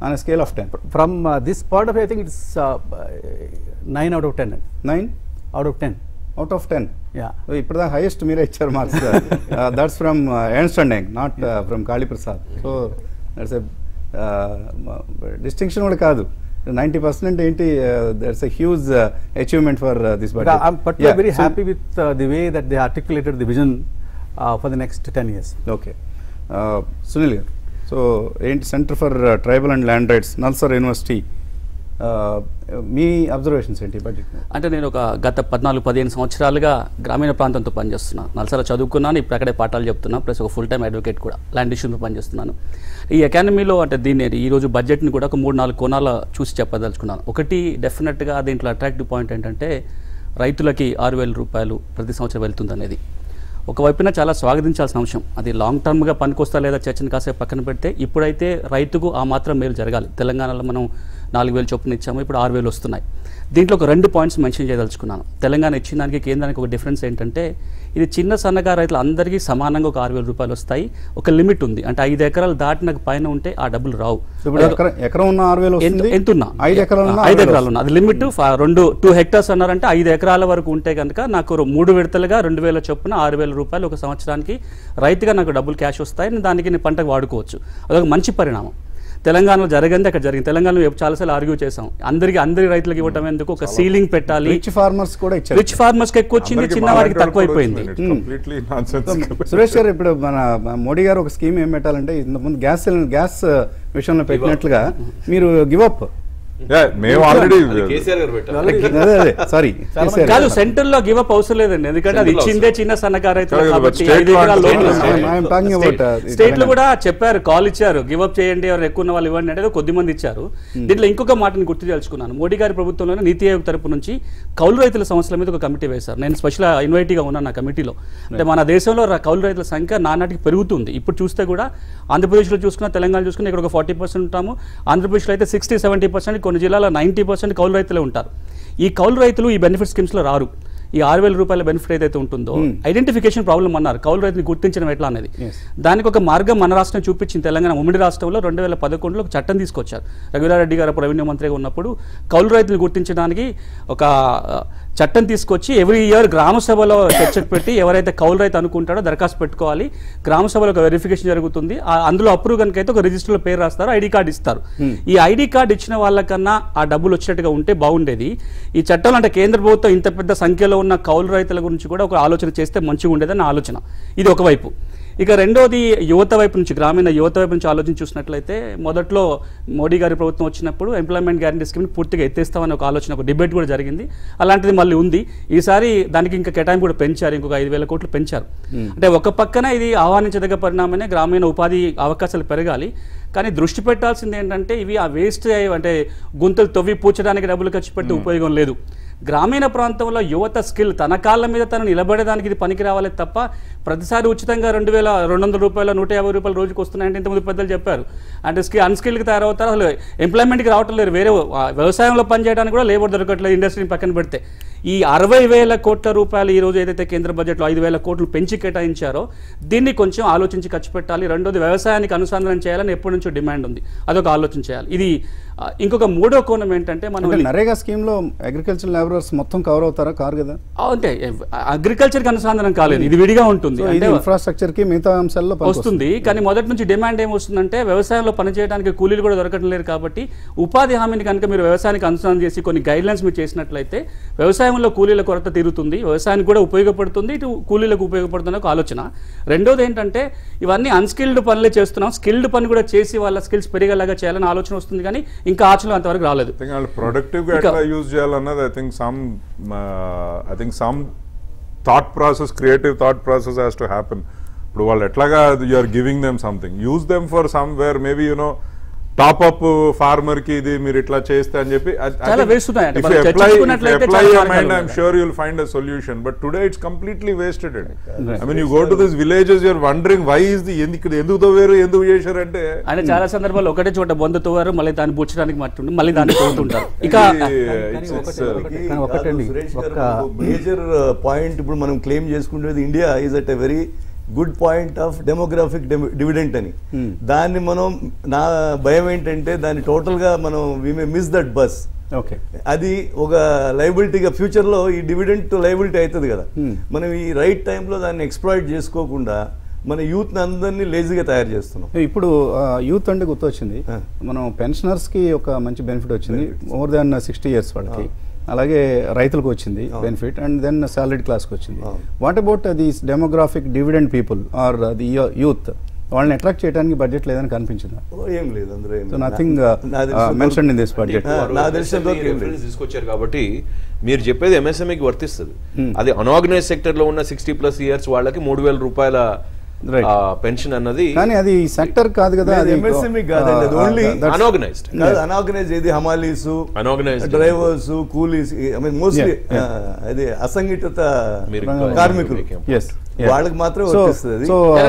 On scale of ten? From this point of I think it's nine out of ten అండి. Nine out of ten. Out of ten. Yeah, ఇప్పుడు the highest మీరే ఇచ్చారు marks. That's from Ernst and Young, not from Kaliprasad. So that's a distinction కూడా కాదు. Ninety percent ఏంటి, that's a huge achievement for this budget. I'm particularly very happy with the way that they articulated the vision for the next ten years. Okay, Sunil garu, so ఏంటి centre for tribal and land rights, NALSAR university, మీ observations ఏంటి budget? అంటే నేను ఒక గత పద్నాలుగు పదిహేను సంవత్సరాలుగా గ్రామీణ ప్రాంతంతో పనిచేస్తున్నాను. నల్సారా చదువుకున్నాను, ఇప్పుడు అక్కడే పాఠాలు చెప్తున్నాను, ప్లస్ ఒక ఫుల్ టైం అడ్వకేట్ కూడా ల్యాండ్ ఇష్యూస్లో పనిచేస్తున్నాను. ఈ అకాడమీలో అంటే దీన్ని ఈరోజు బడ్జెట్ని కూడా ఒక మూడు నాలుగు కోణాల చూసి చెప్పదలుచుకున్నాను. ఒకటి డెఫినెట్గా దీంట్లో అట్రాక్టివ్ పాయింట్ ఏంటంటే రైతులకి ఆరు వేల రూపాయలు ప్రతి సంవత్సరం వెళ్తుంది అనేది ఒకవైపున చాలా స్వాగతించాల్సిన అంశం. అది లాంగ్ టర్మ్గా పనికొస్తా లేదా చర్చను కాసేపు పక్కన పెడితే ఇప్పుడైతే రైతుకు ఆ మాత్రం మేలు జరగాలి. తెలంగాణలో మనం నాలుగు వేలు చొప్పున ఇచ్చాము, ఇప్పుడు ఆరు వేలు వస్తున్నాయి. దీంట్లో ఒక రెండు పాయింట్స్ మెన్షన్ చేయదలుచుకున్నాను. తెలంగాణ ఇచ్చిన దానికి కేంద్రానికి ఒక డిఫరెన్స్ ఏంటంటే ఇది చిన్న సన్నగా రైతులు అందరికీ సమానంగా ఒక ఆరు వేల రూపాయలు వస్తాయి. ఒక లిమిట్ ఉంది, అంటే ఐదు ఎకరాలు దాటిన పైన ఉంటే ఆ డబ్బులు రావు. ఎకరం ఉన్న ఆరు వేలు ఎంత ఉన్నా ఐదు ఎకరాలు ఐదు ఎకరాలు ఉన్నా అది లిమిట్. రెండు టూ హెక్టార్స్ అన్నారంటే ఐదు ఎకరాల వరకు ఉంటే కనుక నాకు మూడు విడతలుగా రెండు వేల చొప్పున ఆరు వేల రూపాయలు ఒక సంవత్సరానికి రైతుగా నాకు డబ్బులు క్యాష్ వస్తాయి. దానికి నేను పంటకు వాడుకోవచ్చు. అదొక మంచి పరిణామం. తెలంగాణలో జరిగింది, అక్కడ జరిగింది. తెలంగాణలో చాలాసార్లు ఆర్గ్యూ చేసాం, అందరికి అందరి రైతులకు ఇవ్వటం ఎందుకు, ఒక సీలింగ్ పెట్టాలి. రిచ్ ఫార్మర్స్ కూడా ఇచ్చారు. రిచ్ ఫార్మర్స్ కి ఎక్కువ వచ్చింది, చిన్న వారికి తక్కువ అయిపోయింది. సురేష్ గారు, ఇప్పుడు మన మోడీ గారు ఒక స్కీమ్ ఏం పెట్టాలంటే ఇంతకుముందు గ్యాస్ గ్యాస్ విషయంలో పెట్టినట్లుగా మీరు గివ్ అప్. కాదు, సెంటర్ లో గివ్ అప్ అవసరం లేదండి, ఎందుకంటే అది ఇచ్చిందే చిన్న సన్నకారు రైతులు కాబట్టి. స్టేట్ లో కూడా చెప్పారు, కాల్ ఇచ్చారు, గివ్ అప్ చేయండి, ఎవరు ఎక్కువ ఉన్న వాళ్ళు ఇవ్వండి అంటే కొద్ది మంది ఇచ్చారు. దీంట్లో ఇంకొక మాటను గుర్తు తెలుసుకున్నాను. మోడీ గారి ప్రభుత్వంలోనే నీతి ఆయోగ్ తరపు నుంచి కౌలు రైతుల సమస్యల మీద ఒక కమిటీ వేశారు. నేను స్పెషల్ ఇన్వైటీగా ఉన్నాను ఆ కమిటీలో. అంటే మన దేశంలో కౌలు రైతుల సంఖ్య నానాటికి పెరుగుతుంది. ఇప్పుడు చూస్తే కూడా ఆంధ్రప్రదేశ్లో చూసుకున్నా, తెలంగాణ చూసుకున్నా ఇక్కడ ఒక ఫార్టీ పర్సెంట్ ఉంటాము. ఆంధ్రప్రదేశ్లో అయితే సిక్స్టీ సెవెంటీ పర్సెంట్, కొన్ని జిల్లాలో నైంటీ పర్సెంట్ కౌలు రైతులే ఉంటారు. ఈ కౌలు రైతులు ఈ బెనిఫిట్ స్కీమ్స్లో రారు. ఈ ఆరు వేల రూపాయల బెనిఫిట్ ఏదైతే ఉంటుందో ఐడెంటిఫికేషన్ ప్రాబ్లం అన్నారు, కౌలు రైతుని గుర్తించడం ఎట్లా అనేది. దానికి ఒక మార్గం మన రాష్ట్రం చూపించింది. తెలంగాణ ఉమ్మడి రాష్ట్రంలో రెండు వేల పదకొండులో ఒక చట్టం తీసుకొచ్చారు. రఘువీరారెడ్డి గారు రెవెన్యూ మంత్రిగా ఉన్నప్పుడు కౌలు రైతుని గుర్తించడానికి ఒక చట్టం తీసుకొచ్చి ఎవ్రీ ఇయర్ గ్రామ సభలో చర్చకు పెట్టి ఎవరైతే కౌలు రైతు అనుకుంటాడో దరఖాస్తు పెట్టుకోవాలి. గ్రామ సభలో ఒక వెరిఫికేషన్ జరుగుతుంది. అందులో అప్రూవ్ కనుక అయితే ఒక రిజిస్టర్లో పేరు రాస్తారు, ఐడి కార్డు ఇస్తారు. ఈ ఐడి కార్డు ఇచ్చిన వాళ్ళకన్నా ఆ డబ్బులు వచ్చినట్టుగా ఉంటే బాగుండేది. ఈ చట్టంలో అంటే కేంద్ర ప్రభుత్వం ఇంత పెద్ద సంఖ్యలో ఉన్న కౌలు రైతుల గురించి కూడా ఒక ఆలోచన చేస్తే మంచిగా ఉండేదని ఆలోచన. ఇది ఒకవైపు. ఇక రెండోది యువత వైపు నుంచి, గ్రామీణ యువత వైపు నుంచి ఆలోచన చూసినట్లయితే మొదట్లో మోడీ గారి ప్రభుత్వం వచ్చినప్పుడు ఎంప్లాయ్మెంట్ గ్యారంటీ స్కీమ్ని పూర్తిగా ఎత్తేస్తామని ఒక ఆలోచన, ఒక డిబేట్ కూడా జరిగింది. అలాంటిది మళ్ళీ ఉంది. ఈసారి దానికి ఇంకా కేటాయింపు కూడా పెంచారు, ఇంకొక ఐదు వేల కోట్లు పెంచారు. అంటే ఒక పక్కన ఇది ఆహ్వానించదగ్గ పరిణామమే, గ్రామీణ ఉపాధి అవకాశాలు పెరగాలి. కానీ దృష్టి పెట్టాల్సింది ఏంటంటే ఇవి ఆ వేస్ట్ అంటే గుంతలు తవ్వి పూడ్చడానికి డబ్బులు ఖర్చు పెడితే ఉపయోగం లేదు. గ్రామీణ ప్రాంతంలో యువత స్కిల్ తన కాళ్ళ మీద తను నిలబడేదానికి ఇది పనికి రావాలి తప్ప ప్రతిసారి ఉచితంగా రెండు వేల రెండు వందల రూపాయల నూట యాభై రూపాయలు రోజుకి వస్తున్నాయంటే ఇంతమంది పెద్దలు చెప్పారు. అంటే స్కిల్ అన్స్కిల్కి తయారవుతారు, అసలు ఎంప్లాయ్మెంట్కి రావటం లేదు. వేరే వ్యవసాయంలో పనిచేయడానికి కూడా లేబర్ దొరకట్లేదు, ఇండస్ట్రీని పక్కన పెడితే. ఈ అరవై వేల కోట్ల రూపాయలు ఈ రోజు ఏదైతే కేంద్ర బడ్జెట్లో ఐదు వేల కోట్లు పెంచి కేటాయించారో దీన్ని కొంచెం ఆలోచించి ఖర్చు పెట్టాలి. రెండోది వ్యవసాయానికి అనుసంధానం చేయాలని ఎప్పటి నుంచో డిమాండ్ ఉంది, అదొక ఆలోచన చేయాలి. ఇది ఇంకొక మూడో కోణం ఏంటంటే మనం నరేగా స్కీమ్లో అగ్రికల్చర్ లేబరర్స్ మొత్తం కవర్ అవుతారా? కారు కదా. అంటే అగ్రికల్చర్కి అనుసంధానం కాలేదు, ఇది విడిగా ఉంటుంది. అంటే ఇన్ఫ్రాస్ట్రక్చర్కి మిగతా అంశాల్లో వస్తుంది. కానీ మొదటి నుంచి డిమాండ్ ఏమొస్తుందంటే వ్యవసాయంలో పనిచేయడానికి కూలీలు కూడా దొరకడం లేదు. కాబట్టి ఉపాధి హామీని కనుక మీరు వ్యవసాయానికి అనుసంధానం చేసి కొన్ని గైడ్ లైన్స్ మీరు చేసినట్లయితే వ్యవసాయంలో కూలీల కొరత తీరుతుంది, వ్యవసాయానికి కూడా ఉపయోగపడుతుంది, ఇటు కూలీలకు ఉపయోగపడుతుంది ఒక ఆలోచన. రెండోది ఏంటంటే ఇవన్నీ అన్స్కిల్డ్ పనులే చేస్తున్నాం, స్కిల్డ్ పని కూడా చేసి వాళ్ళ స్కిల్స్ పెరిగేలాగా చేయాలని ఆలోచన వస్తుంది. కానీ ఇంకా ఆచరణ అంతవరకు రాలేదు. ప్రొడక్టివ్ గా ఎట్లా యూజ్ చేయాలన్నది I think some I think some thought process, creative thought process has to happen. ఇప్పుడు వాళ్ళు ఎట్లాగా you are giving them something, use them for somewhere maybe you know top up farmer కి ఇది మీరు ఇట్లా చేస్తే అని చెప్పి sure you'll find a solution. But today it's completely wasted. I mean you go to this villages you're wondering why is the ఇక్కడ ఎందుకు తవ్వారు ఎందుకు చేశారు అంటే ఆయన చాలా సందర్భాల్లో ఒకటే చోట బొంద తవ్వారు, మళ్ళీ దాన్ని బుచ్చడానికి మట్టుండి మళ్ళీ దాన్ని తవ్వుతుంటారు. ఇక మేజర్ పాయింట్ ఇప్పుడు మనం క్లెయిమ్ చేసుకునేది India is at a very good point of demographic dividend అని. దాన్ని మనం నా భయం ఏంటంటే దాన్ని టోటల్గా మనం we may miss that bus. Okay, అది ఒక లైబిలిటీగా ఫ్యూచర్లో ఈ డివిడెంట్ టు లైబిలిటీ అవుతుంది కదా. మనం ఈ రైట్ టైంలో దాన్ని ఎక్స్ప్లాయిట్ చేసుకోకుండా మన యూత్ని అందరినీ లేజీగా తయారు చేస్తున్నాం. ఇప్పుడు యూత్ అంటే గుర్తొచ్చింది, మనం పెన్షనర్స్కి ఒక మంచి బెనిఫిట్ వచ్చింది, మోర్ దాన్ సిక్స్టీ ఇయర్స్ వాళ్ళకి. అలాగే రైతులకు వచ్చింది బెనిఫిట్, అండ్ దెన్ సాలరీడ్ క్లాస్కి వచ్చింది. What about the demographic dividend people are the youth? వాళ్ళని అట్రాక్ట్ చేయడానికి బడ్జెట్ లేదని కనిపించింది. ఏం లేదు అందులో, so nothing mention in this budget. తీసుకొచ్చారు కాబట్టి మీరు చెప్పేది ఎంఎస్ఎంఈకి వర్తిస్తుంది. అది అన్ఆర్గనైజ్ సెక్టర్ లో ఉన్న సిక్స్టీ ప్లస్ ఇయర్స్ వాళ్ళకి మూడు వేల రూపాయల పెన్షన్ అన్నది, కానీ అది సెక్టర్ కాదు కదా, ఎంఎస్ఎంఈ కాదండి, అది ఓన్లీ అన్ఆర్గనైజ్డ్. అన్ఆర్గనైజ్ ఏది hamalis, drivers, coolies, I mean mostly అది అసంఘటిత కార్మికులు, వాళ్ళకి మాత్రమే వర్తిస్తుంది.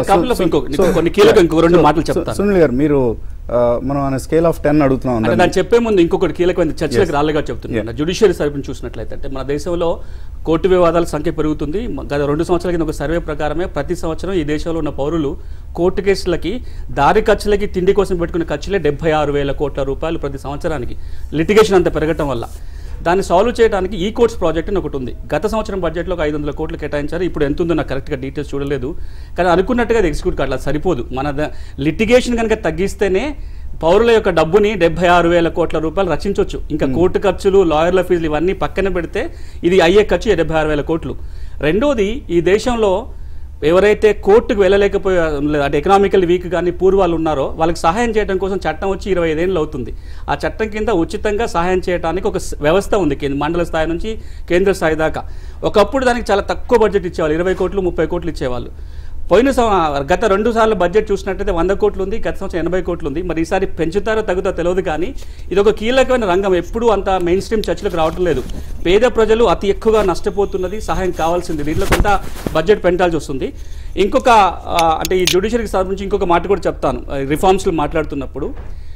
సునీల్ గారు, మీరు మనం స్కేల్ ఆఫ్ టెన్ అడుగుతున్నాం. అంటే దాన్ని చెప్పే ముందు ఇంకొకటి కీలకమైన చర్చలకు రాళ్ళగా చెప్తున్నాను. జ్యుడిషియరీ సర్వీని చూసినట్లయితే అంటే మన దేశంలో కోర్టు వివాదాల సంఖ్య పెరుగుతుంది. గత రెండు సంవత్సరాల కింద ఒక సర్వే ప్రకారమే ప్రతి సంవత్సరం ఈ దేశంలో ఉన్న పౌరులు కోర్టు కేసులకి, దారి ఖర్చులకి, తిండి కోసం పెట్టుకునే ఖర్చులే డెబ్బై ఆరు వేల కోట్ల రూపాయలు ప్రతి సంవత్సరానికి. లిటిగేషన్ అంత పెరగటం వల్ల దాన్ని సాల్వ్ చేయడానికి ఈ కోర్ట్స్ ప్రాజెక్ట్ అని ఒకటి ఉంది. గత సంవత్సరం బడ్జెట్లో ఒక ఐదు వందల కోట్లు కేటాయించారు. ఇప్పుడు ఎంత ఉందో నాకు కరెక్ట్గా డీటెయిల్స్ చూడలేదు, కానీ అనుకున్నట్టుగా అది ఎగ్జిక్యూట్ కావట్లేదు, సరిపోదు. మన లిటిగేషన్ కనుక తగ్గిస్తేనే పౌరుల యొక్క డబ్బుని డెబ్బై ఆరు వేల కోట్ల రూపాయలు రక్షించవచ్చు. ఇంకా కోర్టు ఖర్చులు, లాయర్ల ఫీజులు ఇవన్నీ పక్కన పెడితే ఇది అయ్యే ఖర్చు డెబ్బై ఆరు వేల కోట్లు. రెండోది, ఈ దేశంలో ఎవరైతే కోర్టుకు వెళ్ళలేకపోయే అంటే ఎకనామికల్ వీక్ కానీ పూర్వాలు ఉన్నారో వాళ్ళకి సహాయం చేయడం కోసం చట్టం వచ్చి ఇరవై ఐదేళ్ళు అవుతుంది. ఆ చట్టం కింద ఉచితంగా సహాయం చేయడానికి ఒక వ్యవస్థ ఉంది, మండల స్థాయి నుంచి కేంద్ర స్థాయి దాకా. ఒకప్పుడు దానికి చాలా తక్కువ బడ్జెట్ ఇచ్చేవాళ్ళు, ఇరవై కోట్లు ముప్పై కోట్లు ఇచ్చేవాళ్ళు. పోయిన గత రెండు సార్లు బడ్జెట్ చూసినట్టయితే వంద కోట్లు ఉంది, గత సంవత్సరం ఎనభై కోట్లు ఉంది. మరి ఈసారి పెంచుతారో తగ్గుతో తెలియదు, కానీ ఇది ఒక కీలకమైన రంగం. ఎప్పుడూ అంత మెయిన్ స్ట్రీమ్ చర్చలకు రావటం లేదు. పేద ప్రజలు అతి ఎక్కువగా నష్టపోతున్నది, సహాయం కావాల్సింది. దీంట్లో కొంత బడ్జెట్ పెంచాల్సి వస్తుంది. ఇంకొక అంటే ఈ జ్యుడిషియరీకి సంబంధించి ఇంకొక మాట కూడా చెప్తాను. రిఫార్మ్స్లో మాట్లాడుతున్నప్పుడు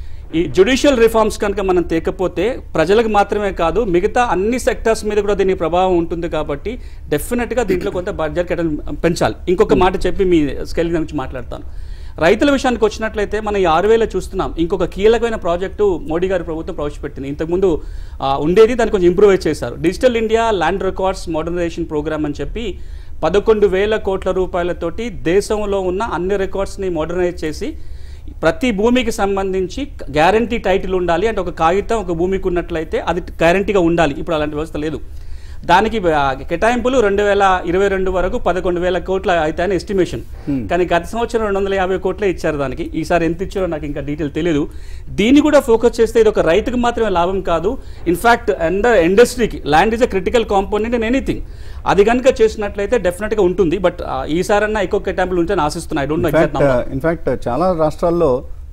ఈ జ్యుడిషియల్ రిఫార్మ్స్ కనుక మనం తేకపోతే ప్రజలకు మాత్రమే కాదు మిగతా అన్ని సెక్టర్స్ మీద కూడా దీని ప్రభావం ఉంటుంది. కాబట్టి డెఫినెట్గా దీంట్లో కొంత బడ్జెట్ కేటాయింపు పెంచాలి. ఇంకొక మాట చెప్పి మీ స్కేల్ గురించి మాట్లాడతాను. రైతుల విషయానికి వచ్చినట్లయితే మనం ఈ ఆరు వేల చూస్తున్నాం. ఇంకొక కీలకమైన ప్రాజెక్టు మోడీ గారి ప్రభుత్వం ప్రవేశపెట్టింది. ఇంతకుముందు ఉండేది, దాన్ని కొంచెం ఇంప్రూవైజ్ చేశారు. Digital India land records modernisation programme అని చెప్పి పదకొండు వేల కోట్ల రూపాయలతోటి దేశంలో ఉన్న అన్ని రికార్డ్స్ని మోడర్నైజ్ చేసి ప్రతి భూమికి సంబంధించి గ్యారంటీ టైటిల్ ఉండాలి. అంటే ఒక కాగితం ఒక భూమికి ఉన్నట్లయితే అది గ్యారంటీగా ఉండాలి. ఇప్పుడు అలాంటి వ్యవస్థ లేదు. దానికి కేటాయింపులు రెండు వేల ఇరవై రెండు వరకు పదకొండు వేల కోట్ల అవుతాయని ఎస్టిమేషన్. కానీ గత సంవత్సరం రెండు వందల యాభై కోట్లే ఇచ్చారు దానికి. ఈసారి ఎంత ఇచ్చారో నాకు ఇంకా డీటెయిల్ తెలియదు. దీన్ని కూడా ఫోకస్ చేస్తే ఇది ఒక రైతుకు మాత్రమే లాభం కాదు, ఇన్ఫ్యాక్ట్ అండ్ ఇండస్ట్రీకి. Land is a critical component in anything. అది కనుక చేసినట్లయితే డెఫినెట్గా ఉంటుంది. బట్ ఈసారన్నా ఎక్కువ కేటాయింపులు ఉంటే ఆశిస్తున్నాయి. I don't know exact number. In fact చాలా రాష్ట్రాల్లో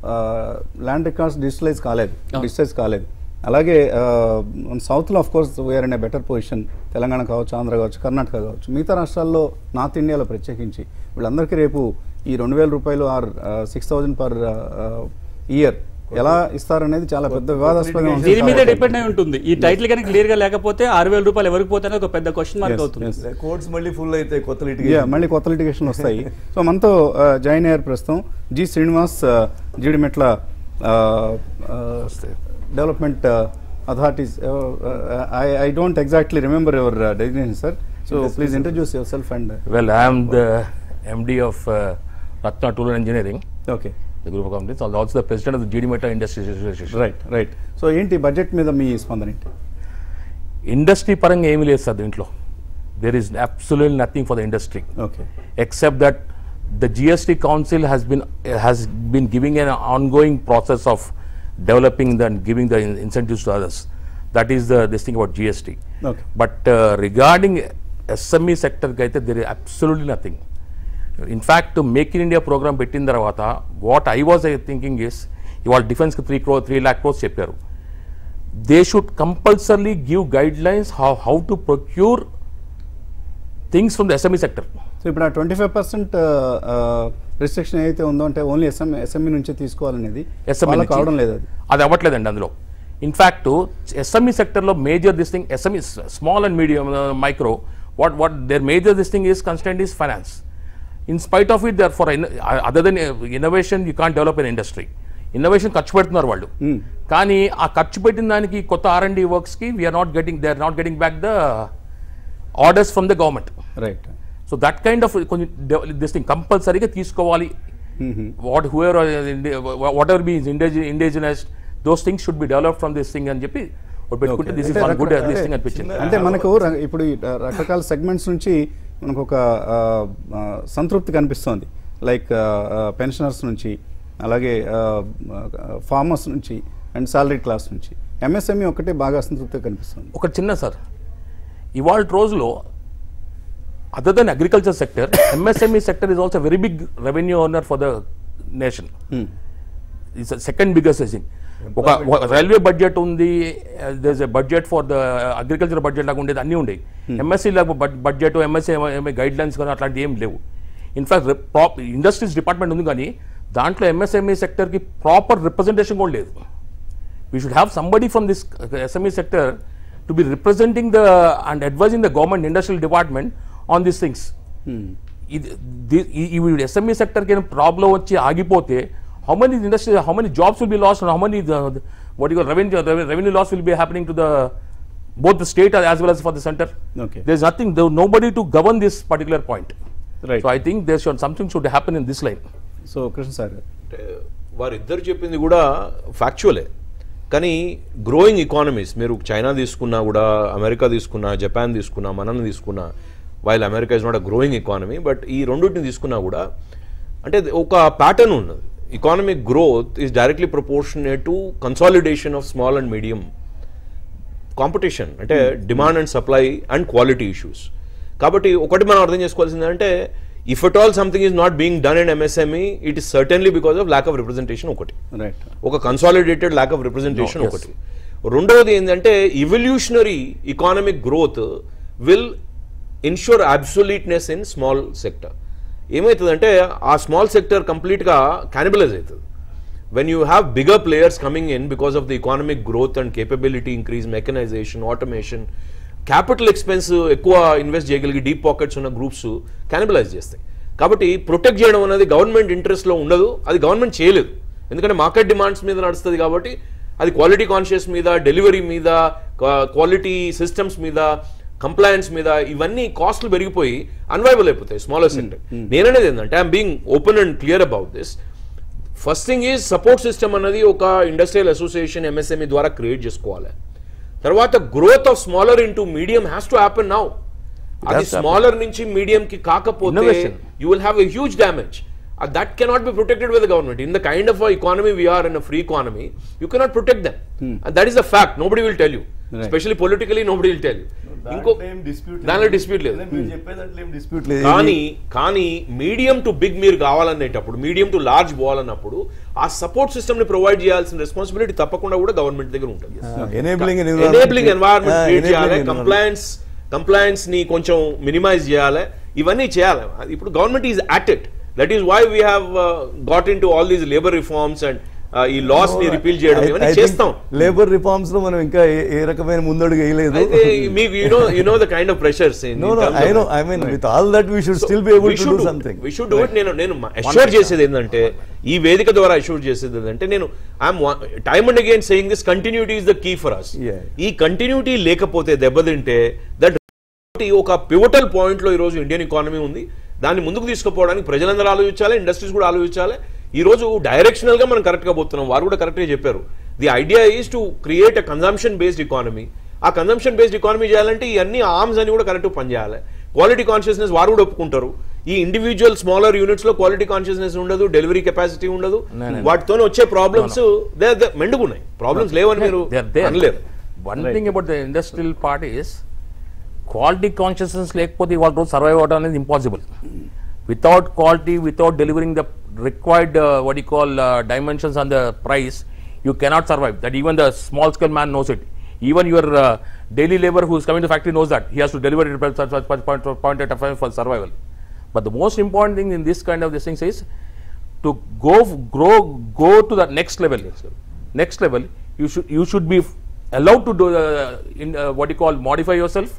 ల్యాండ్ రికార్డ్స్ డిజిటలైజ్ కాలేదు డిజిటైజ్ కాలేదు అలాగే సౌత్లో of course we are in a better position. Telangana కావచ్చు, ఆంధ్ర కావచ్చు, కర్ణాటక కావచ్చు. మిగతా రాష్ట్రాల్లో, నార్త్ ఇండియాలో ప్రత్యేకించి వీళ్ళందరికీ రేపు ఈ రెండు వేల రూపాయలు or six thousand per year ఎలా ఇస్తారనేది చాలా పెద్ద వివాదాస్పదంగా ఉంటుంది. దీని మీద డిపెండ్ అయి ఉంటుంది. ఈ టైటిల్ కనుక క్లియర్ గా లేకపోతే ఆరు వేల రూపాయలు ఎవరికి పోతే ఒక పెద్ద క్వశ్చన్ మార్క్ అవుతుంది. కోర్ట్స్ మళ్ళీ ఫుల్ అయితే కొత్త లిటిగేషన్ మళ్ళీ కొత్త లిటిగేషన్ వస్తాయి. సో మనతో జాయిన్ అయ్యారు ప్రస్తుతం G Srinivas, Jeedimetla development authorities. I don't exactly remember your designation sir. So please introduce yourself and. Well, I am the MD of Ratna tool and engineering. Okay. The group of companies, also the president of the GDMeta Industries Association. Right, right. So ఏంటి budget మీద మీ స్పందన ఏంటి? Industry పరంగా ఏమీ లేదు sir దీంట్లో. There is absolutely nothing for the industry. Okay. Except that the G S T Council has been has been giving an ongoing process of developing the and giving the incentives to others. That is the this thing about G S T. Okay. But uh, regarding S M E sector kaithe there is absolutely nothing. In fact, to Make in India program పెట్టిన తర్వాత what I was thinking is ఇవాళ డిఫెన్స్కి three క్రో three lakh crores చెప్పారు. They should compulsory give guidelines how how to procure things from the SME sector. So ఇప్పుడు ఆ twenty five percent restriction ఏదైతే ఉందో అంటే ఓన్లీ ఎస్ఎంఈ ఎస్ఎంఈ నుంచే తీసుకోవాలనేది వాళ్ళకి అవడం లేదు. అది అది అవ్వట్లేదండి అందులో. ఇన్ఫ్యాక్ట్ ఎస్ఎంఈ సెక్టర్లో major this thing SME small and medium micro what what there major this thing is constant is finance. In spite of it, therefore, other than innovation, you can't develop an industry. Innovation ఖర్చు పెడుతున్నారు వాళ్ళు, కానీ ఆ ఖర్చు పెట్టిన దానికి కొత్త R and D వర్క్స్కి we are not getting they are not getting back the orders from the government. Right. So that kind of కొంచెం దిస్ థింగ్ కంపల్సరీగా తీసుకోవాలి. What whoever whatever be indigenous those things should be develop from this thing అని చెప్పి పెట్టుకుంటే this is one good this thing అనిపించింది. అంటే మనకు ఇప్పుడు ఈ రకరకాల సెగ్మెంట్స్ నుంచి మనకు ఒక సంతృప్తి కనిపిస్తోంది. లైక్ పెన్షనర్స్ నుంచి, అలాగే ఫార్మర్స్ నుంచి అండ్ సాలరీ క్లాస్ నుంచి. ఎంఎస్ఎంఈ ఒకటే బాగా అసంతృప్తిగా కనిపిస్తుంది. ఒక చిన్న సార్, ఇవాళ రోజులో other than agriculture sector, MSME sector is also very big revenue owner for the nation. It's second biggest thing. ఒక రైల్వే బడ్జెట్ ఉంది, there is a budget for the agriculture budget లాగా ఉండేది, అన్నీ ఉండేవి. ఎంఎస్సీ లాగా budget, MSc guide lines కానీ అట్లాంటివి ఏం లేవు. ఇన్ఫాక్ట్ ఇండస్ట్రీస్ డిపార్ట్మెంట్ ఉంది, కానీ దాంట్లో ఎంఎస్ఎంఈ సెక్టర్కి ప్రాపర్ రిప్రజెంటేషన్ కూడా లేదు. We should have somebody from this SME sector to be representing the and advising the government industrial department on these things. ఇది ఎస్ఎంఈ సెక్టర్కి ప్రాబ్లం వచ్చి ఆగిపోతే how many industry, how many jobs will be lost, and how many the, the, what you call revenue revenue loss will be happening to the both the state as well as for the center. Okay. There is nothing, there nobody to govern this particular point. Right. So I think there should something should happen in this line. So Krishna sir, వారిద్దరు చెప్పింది కూడా ఫ్యాక్చువలే, కానీ growing economies మీరు China తీసుకున్నా కూడా, America తీసుకున్నా, Japan తీసుకున్నా, మనల్ని తీసుకున్నా, while America is not a growing economy, but ఈ రెండింటిని తీసుకున్నా కూడా అంటే ఒక ప్యాటర్న్ ఉన్నది. Economic growth is directly proportionate to consolidation of small and medium competition, అంటే demand and supply and quality issues. కాబట్టి ఒకటి మనం అర్థం చేసుకోవాల్సింది అంటే if at all something is not being done in MSME, it is certainly because of lack of representation ఒకటి, ఒక consolidated lack of representation ఒకటి. రెండవది ఏంటంటే evolutionary economic growth will ensure absoluteness in small sector. ఏమవుతుందంటే ఆ small sector కంప్లీట్గా cannibalise అవుతుంది. When you have bigger players coming in because of the economic growth and capability increase, mechanisation, automation, capital expense ఎక్కువ invest చేయగలిగి deep pockets ఉన్న groups cannibalise చేస్తాయి. కాబట్టి protect చేయడం అనేది గవర్నమెంట్ ఇంట్రెస్ట్లో ఉండదు, అది గవర్నమెంట్ చేయలేదు. ఎందుకంటే మార్కెట్ డిమాండ్స్ మీద నడుస్తుంది కాబట్టి అది క్వాలిటీ కాన్షియస్ మీద, డెలివరీ మీద, క్వాలిటీ సిస్టమ్స్ మీద, కంప్లయన్స్ మీద ఇవన్నీ కాస్ట్లు పెరిగిపోయి అన్వైబుల్ అయిపోతాయి స్మాలర్ సెక్టర్. నేననేది ఏంటంటే I'm being open and clear about this. First thing is support system అన్నది ఒక ఇండస్ట్రియల్ అసోసియేషన్ ఎంఎస్ఎంఈ ద్వారా క్రియేట్ చేసుకోవాలి. తర్వాత growth of smaller into medium has to happen now. అది స్మాలర్ నుంచి మీడియం కి కాకపోతే you will have a huge damage. Uh, that cannot be protected by the government. In the kind of a economy we are, in a free economy, you cannot protect them. Hmm. And that is a fact. Nobody will tell you. Right. Especially politically, nobody will tell you. దానిలో dispute లేదు. కానీ కానీ medium to big మీరు కావాలనేటప్పుడు, medium to large పోవాలన్నప్పుడు ఆ support system ని provide చేయాల్సిన రెస్పాన్సిబిలిటీ తప్పకుండా కూడా గవర్నమెంట్ దగ్గర ఉంటుంది. ఎనేబులింగ్ ఎన్వైరన్మెంట్ క్రియేట్ చేయాలి, కంప్లయన్స్ కంప్లయన్స్ ని కొంచెం మినిమైజ్ చేయాలి, ఇవన్నీ చేయాలి. ఇప్పుడు government is at it. That is why we have uh, got into all these labor reforms and ఈ లాస్ ని రిపీల్ చేయడం ఇవన్నీ చేస్తాం. లేబర్ రిఫార్మ్స్ లో మనం ఇంకా ఏ రకమైన ముందడుగు వేయలేదు. మీకు you know you know the kind of pressures in no no I know I mean with all that we should still be able to do something. We should do it. నేను నేను assure చేసేది ఏంటంటే, ఈ వేదిక ద్వారా assure చేసేది ఏంటంటే, నేను I'm time and again saying this, continuity is the key for us. ఈ కంటిన్యూటీ లేకపోతే దెబ్బతింటే దట్ ఒక పివటల్ పాయింట్ లో ఈ రోజు ఇండియన్ ఎకానమీ ఉంది. దాన్ని ముందుకు తీసుకుపోవడానికి ప్రజలందరూ ఆలోచించాలి, ఇండస్ట్రీస్ కూడా ఆలోచించాలి. ఈ రోజు డైరెక్షనల్ గా మనం కరెక్ట్ గా పోతున్నాం. వారు కూడా కరెక్ట్ గా చెప్పారు. The idea is to create a consumption based economy. ఆ కన్జంప్షన్ బేస్డ్ ఎకానమీ చేయాలంటే ఈ అన్ని ఆర్మ్స్ అని కూడా కరెక్ట్ పనిచేయాలి. క్వాలిటీ కాన్షియస్నెస్ వారు కూడా ఒప్పుకుంటారు. ఈ ఇండివిజువల్ స్మాలర్ యూనిట్స్ లో క్వాలిటీ కాన్షియస్నెస్ ఉండదు, డెలివరీ కెపాసిటీ ఉండదు. వాటితో వచ్చే ప్రాబ్లమ్స్ మెండుగున్నాయి. ప్రాబ్లమ్స్ లేవని మీరు అనలేరు. One thing about the industrial part is quality consciousness లేకపోతే ఇవాళ రోజు సర్వైవ్ అవడం అనేది impossible. Without quality, without delivering the required what you call dimensions on the price, you cannot survive. That even the small scale man knows it. Even your daily labour who is coming to factory knows that he has to deliver it at point at a time for survival. But the most important thing in this kind of these things is to go grow go to the next level. Next level, you should you should be allowed to do uh, in uh, what you call modify yourself,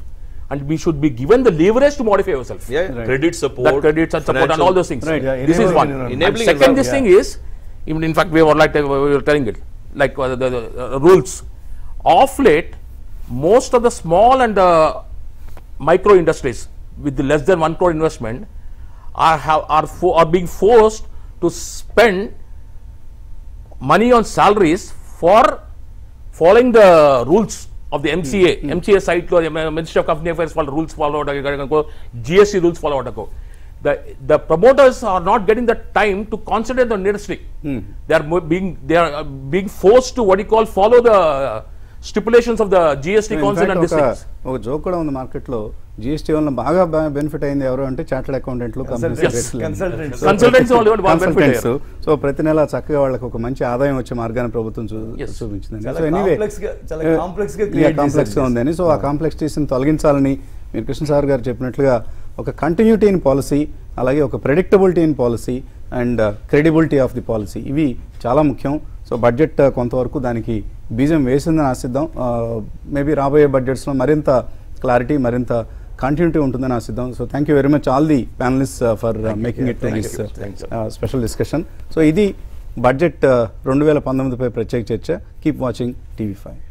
and we should be given the leverage to modify ourselves. Yeah, right. Credit support, that credits and support and financial- all those things. Right, yeah, This is enabling one. environment. And Enabling second, this thing environment, is, even in fact, we were like uh, we were telling it, like uh, the, the uh, rules. Of late, most of the small and uh, micro industries with the less than one crore investment are have are fo- are being forced to spend money on salaries for following the rules of the M C A, M C A site law, Ministry of Company Affairs follow rules follow, G S T rules follow. The the promoters are not getting the time to concentrate on industry. Hmm. They are mo- being they are uh, being forced to what you call follow the uh, stipulations of the G S T In council fact, and these ఒక things. ఒక joke కూడా ఉంది మార్కెట్లో GST వల్ల బాగా benefit అయింది ఎవరు అంటే చార్టర్డ్ అకౌంటెంట్లు Consultants. Consultants. Consultants వాళ్ళు కూడా బాగా benefit కన్సల్టెంట్స్ అయ్యారు. సో ప్రతి నెల చక్కగా వాళ్ళకి ఒక మంచి ఆదాయం వచ్చే మార్గాన్ని ప్రభుత్వం చూ- Yes. చూపించింది చాలా సో ఎనీవే complex గా- చాలా complex గా create కాంప్లెక్స్ గా చేశారు. ఉందని సో ఆ కాంప్లెక్సిటీస్ని తొలగించాలని మీరు కృష్ణ సార్ గారు చెప్పినట్లుగా ఒక కంటిన్యూటీ ఇన్ పాలసీ, అలాగే ఒక predictability in policy and credibility of the policy, ఇవి చాలా ముఖ్యం. సో బడ్జెట్ కొంతవరకు దానికి బీజం వేసిందని ఆశిద్దాం. మేబీ రాబోయే బడ్జెట్స్లో మరింత క్లారిటీ, మరింత కంటిన్యూటీ ఉంటుందని ఆశిద్దాం. So thank you very much all the panelist for making it this special discussion. So ఇది బడ్జెట్ రెండు వేల పంతొమ్మిదిపై ప్రత్యేక చర్చ. Keep watching TV five.